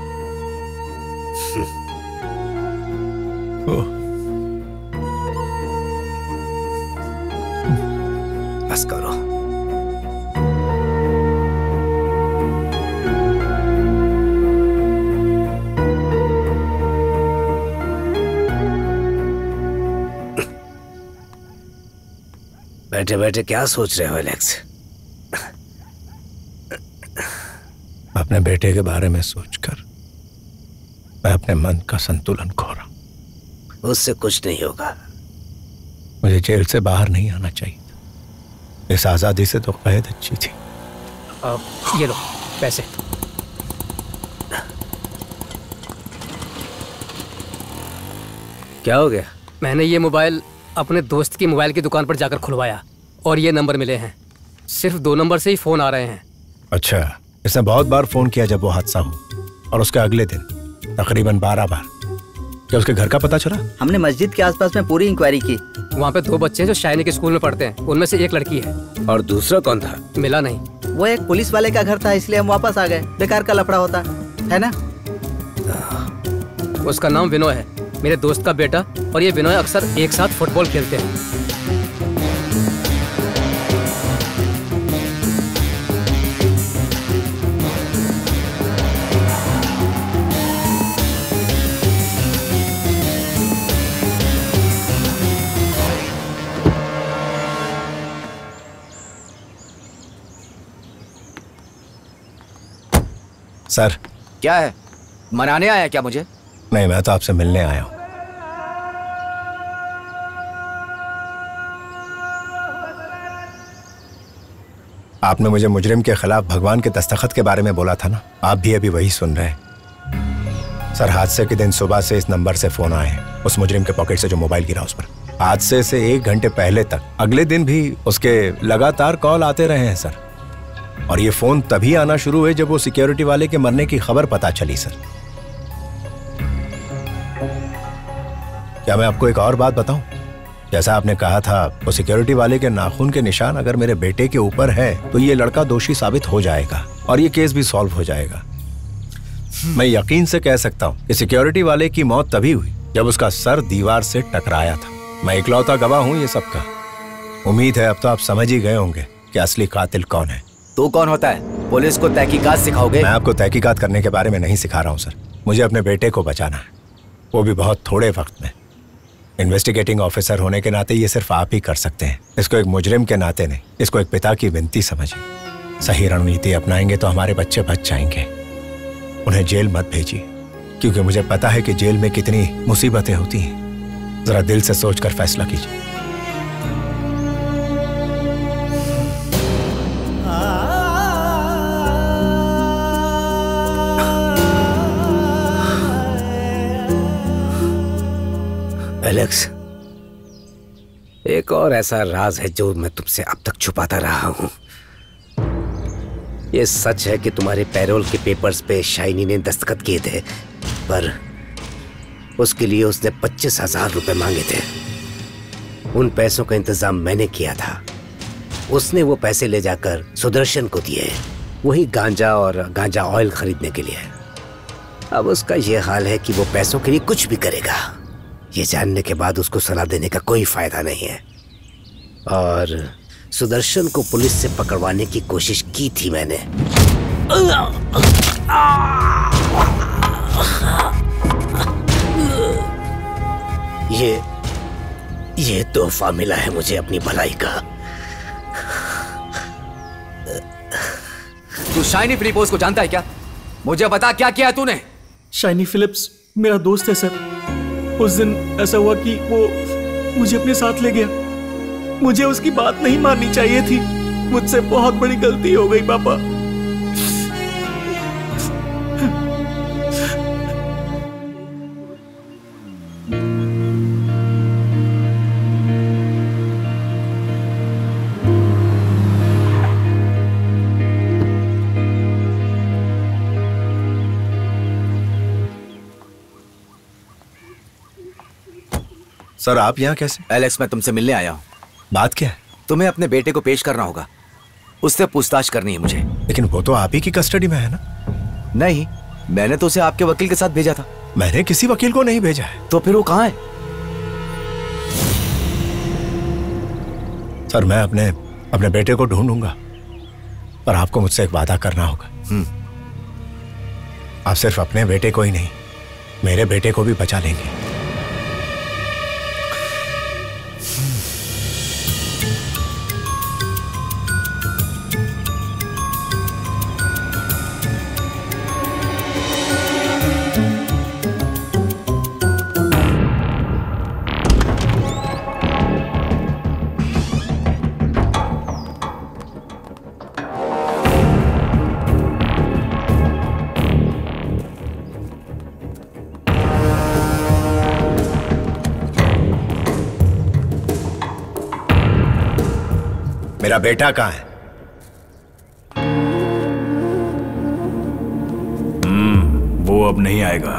बस करो। बैठे बैठे क्या सोच रहे हो एलेक्स?
अपने बेटे के बारे में सोचकर मैं अपने मन का संतुलन खो रहा हूं।
उससे कुछ नहीं होगा।
मुझे जेल से बाहर नहीं आना चाहिए। इस आजादी से तो कैद अच्छी थी।
अब ये लो पैसे।
क्या हो गया?
मैंने ये मोबाइल अपने दोस्त की मोबाइल की दुकान पर जाकर खुलवाया और ये नंबर मिले हैं। सिर्फ दो नंबर से ही फोन आ रहे हैं।
अच्छा, इसने बहुत बार फोन किया जब वो हादसा हो, और उसके अगले दिन तकरीबन बारह बार। क्या उसके घर का पता चला?
हमने मस्जिद के आसपास में पूरी इंक्वायरी की।
वहाँ पे दो बच्चे हैं जो शाइनी के स्कूल में पढ़ते हैं। उनमें से एक लड़की है।
और दूसरा कौन था?
मिला नहीं।
वो एक पुलिस वाले का घर था, इसलिए हम वापस आ गए। बेकार का लफड़ा होता है ना।
उसका नाम विनोय है, मेरे दोस्त का बेटा। और ये विनोय अक्सर एक साथ फुटबॉल खेलते हैं।
सर।
क्या है? मनाने आया क्या मुझे?
नहीं, मैं तो आपसे मिलने आया हूं। आपने मुझे मुजरिम के खिलाफ भगवान के दस्तखत के बारे में बोला था ना, आप भी अभी वही सुन रहे हैं। सर, हादसे के दिन सुबह से इस नंबर से फोन आए हैं। उस मुजरिम के पॉकेट से जो मोबाइल गिरा उस पर। हादसे से एक घंटे पहले तक अगले दिन भी उसके लगातार कॉल आते रहे हैं सर। और ये फोन तभी आना शुरू हुए जब वो सिक्योरिटी वाले के मरने की खबर पता चली सर। क्या मैं आपको एक और बात बताऊं? जैसा आपने कहा था, वो सिक्योरिटी वाले के नाखून के निशान अगर मेरे बेटे के ऊपर है तो ये लड़का दोषी साबित हो जाएगा और ये केस भी सॉल्व हो जाएगा। मैं यकीन से कह सकता हूँ कि सिक्योरिटी वाले की मौत तभी हुई जब उसका सर दीवार से टकराया था। मैं इकलौता गवाह हूँ ये सबका। उम्मीद है अब तो आप समझ ही गए होंगे कि असली कातिल कौन है।
तू कौन होता है? पुलिस को तहकीकात सिखाओगे?
मैं आपको तहकीकात करने के बारे में नहीं सिखा रहा हूँ सर। मुझे अपने बेटे को बचाना है, वो भी बहुत थोड़े वक्त में। इन्वेस्टिगेटिंग ऑफिसर होने के नाते ये सिर्फ आप ही कर सकते हैं। इसको एक मुजरिम के नाते नहीं, इसको एक पिता की विनती समझिए। सही रणनीति अपनाएंगे तो हमारे बच्चे बच जाएंगे। उन्हें जेल मत भेजिए, क्योंकि मुझे पता है कि जेल में कितनी मुसीबतें होती हैं। जरा दिल से सोचकर फैसला कीजिए।
एलेक्स, एक और ऐसा राज है जो मैं तुमसे अब तक छुपाता रहा हूं। ये सच है कि तुम्हारे पैरोल के पेपर्स पे शाइनी ने दस्तखत किए थे, पर उसके लिए उसने पच्चीस हजार रुपए मांगे थे। उन पैसों का इंतजाम मैंने किया था। उसने वो पैसे ले जाकर सुदर्शन को दिए, वही गांजा और गांजा ऑयल खरीदने के लिए। अब उसका ये हाल है कि वो पैसों के लिए कुछ भी करेगा। ये जानने के बाद उसको सलाह देने का कोई फायदा नहीं है। और सुदर्शन को पुलिस से पकड़वाने की कोशिश की थी मैंने। ये ये तोहफा मिला है मुझे अपनी भलाई का।
तू शाइनी फिलिप्स को जानता है क्या? मुझे बता, क्या किया तूने?
शाइनी फिलिप्स मेरा दोस्त है सर। उस दिन ऐसा हुआ कि वो मुझे अपने साथ ले गया। मुझे उसकी बात नहीं माननी चाहिए थी। मुझसे बहुत बड़ी गलती हो गई पापा।
सर, आप यहाँ कैसे?
एलेक्स, मैं तुमसे मिलने आया हूँ।
बात क्या है?
तुम्हें अपने बेटे को पेश करना होगा। उससे पूछताछ करनी है मुझे।
लेकिन वो तो आप ही की कस्टडी में है ना?
नहीं, मैंने तो उसे आपके वकील के साथ भेजा था।
मैंने किसी वकील को नहीं भेजा है।
तो फिर वो कहाँ है?
सर, मैं अपने अपने बेटे को ढूंढूंगा, पर आपको मुझसे एक वादा करना होगा। आप सिर्फ अपने बेटे को ही नहीं, मेरे बेटे को भी बचा लेंगे। मेरा बेटा कहाँ है?
हम्म, वो अब नहीं आएगा।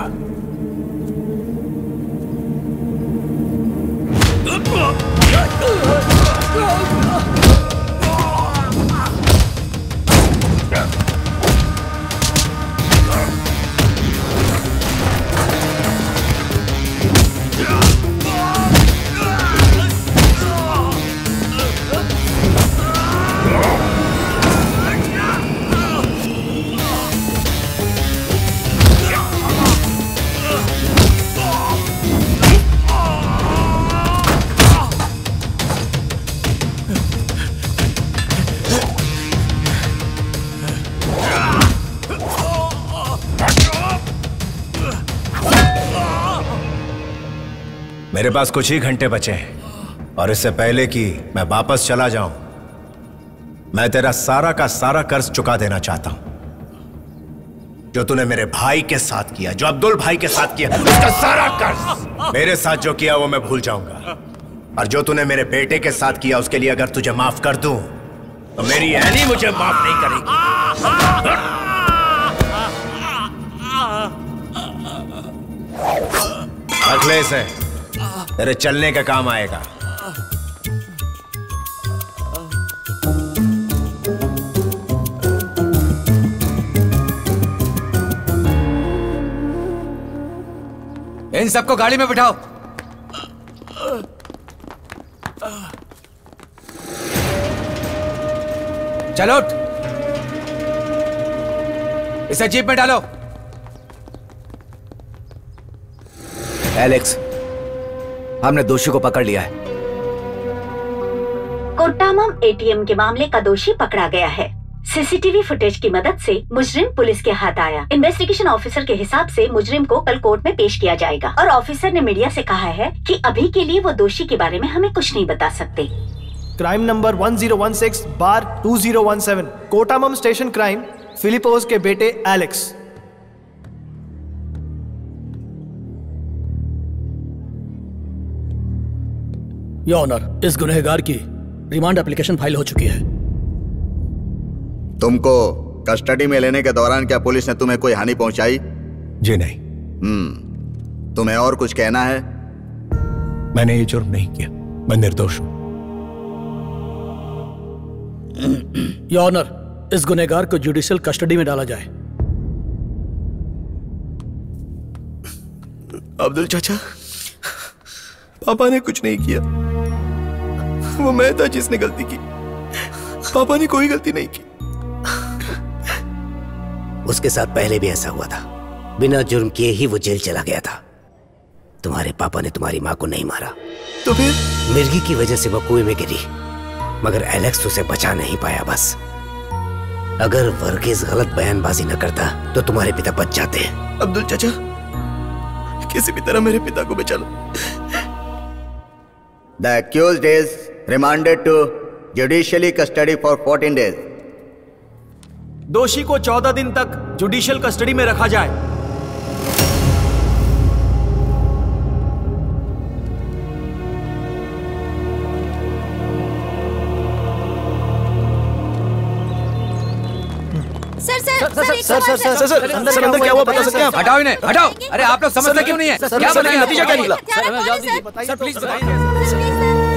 मेरे पास कुछ ही घंटे बचे हैं और इससे पहले कि मैं वापस चला जाऊं, मैं तेरा सारा का सारा कर्ज चुका देना चाहता हूं। जो तूने मेरे भाई के साथ किया, जो अब्दुल भाई के साथ किया, उसका सारा कर्ज। मेरे साथ जो किया वो मैं भूल जाऊंगा, और जो तूने मेरे बेटे के साथ किया उसके लिए अगर तुझे माफ कर दूं तो मेरी एनी मुझे माफ नहीं करेगी। रख ले इसे, तेरे चलने का काम आएगा।
इन सबको गाड़ी में बिठाओ। चलो, इसे जीप में डालो।
एलेक्स,
हमने दोषी को पकड़ लिया है।
कोट्टामम एटीएम के मामले का दोषी पकड़ा गया है। सीसीटीवी फुटेज की मदद से मुजरिम पुलिस के हाथ आया। इन्वेस्टिगेशन ऑफिसर के हिसाब से मुजरिम को कल कोर्ट में पेश किया जाएगा और ऑफिसर ने मीडिया से कहा है कि अभी के लिए वो दोषी के बारे में हमें कुछ नहीं बता सकते।
Crime number one zero one six bar two zero one seven, Kottayam station crime, Philipose के बेटे एलेक्स।
योर ऑनर, इस गुनहगार की रिमांड एप्लीकेशन फाइल हो चुकी है।
तुमको कस्टडी में लेने के दौरान क्या पुलिस ने तुम्हें कोई हानि पहुंचाई?
जी नहीं।
हम्म तुम्हें और कुछ कहना है?
मैंने ये जुर्म नहीं किया, मैं निर्दोष हूं।
योर ऑनर, इस गुनहगार को जुडिशियल कस्टडी में डाला जाए।
अब्दुल चाचा, पापा ने कुछ नहीं किया, वो मैं था जिसने गलती की। पापा ने कोई गलती नहीं की।
उसके साथ पहले भी ऐसा हुआ था, बिना जुर्म किए ही वो जेल चला गया था। तुम्हारे पापा ने तुम्हारी माँ को नहीं मारा,
तो फिर
मिर्गी की वजह से वो कुएं में गिरी, मगर एलेक्स उसे बचा नहीं पाया। बस अगर वर्गीस गलत बयानबाजी न करता तो तुम्हारे पिता बच जाते।
अब्दुल चाचा, किसी भी तरह मेरे पिता को बचा लो।
The accused is remanded to judicially custody for fourteen days.
दोषी को चौदह दिन तक जुडिशियल कस्टडी में रखा जाए।
Sir sir
sir sir sir sir sir अंदर अंदर क्या हुआ बता सकते हैं आप?
हटाओ इन्हें, हटाओ। अरे आप लोग समझते क्यों नहीं है? क्या बताइए,
नतीजा क्या निकला?
सर प्लीज बताइए।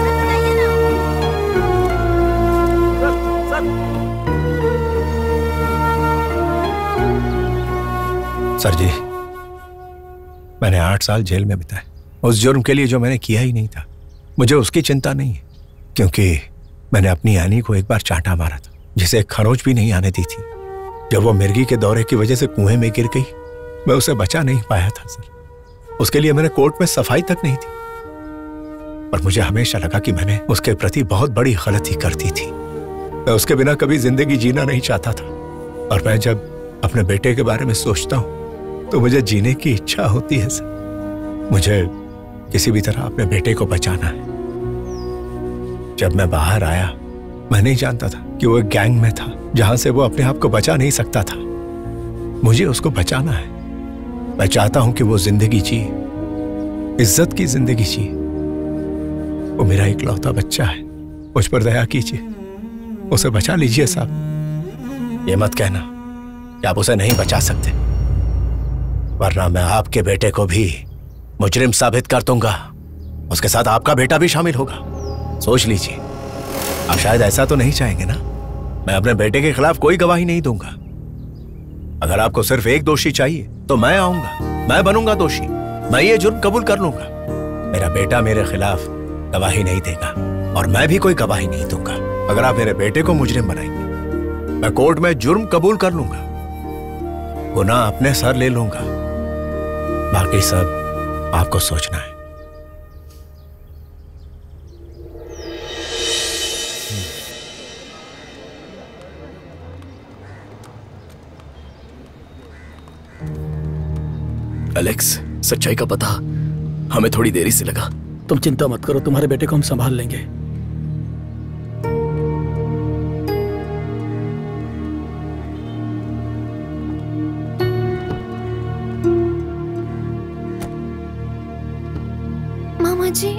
सर जी, मैंने आठ साल जेल में बिताए उस जुर्म के लिए जो मैंने किया ही नहीं था। मुझे उसकी चिंता नहीं है, क्योंकि मैंने अपनी यानी को एक बार चांटा मारा था, जिसे खरोच भी नहीं आने दी थी। जब वो मिर्गी के दौरे की वजह से कुएं में गिर गई, मैं उसे बचा नहीं पाया था सर। उसके लिए मैंने कोर्ट में सफाई तक नहीं दी, पर मुझे हमेशा लगा कि मैंने उसके प्रति बहुत बड़ी गलती कर दी थी। मैं उसके बिना कभी जिंदगी जीना नहीं चाहता था, और मैं जब अपने बेटे के बारे में सोचता हूँ तो मुझे जीने की इच्छा होती है सर। मुझे किसी भी तरह अपने बेटे को बचाना है। जब मैं बाहर आया, मैं नहीं जानता था कि वो एक गैंग में था, जहां से वो अपने आप को बचा नहीं सकता था। मुझे उसको बचाना है। मैं चाहता हूं कि वो जिंदगी जिए, इज्जत की जिंदगी जिए। वो मेरा इकलौता बच्चा है, मुझ पर दया कीजिए, उसे बचा लीजिए साहब। ये मत कहना कि आप उसे नहीं बचा सकते, वरना मैं आपके बेटे को भी मुजरिम साबित कर दूंगा। उसके साथ आपका बेटा भी शामिल होगा। सोच लीजिए, आप शायद ऐसा तो नहीं चाहेंगे ना? मैं अपने बेटे के खिलाफ कोई गवाही नहीं दूंगा। अगर आपको सिर्फ एक दोषी चाहिए तो मैं आऊंगा, मैं बनूंगा दोषी, मैं ये जुर्म कबूल कर लूंगा। मेरा बेटा मेरे खिलाफ गवाही नहीं देगा और मैं भी कोई गवाही नहीं दूंगा। अगर आप मेरे बेटे को मुजरिम बनाएंगे, मैं कोर्ट में जुर्म कबूल कर लूंगा, गुनाह अपने सर ले लूंगा। बाकी सब आपको सोचना है।
एलेक्स, सच्चाई का पता हमें थोड़ी देरी से लगा।
तुम चिंता मत करो, तुम्हारे बेटे को हम संभाल लेंगे।
मामा जी,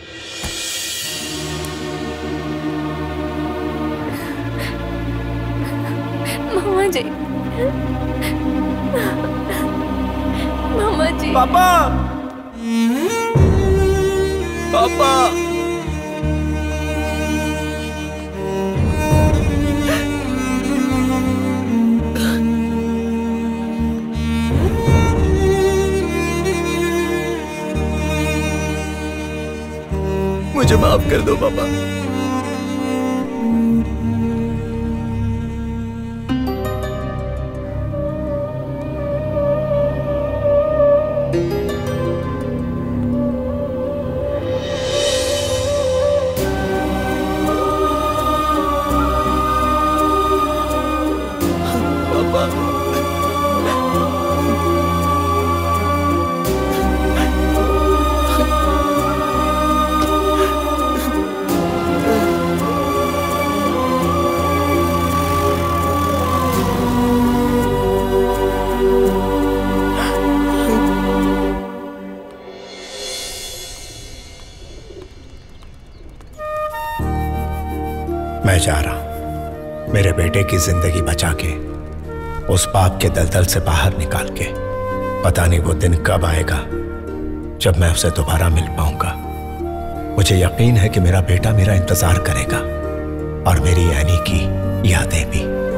मामा जी, मामा जी,
पापा, पापा, मुझे माफ कर दो पापा।
मैं जा रहा हूं मेरे बेटे की जिंदगी बचा के, उस पाप के दलदल से बाहर निकाल के। पता नहीं वो दिन कब आएगा जब मैं उसे दोबारा मिल पाऊंगा। मुझे यकीन है कि मेरा बेटा मेरा इंतजार करेगा और मेरी एनी की यादें भी।